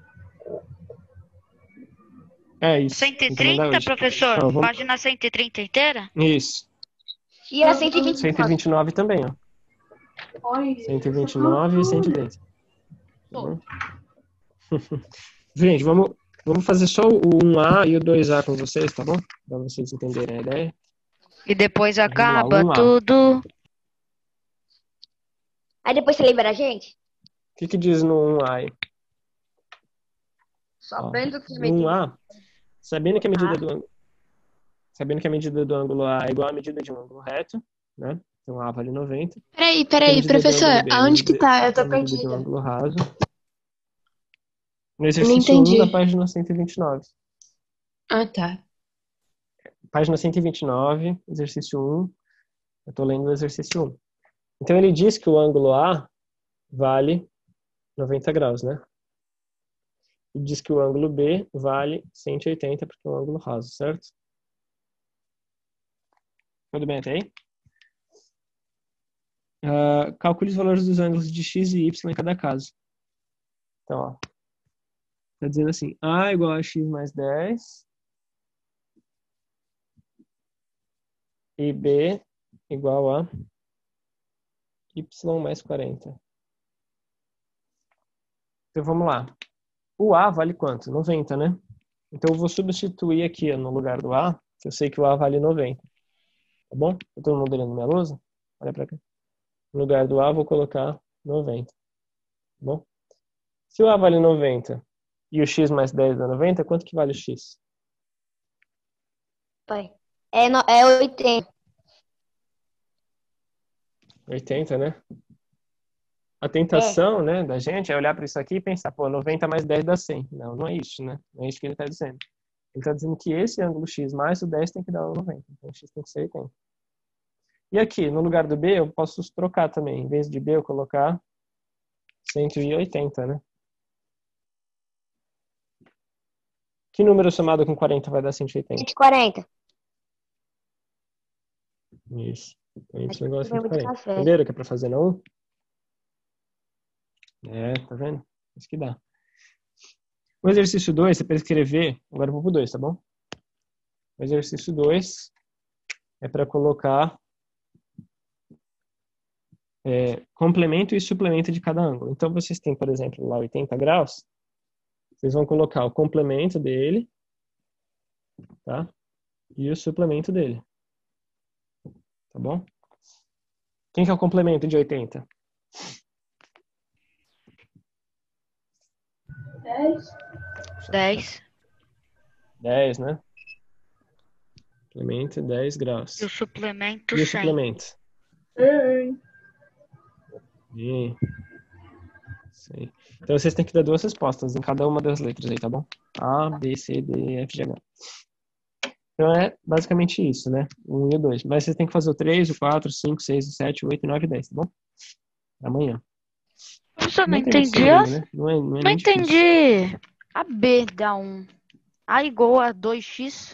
É isso. cento tem e que mandar trinta, hoje. professor? Então, vamos- Página cento e trinta inteira? Isso. E a cento e vinte e cento e nove? vinte e nove também, ó. Oi. cento e vinte e nove e cento e trinta. Tá bom? Gente, vamos, vamos fazer só o um A e o dois A com vocês, tá bom? Pra vocês entenderem a ideia. E depois Vamos lá, acaba um A. tudo. Aí depois você lembra a gente? O que que diz no um A aí? Só Ó, aprendo que no um A, sabendo que a medida Ah. do ângulo, sabendo que a medida do ângulo A é igual à medida de um ângulo reto, né? Então A vale noventa. Peraí, A peraí, medida do professor, ângulo B é a aonde que medida- tá? Eu tô a medida de um perdida. ângulo raso. No Não exercício entendi. um da página cento e vinte e nove. Ah, tá. Página cento e vinte e nove, exercício um. Eu tô lendo o exercício um. Então ele diz que o ângulo A vale noventa graus, né? E diz que o ângulo B vale cento e oitenta, porque é um ângulo raso, certo? Tudo bem até aí? Uh, calcule os valores dos ângulos de x e y em cada caso. Então, ó. Tá dizendo assim, A igual a x mais dez e B igual a y mais quarenta. Então, vamos lá. O A vale quanto? noventa, né? Então, eu vou substituir aqui ó, no lugar do A, que eu sei que o A vale noventa. Tá bom? Tá todo mundo olhando minha lousa? Olha pra cá. No lugar do A, vou colocar noventa. Tá bom? Se o A vale noventa e o x mais dez dá noventa, quanto que vale o x? Pai. É, no, é oitenta. oitenta, né? A tentação, né, da gente é olhar para isso aqui e pensar, pô, noventa mais dez dá cem. Não, não é isso, né? Não é isso que ele está dizendo. Ele está dizendo que esse ângulo x mais o dez tem que dar noventa. Então, o x tem que ser oitenta. E aqui, no lugar do B, eu posso trocar também. Em vez de B, eu colocar cento e oitenta, né? Que número somado com quarenta vai dar cento e oitenta? cento e quarenta. Isso. Então, Acho y igual a que foi cento e muito quarenta. café. Entenderam que é para fazer na um? É, tá vendo? Isso que dá. O exercício dois, você precisa escrever. Agora eu vou pro dois, tá bom? O exercício dois é para colocar é, complemento e suplemento de cada ângulo. Então, vocês têm, por exemplo, lá oitenta graus. Vocês vão colocar o complemento dele, tá? E o suplemento dele. Tá bom? Quem que é o complemento de oitenta? dez. dez. dez, né? Complemento dez graus. E o suplemento E o cem. suplemento? Ei. E... Isso aí. Então vocês têm que dar duas respostas em cada uma das letras aí, tá bom? A, B, C, D, E, F, G, H. Então é basicamente isso, né? O um e o dois. Mas vocês têm que fazer o três, o quatro, o cinco, o seis, o sete, o oito, o nove e o dez, tá bom? Amanhã. Professor, não Não tem muito entendi. segredo, as- né? Não é, não é Não nem difícil. entendi. A B dá um. A igual a dois x.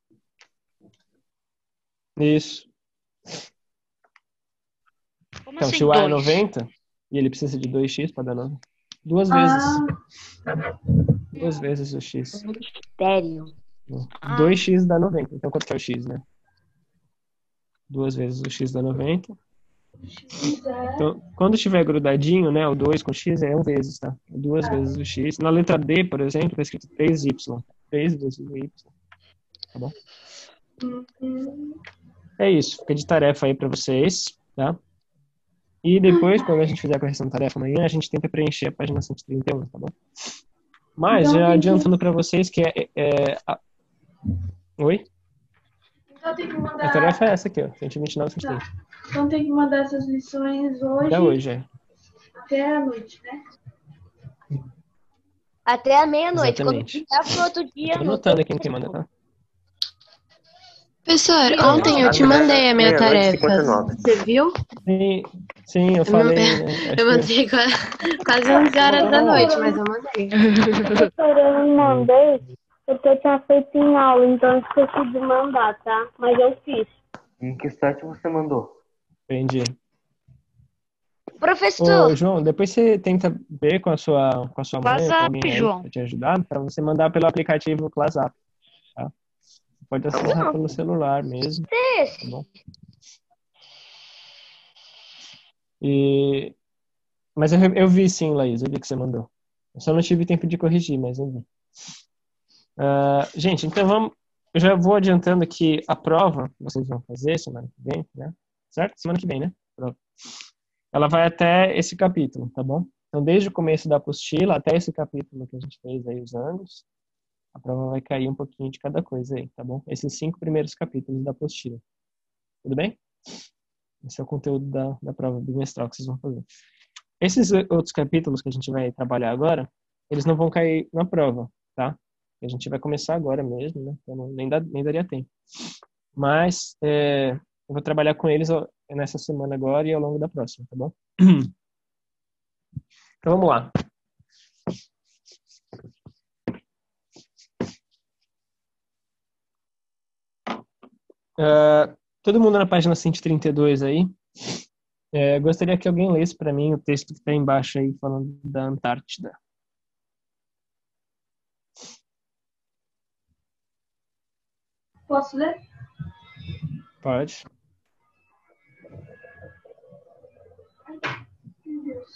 Isso. Como Então, assim se o A é dois? noventa, e ele precisa de dois x para dar nove. Duas vezes. Ah, Duas vezes o x. Mistério. Ah. dois x dá noventa. Então, quanto que é o x, né? Duas vezes o x dá noventa. X é. Então, quando estiver grudadinho, né, o dois com x é um vezes, tá? Duas vezes o x. Na letra D, por exemplo, está escrito três y. três vezes o y. Tá bom? Uhum. É isso. Fica de tarefa aí para vocês, tá? E depois, quando a gente fizer a correção de tarefa amanhã, a gente tenta preencher a página cento e trinta e um, tá bom? Mas, Então, já tem que- adiantando para vocês que é... é a... Oi? Então tem que A mandar. tarefa é essa aqui, ó. cento e vinte e nove, cento e trinta. Então tem que mandar essas lições hoje Até hoje, é. até a noite, né? Até a meia-noite. Quando Exatamente. ficar pro outro dia, Tô não anotando tem aqui quem manda, tá? Professor, ontem eu te mandei a minha Meia-noite e tarefa. cinquenta e nove. Você viu? Sim, sim, eu falei, né? Acho Eu que- mandei qua- quase onze horas da noite, mas eu mandei. Professora, eu não mandei, porque eu tinha feito em aula, então eu esqueci de mandar, tá? Mas eu fiz. Em que site você mandou? Entendi. Professor, Ô, João, depois você tenta ver com a sua, com a sua mãe, ou com WhatsApp, alguém aí João. pra te ajudar, para você mandar pelo aplicativo ClassApp, tá? Você pode acessar pelo celular mesmo, tá bom? E... Mas eu, eu vi sim, Laís, eu vi que você mandou. Eu só não tive tempo de corrigir, mas eu vi. Ah, gente, então vamos... Eu já vou adiantando que a prova que vocês vão fazer semana que vem, né? Certo? Semana que vem, né? Prova. Ela vai até esse capítulo, tá bom? Então, desde o começo da apostila até esse capítulo que a gente fez aí, os anos, a prova vai cair um pouquinho de cada coisa aí, tá bom? Esses cinco primeiros capítulos da apostila. Tudo bem? Esse é o conteúdo da, da prova bimestral que vocês vão fazer. Esses outros capítulos que a gente vai trabalhar agora, eles não vão cair na prova, tá? A gente vai começar agora mesmo, né? Então, nem, dá, nem daria tempo. Mas, é, eu vou trabalhar com eles ó, nessa semana agora e ao longo da próxima, tá bom? Então, vamos lá. Uh, todo mundo na página cento e trinta e dois aí. É, gostaria que alguém lesse para mim o texto que está embaixo aí, falando da Antártida. Posso ler? Pode. Meu Deus.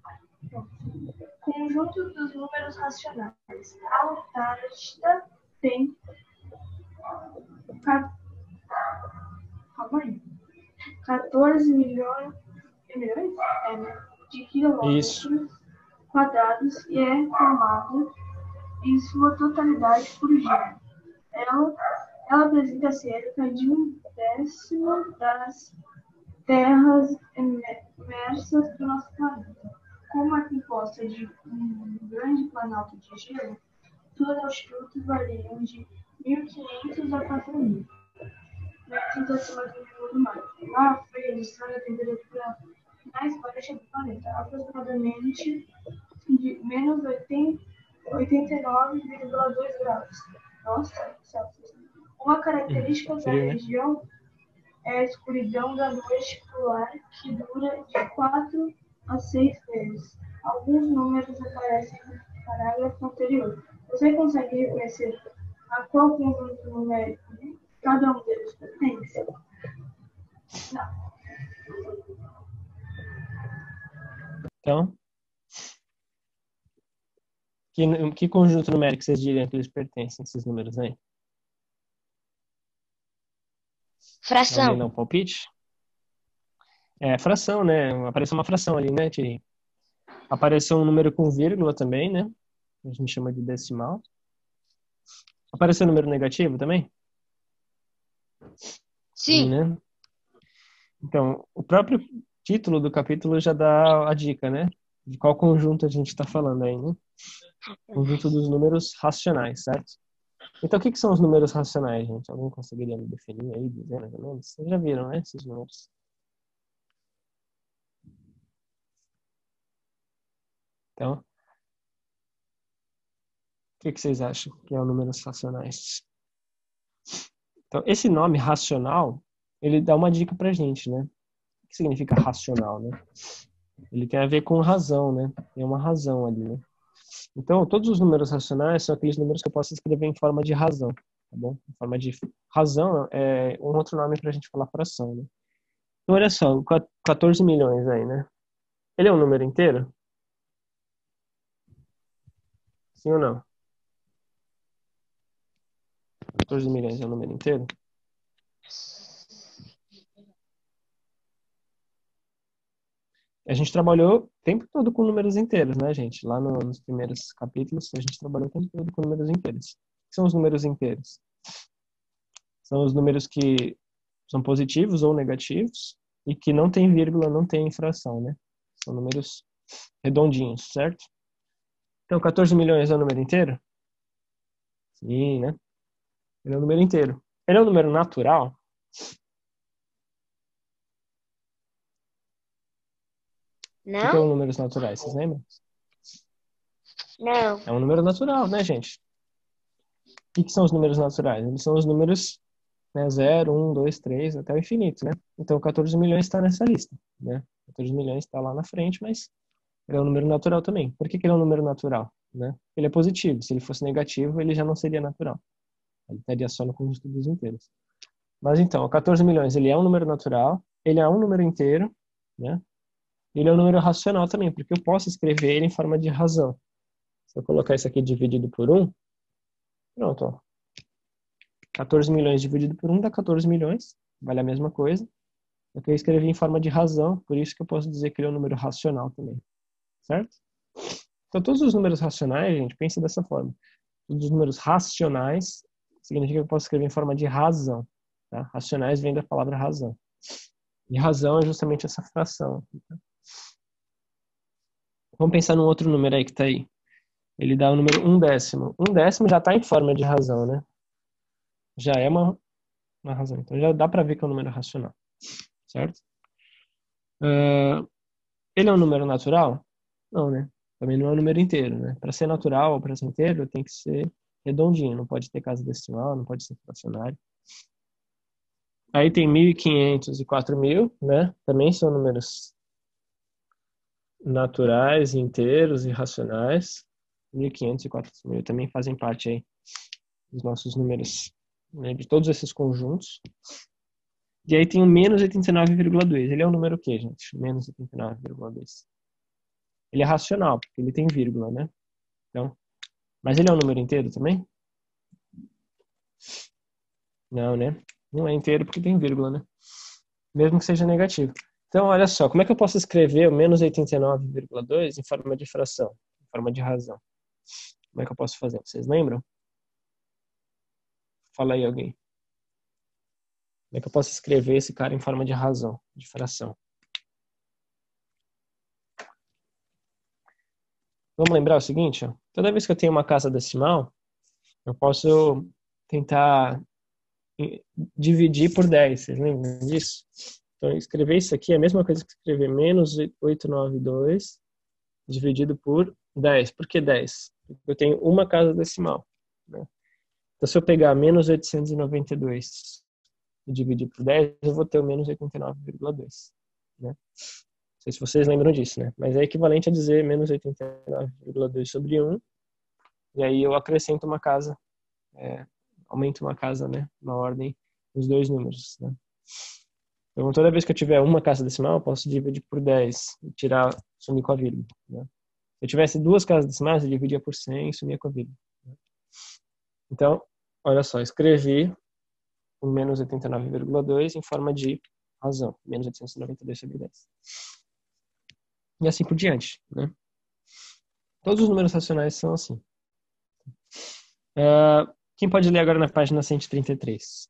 Conjunto dos números racionais. A Antártida tem ca- calma aí. quatorze milhões, milhões? É, né? de quilômetros Isso. quadrados e é formada em sua totalidade por gelo. Ela, ela apresenta cerca de um décimo das terras imersas do nosso planeta. Como é composta de um grande planalto de gelo, suas altitudes variam de mil e quinhentos a quatro mil metros acima do nível do mar. Lá foi registrada a temperatura mais baixa do planeta, aproximadamente de menos oitenta e nove vírgula dois graus. Nossa, Celsius. Uma característica da Frio, né? região é a escuridão da noite polar, que dura de quatro a seis vezes. Alguns números aparecem no parágrafo anterior. Você consegue reconhecer a qual conjunto numérico cada um deles pertence? Não. Então, que, que conjunto numérico vocês diriam que eles pertencem, esses números aí? Alguém dá fração. um palpite? É fração, né? Apareceu uma fração ali, né, Thierry? Apareceu um número com vírgula também, né? A gente chama de decimal. Apareceu número negativo também? Sim, Sim. né? Então, o próprio título do capítulo já dá a dica, né? De qual conjunto a gente está falando aí, né? Conjunto dos números racionais, certo? Então, o que, que são os números racionais, gente? Alguém conseguiria me definir aí, dizer mais ou menos? Vocês já viram, né, esses números? Então, o que, que vocês acham que é o números racionais? Então, esse nome racional, ele dá uma dica pra gente, né? O que significa racional, né? Ele tem a ver com razão, né? Tem uma razão ali, né? Então, todos os números racionais são aqueles números que eu posso escrever em forma de razão, tá bom? Em forma de razão é um outro nome pra gente falar fração, né? Então, olha só, quatorze milhões aí, né? Ele é um número inteiro? Sim ou não? quatorze milhões é um número inteiro? A gente trabalhou o tempo todo com números inteiros, né, gente? Lá no, nos primeiros capítulos, a gente trabalhou o tempo todo com números inteiros. O que são os números inteiros? São os números que são positivos ou negativos e que não tem vírgula, não tem fração, né? São números redondinhos, certo? Então, quatorze milhões é um número inteiro? Sim, né? Ele é um número inteiro. Ele é um número natural? O que, que é Não? um números naturais? Vocês lembram? Não. É um número natural, né, gente? O que, que são os números naturais? Eles são os números, né, zero, um, dois, três, até o infinito, né? Então, quatorze milhões está nessa lista, né? quatorze milhões está lá na frente, mas ele é um número natural também. Por que, que ele é um número natural? Né? Ele é positivo. Se ele fosse negativo, ele já não seria natural. Ele estaria só no conjunto dos inteiros. Mas então, quatorze milhões, ele é um número natural, ele é um número inteiro, né? Ele é um número racional também, porque eu posso escrever ele em forma de razão. Se eu colocar isso aqui dividido por um, pronto, ó. quatorze milhões dividido por um dá quatorze milhões, vale a mesma coisa. Só que eu escrevi em forma de razão, por isso que eu posso dizer que ele é um número racional também. Certo? Então, todos os números racionais, gente, pense dessa forma. Todos os números racionais significa que eu posso escrever em forma de razão. Tá? Racionais vem da palavra razão. E razão é justamente essa fração. Tá? Vamos pensar num outro número aí que está aí. Ele dá o número um décimo. Um décimo já está em forma de razão, né? Já é uma, uma razão. Então já dá para ver que é um número racional. Certo? Uh, ele é um número natural? Não, né? Também não é um número inteiro, né? Para ser natural ou para ser inteiro, tem que ser redondinho. Não pode ter casa decimal, não pode ser fracionário. Aí tem mil e quinhentos e quatro mil, né? Também são números naturais, inteiros e racionais. mil e quinhentos e quatro mil também fazem parte aí dos nossos números, né? De todos esses conjuntos. E aí tem o menos oitenta e nove vírgula dois. Ele é um número o quê, gente? Menos oitenta e nove vírgula dois. Ele é racional, porque ele tem vírgula, né? Então, mas ele é um número inteiro também? Não, né? Não é inteiro porque tem vírgula, né? Mesmo que seja negativo. Então, olha só, como é que eu posso escrever o menos oitenta e nove vírgula dois em forma de fração, em forma de razão? Como é que eu posso fazer? Vocês lembram? Fala aí alguém. Como é que eu posso escrever esse cara em forma de razão, de fração? Vamos lembrar o seguinte, ó. Toda vez que eu tenho uma casa decimal, eu posso tentar dividir por dez. Vocês lembram disso? Então, escrever isso aqui é a mesma coisa que escrever menos oitocentos e noventa e dois dividido por dez. Por que dez? Porque eu tenho uma casa decimal, né? Então, se eu pegar menos oitocentos e noventa e dois e dividir por dez, eu vou ter o menos oitenta e nove vírgula dois. Né? Não sei se vocês lembram disso, né? Mas é equivalente a dizer menos oitenta e nove vírgula dois sobre um. E aí eu acrescento uma casa, é, aumento uma casa, né? Na ordem dos dois números, né? Então, toda vez que eu tiver uma casa decimal, eu posso dividir por dez e tirar, sumir com a vírgula. Né? Se eu tivesse duas casas decimais, eu dividia por cem e sumia com a vírgula. Né? Então, olha só, escrevi o menos oitenta e nove vírgula dois em forma de razão. Menos oitocentos e noventa e dois sobre dez. E assim por diante, né? Todos os números racionais são assim. Uh, quem pode ler agora na página cento e trinta e três?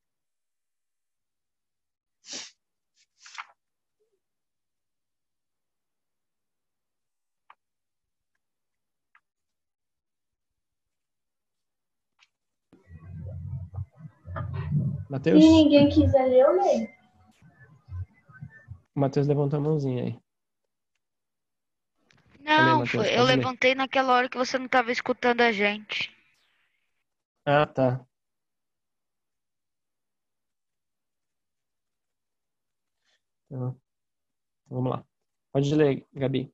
Matheus? Se ninguém quiser ler, eu leio. O Matheus levantou a mãozinha aí. Não, Matheus, foi. Eu pode ler. levantei naquela hora que você não estava escutando a gente. Ah, tá. Então, vamos lá. Pode ler, Gabi.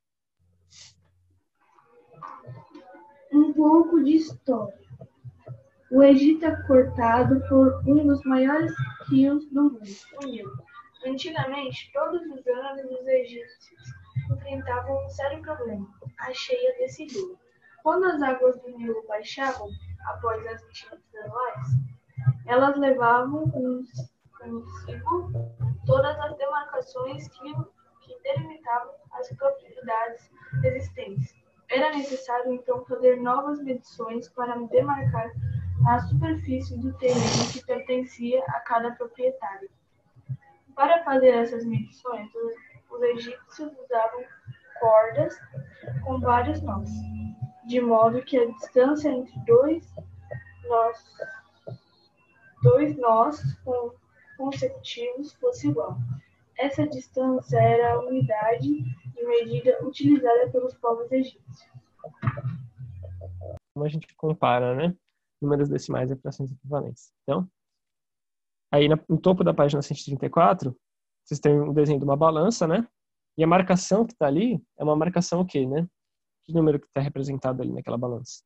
Um pouco de história. O Egito é cortado por um dos maiores rios do mundo, o Nilo. Antigamente, todos os anos, os egípcios enfrentavam um sério problema, a cheia desse rio. Quando as águas do Nilo baixavam, após as enchentes anuais, elas levavam consigo todas as demarcações que, que delimitavam as propriedades existentes. Era necessário, então, fazer novas medições para demarcar a superfície do terreno que pertencia a cada proprietário. Para fazer essas medições, os, os egípcios usavam cordas com vários nós, de modo que a distância entre dois nós, dois nós consecutivos fosse igual. Essa distância era a unidade de medida utilizada pelos povos egípcios. Como a gente compara, né? Números decimais e frações equivalentes. Então, aí no topo da página cento e trinta e quatro, vocês têm um desenho de uma balança, né? E a marcação que está ali é uma marcação o quê, né? Que número que está representado ali naquela balança?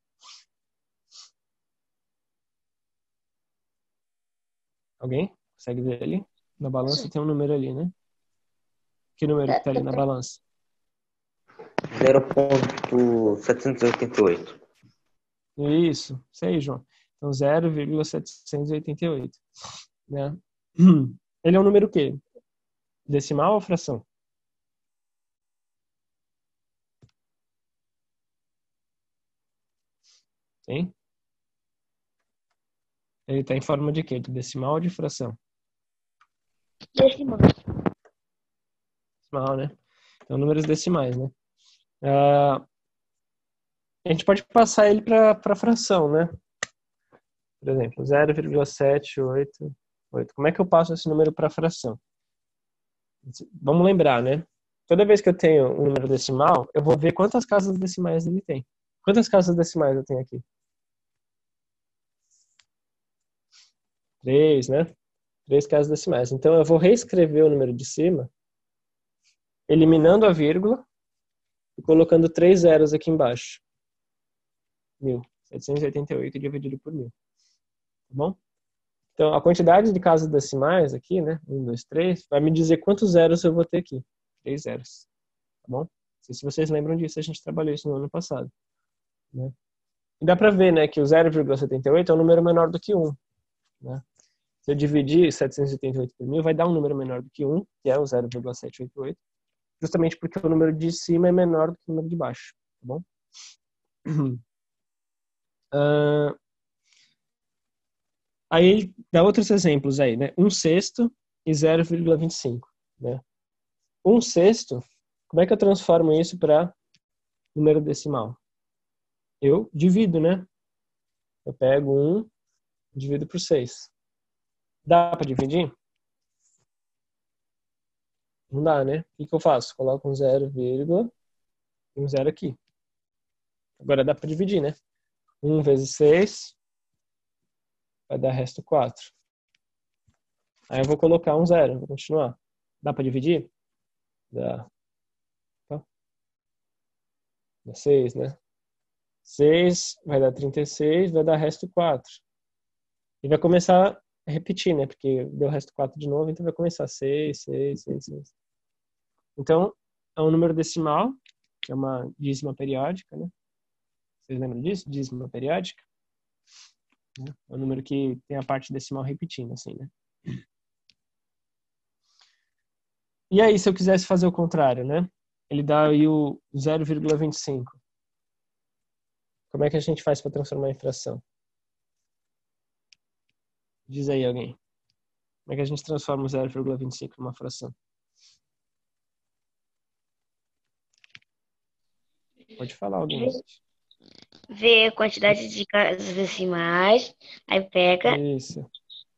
Alguém consegue ver ali? Na balança Sim. tem um número ali, né? Que número que está ali na balança? zero ponto setecentos e oitenta e oito. Isso, isso aí, João. Então, zero vírgula setecentos e oitenta e oito. Né? Ele é um número o quê? Decimal ou fração? Sim? Ele está em forma de quê? De decimal ou de fração? Decimal. Decimal, né? Então, números decimais, né? Uh, a gente pode passar ele para fração, né? Por exemplo, zero vírgula setecentos e oitenta e oito. Como é que eu passo esse número para fração? Vamos lembrar, né? Toda vez que eu tenho um número decimal, eu vou ver quantas casas decimais ele tem. Quantas casas decimais eu tenho aqui? Três, né? Três casas decimais. Então, eu vou reescrever o número de cima, eliminando a vírgula e colocando três zeros aqui embaixo. mil setecentos e oitenta e oito dividido por mil. Tá bom? Então, a quantidade de casas decimais aqui, né? um, dois, três, vai me dizer quantos zeros eu vou ter aqui. Três zeros. Tá bom? Não sei se vocês lembram disso, a gente trabalhou isso no ano passado. Né? E dá pra ver, né, que o zero vírgula setenta e oito é um número menor do que um. Né? Se eu dividir setecentos e oitenta e oito por mil, vai dar um número menor do que um, que é o zero vírgula setecentos e oitenta e oito, justamente porque o número de cima é menor do que o número de baixo. Tá bom? Uh, aí dá outros exemplos aí, né? Um sexto e zero vírgula vinte e cinco, né? Um sexto, como é que eu transformo isso para número decimal? Eu divido, né? Eu pego um, divido por seis. Dá para dividir? Não dá, né? O que eu faço? Coloco um zero, vírgula, e um zero aqui. Agora dá para dividir, né? um vezes seis vai dar resto quatro. Aí eu vou colocar um zero, vou continuar. Dá para dividir? Dá. Tá? Dá seis, né? seis vai dar trinta e seis, vai dar resto quatro. E vai começar a repetir, né? Porque deu resto quatro de novo, então vai começar seis, seis, seis, seis. Então, é um número decimal, que é uma dízima periódica, né? Vocês lembram disso? Dízima periódica? É um número que tem a parte decimal repetindo, assim, né? E aí, se eu quisesse fazer o contrário, né? Ele dá aí o zero vírgula vinte e cinco. Como é que a gente faz para transformar em fração? Diz aí alguém. Como é que a gente transforma o zero vírgula vinte e cinco numa fração? Pode falar alguém. Ver a quantidade de casas decimais, aí pega. Isso.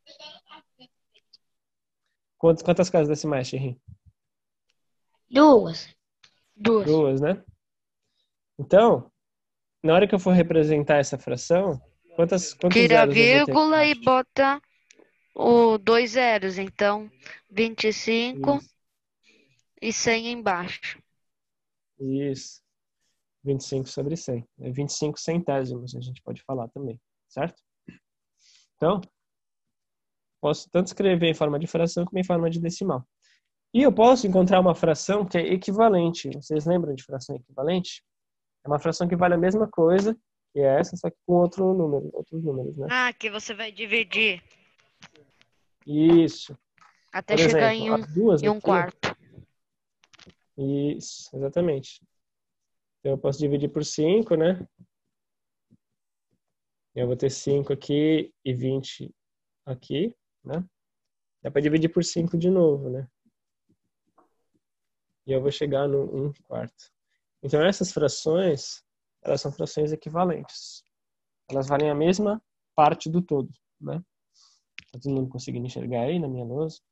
Quantas, quantas casas decimais, Xerri? Duas. Duas. Duas, né? Então, na hora que eu for representar essa fração, quantas, quantos Tira a zeros eu vou ter? vírgula e bota o dois zeros. Então, vinte e cinco Isso. e cem embaixo. Isso. vinte e cinco sobre cem. É vinte e cinco centésimos, a gente pode falar também, certo? Então, posso tanto escrever em forma de fração como em forma de decimal. E eu posso encontrar uma fração que é equivalente. Vocês lembram de fração equivalente? É uma fração que vale a mesma coisa que essa, só que com outro número, outros números, né? Ah, que você vai dividir Isso. até Por chegar exemplo, em um, as duas em um aqui. quarto. Isso, exatamente. Então eu posso dividir por cinco, né? Eu vou ter cinco aqui e vinte aqui, né? Dá para dividir por cinco de novo, né? E eu vou chegar no um quarto. Então essas frações, elas são frações equivalentes. Elas valem a mesma parte do todo, né? Tá todo mundo conseguindo enxergar aí na minha lousa?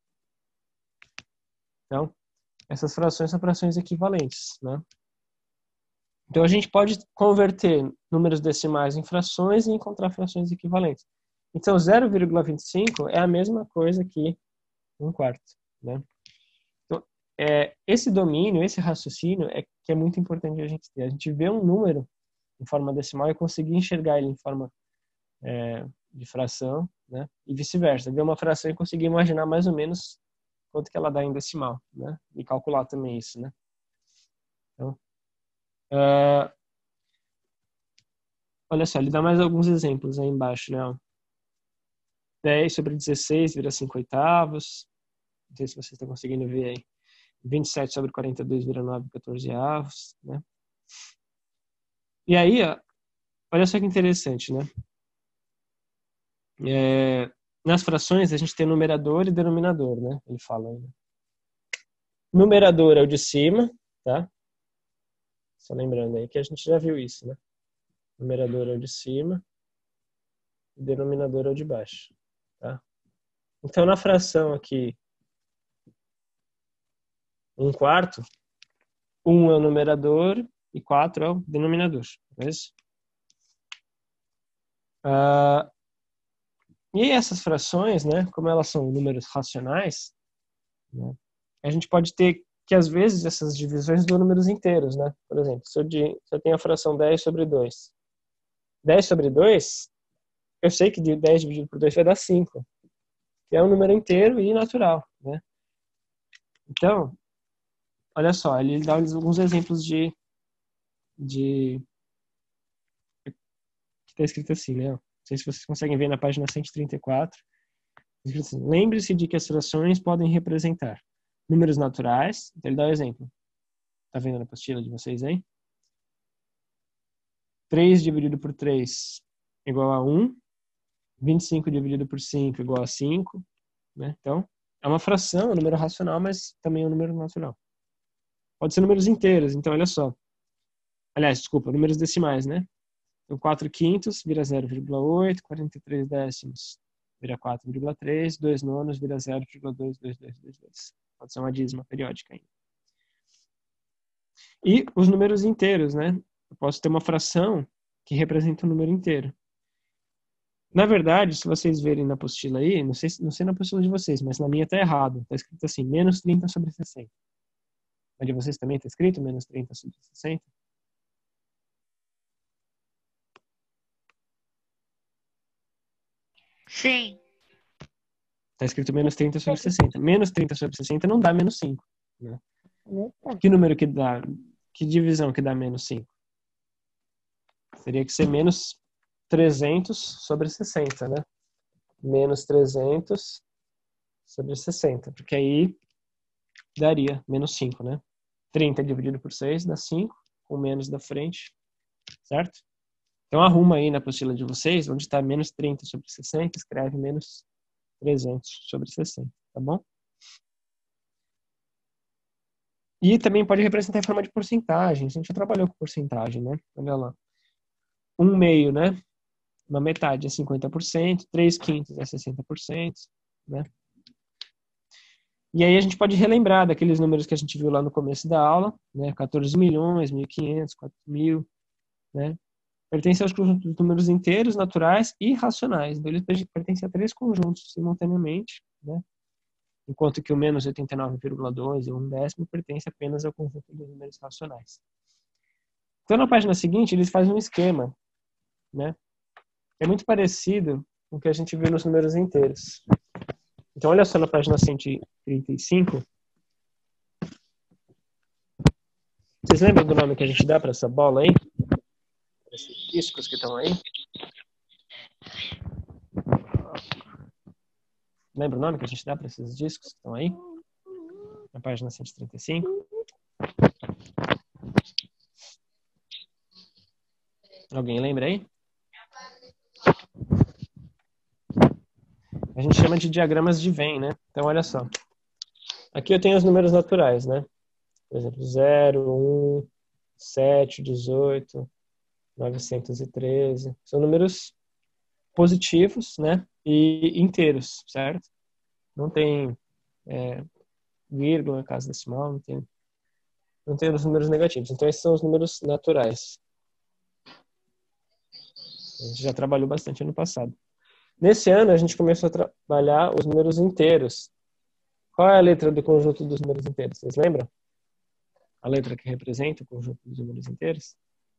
Então, essas frações são frações equivalentes, né? Então a gente pode converter números decimais em frações e encontrar frações equivalentes. Então zero vírgula vinte e cinco é a mesma coisa que um quarto, né? Então, é, esse domínio, esse raciocínio é que é muito importante a gente ter. A gente vê um número em forma decimal e conseguir enxergar ele em forma é, de fração, né? E vice-versa. Ver uma fração e conseguir imaginar mais ou menos quanto que ela dá em decimal, né? E calcular também isso, né? Então, Uh, olha só, ele dá mais alguns exemplos aí embaixo, né? dez sobre dezesseis vira cinco oitavos. Não sei se vocês estão conseguindo ver aí. vinte e sete sobre quarenta e dois vira nove quatorzeavos, né? E aí, ó, olha só que interessante, né? É, nas frações a gente tem numerador e denominador, né? Ele fala aí, né? Numerador é o de cima, tá? Só lembrando aí que a gente já viu isso, né? Numerador é o de cima e denominador é o de baixo, tá? Então, na fração aqui, um quarto, um é o numerador e quatro é o denominador, não é isso? Ah, e essas frações, né, como elas são números racionais, né, a gente pode ter que, às vezes, essas divisões dão números inteiros, né? Por exemplo, se eu, de, se eu tenho a fração dez sobre dois. dez sobre dois, eu sei que de dez dividido por dois vai dar cinco. Que é um número inteiro e natural, né? Então, olha só, ele dá alguns exemplos de... de que está escrito assim, né? Não sei se vocês conseguem ver na página cento e trinta e quatro. Assim, lembre-se de que as frações podem representar números naturais. Então ele dá um exemplo. Tá vendo na apostila de vocês aí? três dividido por três igual a um. vinte e cinco dividido por cinco igual a cinco. Né? Então, é uma fração, é um número racional, mas também é um número natural. Pode ser números inteiros. Então, olha só. Aliás, desculpa, números decimais, né? Então, quatro quintos vira zero vírgula oito, quarenta e três décimos vira quatro vírgula três, dois nonos vira zero vírgula dois dois dois dois dois. Pode ser uma dízima periódica ainda. E os números inteiros, né? Eu posso ter uma fração que representa um número inteiro. Na verdade, se vocês verem na apostila aí, não sei, não sei na apostila de vocês, mas na minha está errado. Está escrito assim, menos trinta sobre sessenta. A de vocês também está escrito menos trinta sobre sessenta? Sim. Está escrito menos trinta sobre sessenta. Menos trinta sobre sessenta não dá menos cinco. Né? Que número que dá? Que divisão que dá menos cinco? Teria que ser menos trezentos sobre sessenta, né? Menos trezentos sobre sessenta. Porque aí daria menos cinco, né? trinta dividido por seis dá cinco, com menos da frente, certo? Então arruma aí na apostila de vocês, onde está menos trinta sobre sessenta, escreve menos trezentos sobre sessenta, tá bom? E também pode representar em forma de porcentagem. A gente já trabalhou com porcentagem, né? Olha lá. Um meio, né? Uma metade é cinquenta por cento, três quintos é sessenta por cento, né? E aí a gente pode relembrar daqueles números que a gente viu lá no começo da aula, né? quatorze milhões, mil e quinhentos, quatro mil, né? Pertence aos conjuntos de números inteiros, naturais e racionais. Então, eles pertencem a três conjuntos simultaneamente, né? Enquanto que o menos oitenta e nove vírgula dois e um décimo pertence apenas ao conjunto de números racionais. Então, na página seguinte, eles fazem um esquema, né? É muito parecido com o que a gente viu nos números inteiros. Então, olha só na página cento e trinta e cinco. Vocês lembram do nome que a gente dá para essa bola aí? Para esses discos que estão aí? Lembra o nome que a gente dá para esses discos que estão aí? Na página cento e trinta e cinco. Alguém lembra aí? A gente chama de diagramas de Venn, né? Então, olha só. Aqui eu tenho os números naturais, né? Por exemplo, zero, um, sete, dezoito, novecentos e treze. São números positivos, né? E inteiros, certo? Não tem é, vírgula, casa decimal, não tem, não tem os números negativos. Então, esses são os números naturais. A gente já trabalhou bastante ano passado. Nesse ano, a gente começou a trabalhar os números inteiros. Qual é a letra do conjunto dos números inteiros? Vocês lembram? A letra que representa o conjunto dos números inteiros?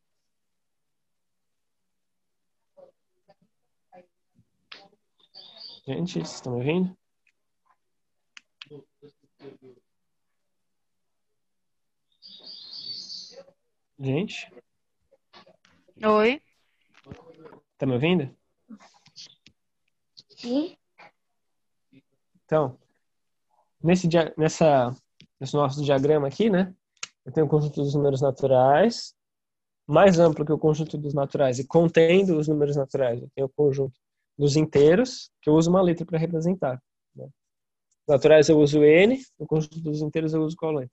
Gente, vocês estão me ouvindo? Gente? Oi? Tá me ouvindo? Sim. Então, nesse, dia, nessa, nesse nosso diagrama aqui, né? Eu tenho o conjunto dos números naturais, mais amplo que o conjunto dos naturais, e contendo os números naturais, eu tenho o conjunto dos inteiros, que eu uso uma letra para representar. Né? Os naturais eu uso N, no conjunto dos inteiros eu uso qual letra?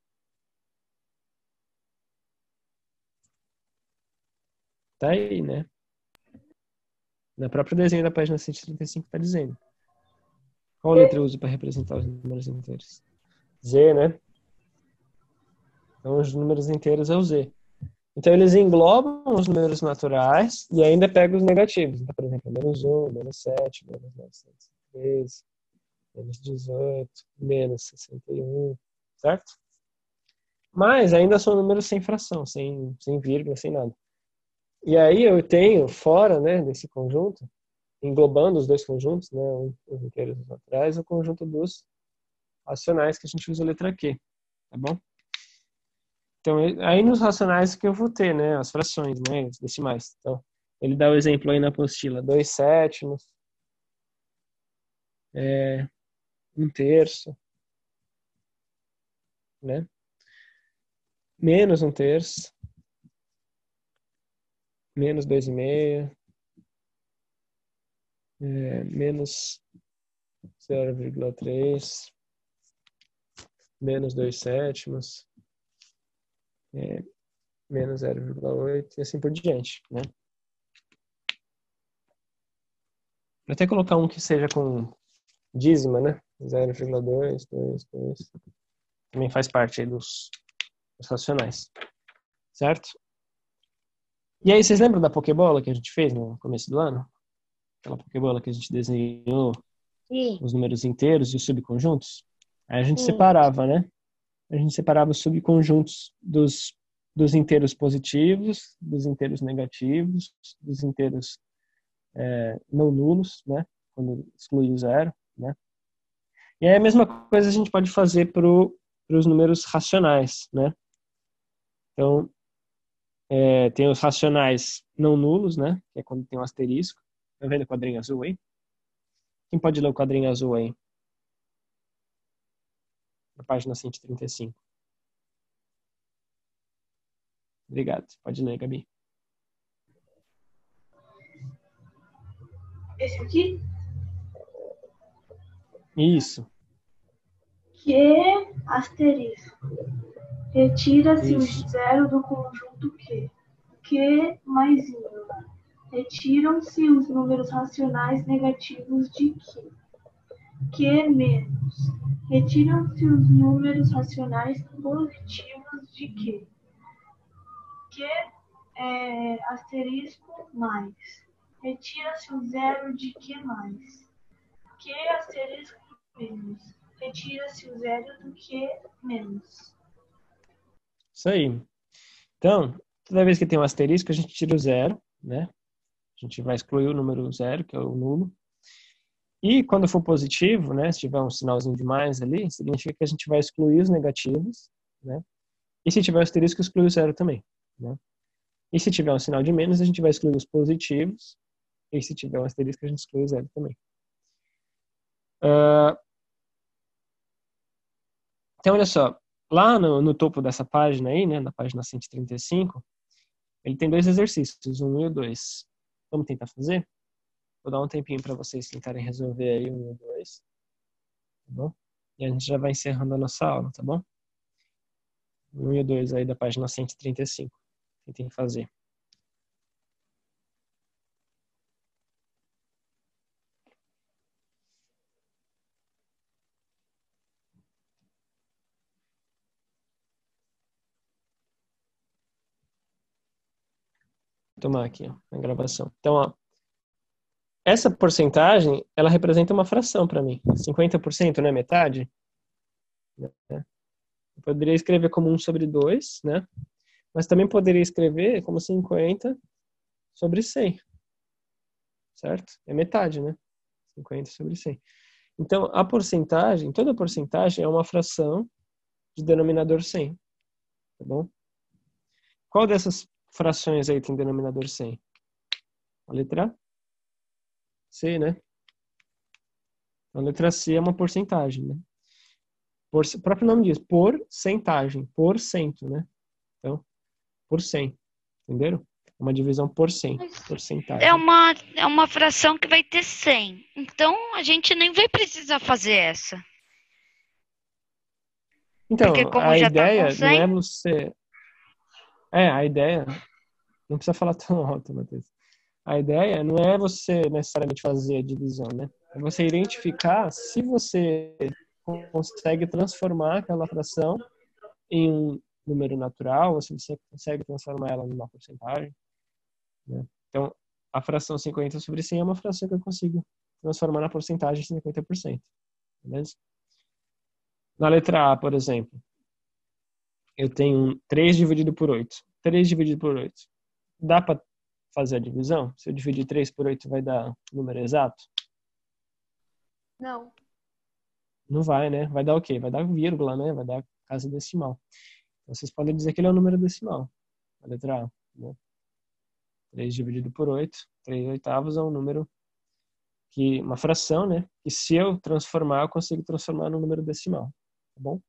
Tá aí, né? Na própria desenho da página cento e trinta e cinco está dizendo. Qual letra eu uso para representar os números inteiros? Z, né? Então, os números inteiros é o Z. Então, eles englobam os números naturais e ainda pegam os negativos. Então, por exemplo, menos um, menos sete, menos novecentos e treze, menos dezoito, menos sessenta e um, certo? Mas ainda são números sem fração, sem, sem vírgula, sem nada. E aí eu tenho, fora, né, desse conjunto, englobando os dois conjuntos, né, os inteiros e os naturais, o conjunto dos racionais, que a gente usa a letra Q, tá bom? Então, aí nos racionais que eu vou ter, né, as frações, né, os decimais. Então, ele dá o exemplo aí na apostila, dois sétimos, é, um terço, né, menos um terço, menos dois e meio, é, menos zero vírgula três, menos dois sétimos, é, menos zero vírgula oito e assim por diante, né? Vou até colocar um que seja com dízima, né? zero vírgula dois, dois, dois. Também faz parte aí dos, dos racionais, certo? E aí, vocês lembram da Pokébola que a gente fez no começo do ano? Aquela Pokébola que a gente desenhou Sim. os números inteiros e os subconjuntos? Aí a gente Sim. separava, né? A gente separava os subconjuntos dos, dos inteiros positivos, dos inteiros negativos, dos inteiros é, não nulos, né? Quando exclui o zero, né? E aí a mesma coisa a gente pode fazer para os números racionais, né? Então, é, tem os racionais não nulos, né? Que é quando tem um asterisco. Tá vendo o quadrinho azul aí? Quem pode ler o quadrinho azul aí? na página cento e trinta e cinco. Obrigado. Pode ler, Gabi. Esse aqui? Isso. Que asterisco. Retira-se o Isso. zero do conjunto Q. Q mais ímpar. Retiram-se os números racionais negativos de Q. Q menos. Retiram-se os números racionais positivos de Q. Q é, asterisco mais. Retira-se o zero de Q mais. Q asterisco menos. Retira-se o zero do Q menos. Isso aí. Então, toda vez que tem um asterisco, a gente tira o zero, né? A gente vai excluir o número zero, que é o nulo. E quando for positivo, né, se tiver um sinalzinho de mais ali, significa que a gente vai excluir os negativos, né? E se tiver um asterisco, exclui o zero também, né? E se tiver um sinal de menos, a gente vai excluir os positivos. E se tiver um asterisco, a gente exclui o zero também. Uh, então, olha só. Lá no, no topo dessa página aí, né, na página cento e trinta e cinco, ele tem dois exercícios, um e o dois. Vamos tentar fazer? Vou dar um tempinho para vocês tentarem resolver aí um e o dois. Tá bom? E a gente já vai encerrando a nossa aula, tá bom? um e o dois aí da página cento e trinta e cinco. Tentem fazer. Vou tomar aqui, ó, a gravação. Então, ó, essa porcentagem, ela representa uma fração para mim. cinquenta por cento, não é metade? Né? Eu poderia escrever como um sobre dois, né? Mas também poderia escrever como cinquenta sobre cem. Certo? É metade, né? cinquenta sobre cem. Então, a porcentagem, toda porcentagem é uma fração de denominador cem. Tá bom? Qual dessas frações aí tem denominador cem? A letra C, né? A letra C é uma porcentagem, né? Por, o próprio nome diz, porcentagem, porcento, né? Então, por cem, entenderam? Uma divisão por cem, porcentagem. É uma, é uma fração que vai ter cem. Então, a gente nem vai precisar fazer essa. Então, Porque como a já tá ideia com cem, não é você... É, a ideia... Não precisa falar tão alto, Matheus. A ideia não é você necessariamente fazer a divisão, né? É você identificar se você consegue transformar aquela fração em um número natural, ou se você consegue transformar ela em uma porcentagem, né? Então, a fração cinquenta sobre cem é uma fração que eu consigo transformar na porcentagem de cinquenta por cento. Beleza? Na letra A, por exemplo, eu tenho três dividido por oito. três dividido por oito. Dá para fazer a divisão? Se eu dividir três por oito, vai dar o número exato? Não. Não vai, né? Vai dar o quê? Vai dar vírgula, né? Vai dar casa decimal. Então, vocês podem dizer que ele é um número decimal. A letra A, né? três dividido por oito. três oitavos é um número que... Uma fração, né? Que se eu transformar, eu consigo transformar num número decimal. Tá bom?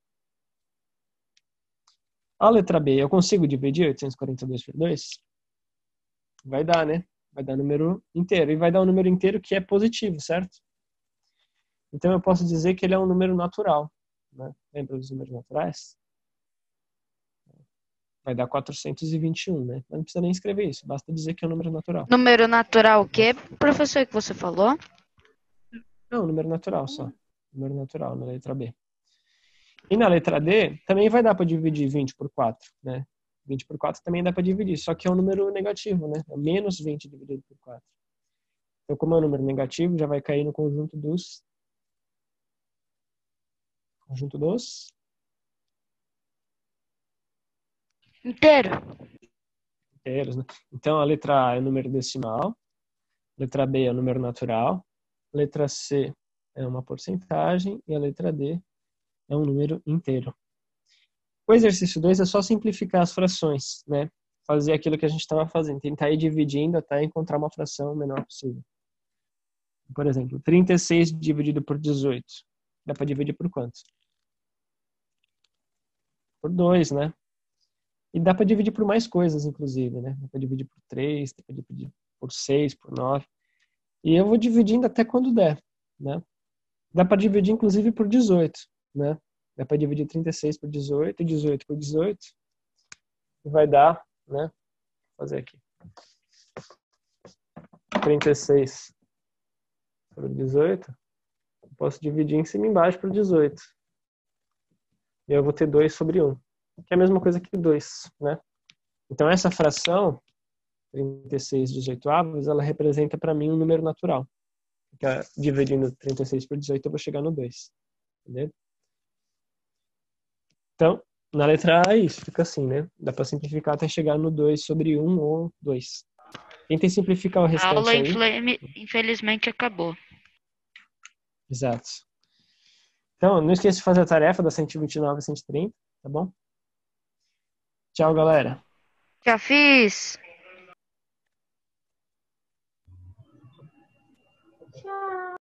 A letra B, eu consigo dividir oitocentos e quarenta e dois por dois? Vai dar, né? Vai dar número inteiro. E vai dar um número inteiro que é positivo, certo? Então eu posso dizer que ele é um número natural, né? Lembra dos números naturais? Vai dar quatrocentos e vinte e um, né? Mas não precisa nem escrever isso, basta dizer que é um número natural. número natural o quê, professor, que você falou? Não, número natural só. Número natural na letra B. E na letra D, também vai dar para dividir vinte por quatro, né? vinte por quatro também dá para dividir, só que é um número negativo, né? É menos vinte dividido por quatro. Então, como é um número negativo, já vai cair no conjunto dos... Conjunto dos... Inteiro. Inteiros, né? Então, a letra A é o número decimal, a letra B é o número natural, a letra C é uma porcentagem e a letra D é um número inteiro. O exercício dois é só simplificar as frações, né? Fazer aquilo que a gente estava fazendo, tentar ir dividindo até encontrar uma fração menor possível. Por exemplo, trinta e seis dividido por dezoito. Dá para dividir por quanto? por dois, né? E dá para dividir por mais coisas, inclusive, né? Dá para dividir por três, dá para dividir por seis, por nove. E eu vou dividindo até quando der, né? Dá para dividir, inclusive, por dezoito, né? Dá para dividir trinta e seis por dezoito, dezoito por dezoito. E vai dar, né? Vou fazer aqui. trinta e seis sobre dezoito. Eu posso dividir em cima e embaixo por dezoito. E eu vou ter dois sobre um. Que é a mesma coisa que dois, né? Então, essa fração, trinta e seis dezoitoavos, ela representa para mim um número natural. Porque, dividindo trinta e seis por dezoito, eu vou chegar no dois. Entendeu? Então, na letra A é isso, fica assim, né? Dá para simplificar até chegar no dois sobre um ou dois. Tentem simplificar o A restante aula, aí. infle- infelizmente, acabou. Exato. Então, não esqueça de fazer a tarefa da cento e vinte e nove e cento e trinta, tá bom? Tchau, galera. Já fiz.